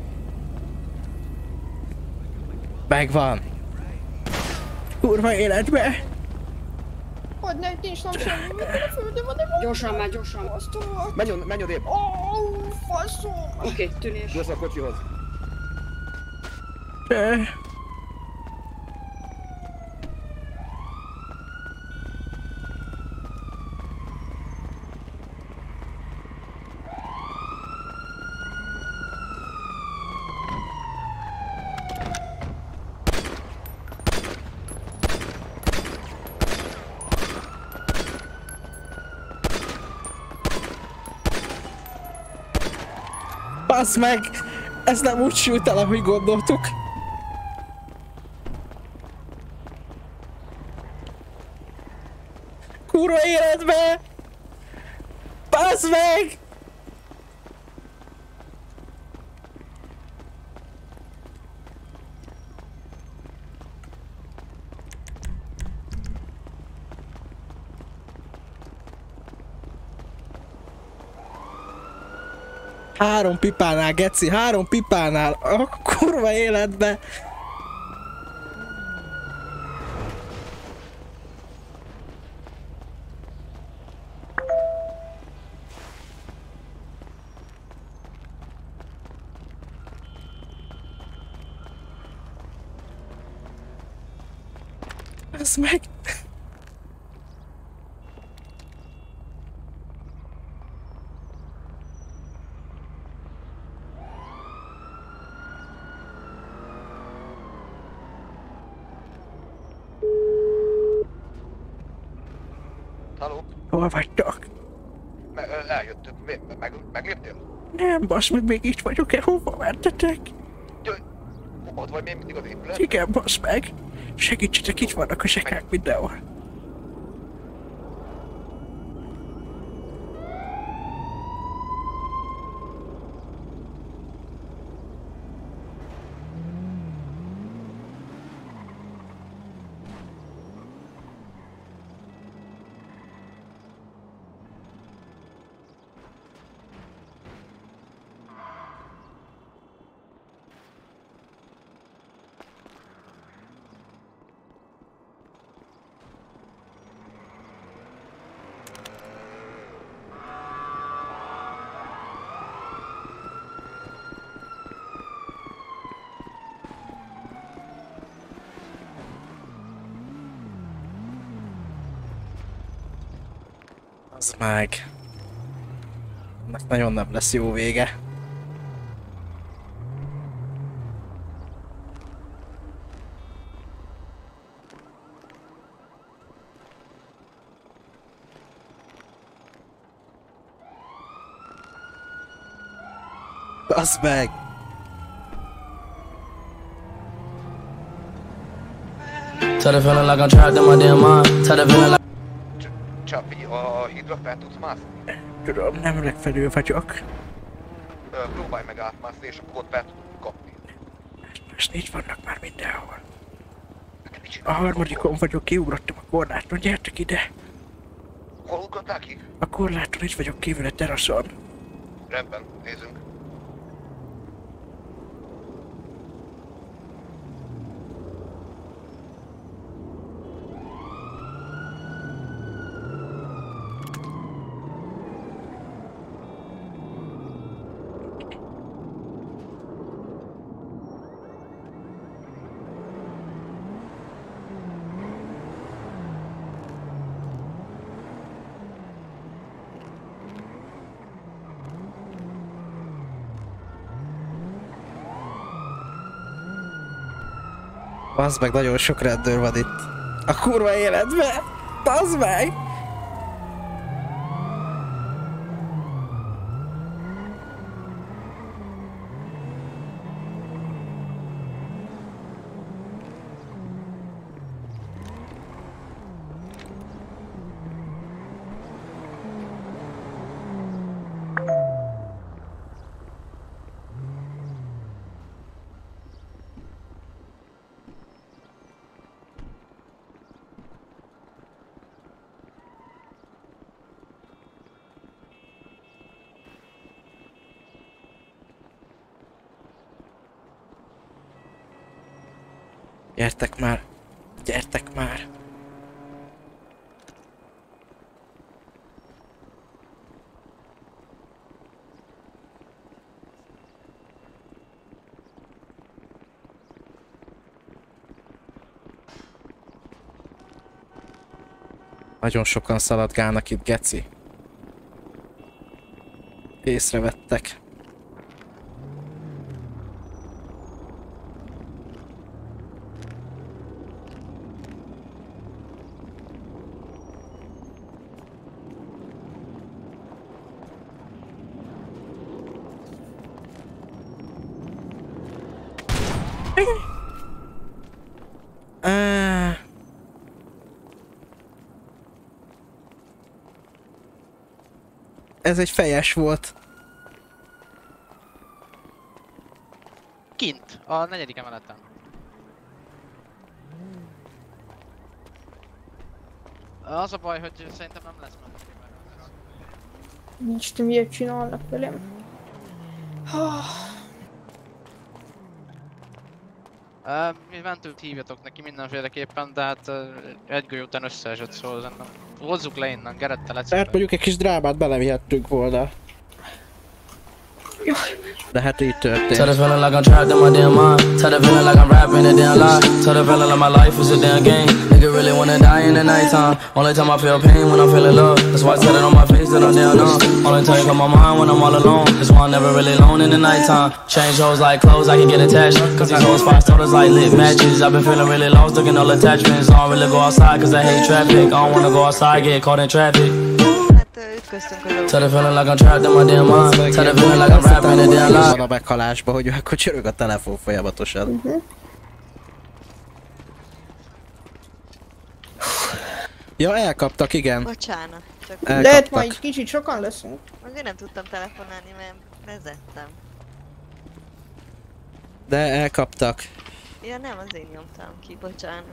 Megvan! Kurva életbe! Hogy ne, nincs nem semmi, minden a földön van, de van. Gyorsan már, gyorsan. Menj odébb! Faszom! Oké, tűnés. Gyorsan a kocsihoz. Bassz meg! Ez nem úgy sült el, ahogy gondoltuk. Kurva életbe! Bassz meg! Három pipánál, geci, 3 pipánál, a kurva életbe! Ez meg... Halló? Hol vagytok? Eljöttök. Megléptél? Nem, basz meg, még itt vagyok-e? Hova mentetek? Ott vagy még mindig az épület? Igen, basz meg. Segítsetek, itt vannak a zsekák mindenhol. Az meg. Ennek nagyon nem lesz jó vége. Basz meg! Csapi, a hídra fel tudsz mászni? Tudom, nem legfelül vagyok. Próbálj meg átmászni, és akkor ott fel tudunk kapni. Most így vannak már mindenhol. A harmadikon vagyok, kiugrottam a korláton, gyertek ide! Hol ugrottál ki? A korláton itt vagyok kívül a teraszon. Rendben, nézzünk. Bazd meg, nagyon sok rendőr van itt. A kurva életben! Bazd meg! Gyertek már! Gyertek már! Nagyon sokan szaladgálnak itt, geci. Észrevettek. Ez egy fejes volt. Kint, a 4. emeleten. Az a baj, hogy szerintem nem lesz menekülő. Nincs, te miért csinálnak velem? Mi mentőt hívjatok neki mindenféleképpen, de hát egy golyó után összeesett, szóval nem. Hozzuk le innen, Gerettel egyszer. Tehát mondjuk egy kis drámát belevihettünk volna. De hát így történt. Tell the feeling like I'm trapped in my damn mind. Tell the feeling like I'm rapping a damn lie. Tell the feeling like my life is a damn game. Nigga really wanna die in the nighttime. Only time I feel pain when I'm feeling love. That's why I said it on my face that I'm down on. Only time you come on my mind when I'm all alone. That's why I'm never really alone in the nighttime. Change hoes like clothes, I can get attached. Cause these hoes five starters like lit matches. I've been feeling really lost, looking all attachments. I don't really go outside cause I hate traffic. I don't wanna go outside, get caught in traffic. Tell the feeling like I'm trapped in my damn mind. Tell the feeling like I'm rapping a damn lie. Van a meghalásba, hogy akkor csörög a telefon folyamatosan. Ja, elkaptak, igen. Bocsánat. Csak Lehet majd kicsit sokan leszünk. Azért nem tudtam telefonálni, mert vezettem. De elkaptak. Ja nem, az én nyomtam ki, bocsánat.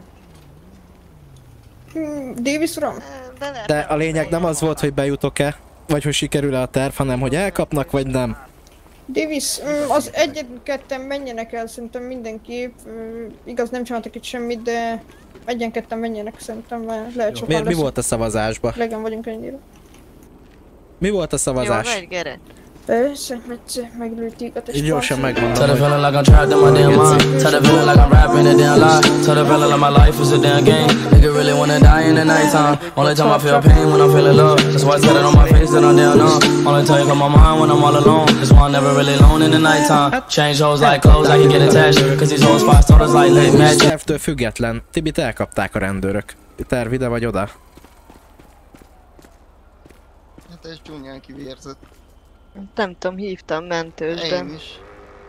Davis uram? De a lényeg nem az volt, hogy bejutok-e, vagy hogy sikerül-e a terv, hanem hogy elkapnak, vagy nem. Davis, az egyen-ketten menjenek el szerintem mindenképp. Igaz, nem csináltak itt semmit, de egyen-ketten menjenek szerintem, mert lehet sokan leszünk. Mi volt a szavazásba? Legen vagyunk ennyire. Mi volt a szavazás? Jó, megy, Geret. Persze, meglőtték a testpart. Gyorsan megmondom, Tell the feeling like I'm trapped in my damn mind. Tell the feeling like I'm rapping a damn lie. Tell the feeling like my life is a damn game. Nigga really wanna die in the nighttime. Only time I feel pain when I'm feeling love. That's why I said it on my face that I'm down on. Only time you come on my mind when I'm all alone. That's why I'm never really alone in the nighttime. Change hoes like clothes, I can get attached. Cause these hoes five starters like lit matches. Tervtől független. Tibit elkapták a rendőrök. Terv, ide vagy oda? Hát ez csúnyán kivérzett. Nem tudom, hívtam mentősbe. Én is.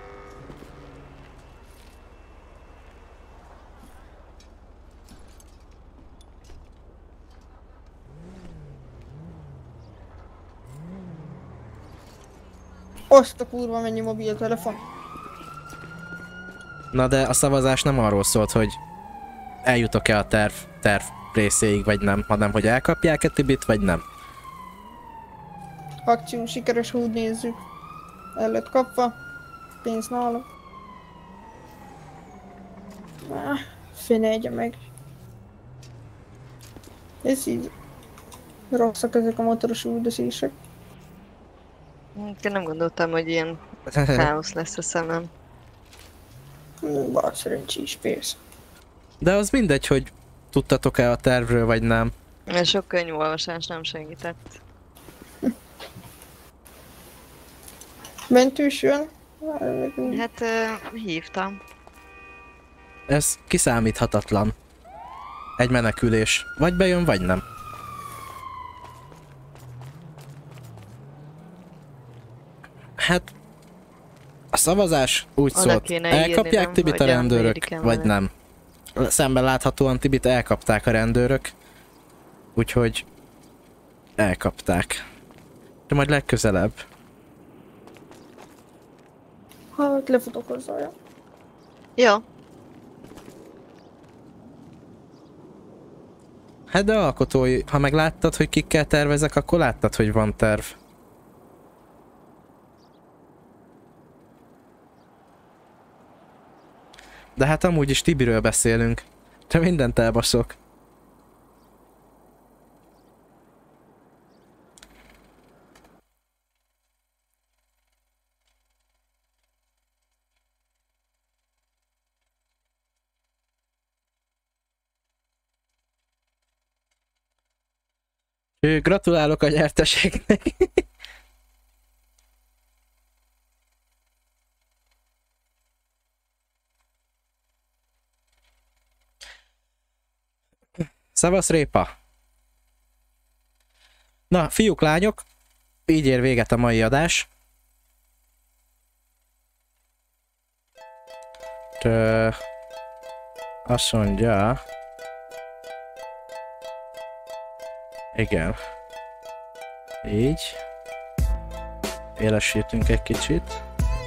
Azt a kurva mennyi mobiltelefon. Na de a szavazás nem arról szólt, hogy eljutok-e a terv részéig, vagy nem, hanem hogy elkapják-e Tibit, vagy nem. Akció sikeres, úgy nézzük. El lett kapva. Pénz nála. Fenelje meg. Ez így. Rosszak ezek a motoros üldözések. Én nem gondoltam, hogy ilyen káosz lesz a szemem. Bár szerencsés, persze. De az mindegy, hogy tudtatok-e a tervről, vagy nem. Sok könyvolvasás nem segített. Mentős jön? Hát hívtam. Ez kiszámíthatatlan. Egy menekülés. Vagy bejön, vagy nem. Hát... A szavazás úgy szólt, elkapják Tibit a rendőrök, vagy nem. Szemben láthatóan Tibit elkapták a rendőrök. Úgyhogy... elkapták. De majd legközelebb. Hát lefutok hozzá. Jó. Hát de alkotói, ha megláttad, hogy kikkel tervezek, akkor láttad, hogy van terv. De hát amúgy is Tibiről beszélünk. Te mindent elbaszok. Gratulálok a nyerteségnek. Szavasz Répa! Na, fiúk, lányok, így ér véget a mai adás. Azt mondja... Igen. Így. Élesítünk egy kicsit.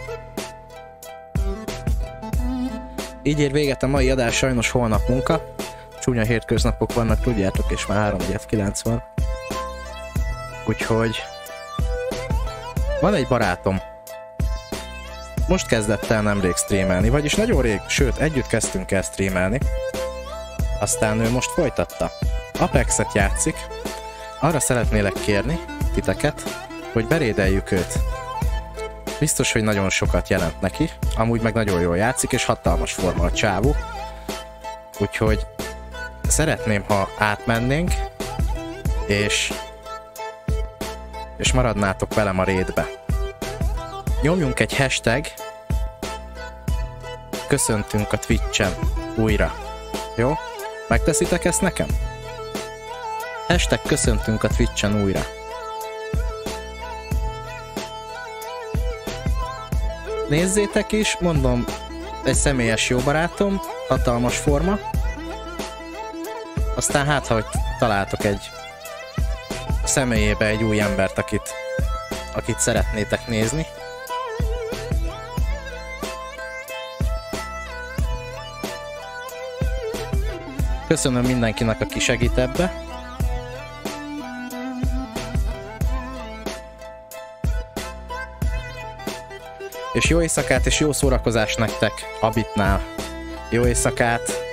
Így ér véget a mai adás, sajnos holnap munka. Csúnya hétköznapok vannak, tudjátok, és már 3-9 van. Úgyhogy... Van egy barátom. Most kezdett el nemrég streamelni, vagyis nagyon rég, sőt, együtt kezdtünk el streamelni. Aztán ő most folytatta. Apexet játszik. Arra szeretnélek kérni titeket, hogy berédeljük őt. Biztos, hogy nagyon sokat jelent neki, amúgy meg nagyon jól játszik, és hatalmas forma a csávó. Úgyhogy szeretném, ha átmennénk, és maradnátok velem a raidbe. Nyomjunk egy hashtag, köszöntünk a Twitch-en újra. Jó? Megteszitek ezt nekem? Hashtag köszöntünk a Twitch-en újra. Nézzétek is, mondom, egy személyes jó barátom, hatalmas forma. Aztán hát, ha hogy találtok egy személyébe egy új embert, akit szeretnétek nézni. Köszönöm mindenkinek, aki segít ebbe. És jó éjszakát és jó szórakozást nektek Abitnál. Jó éjszakát!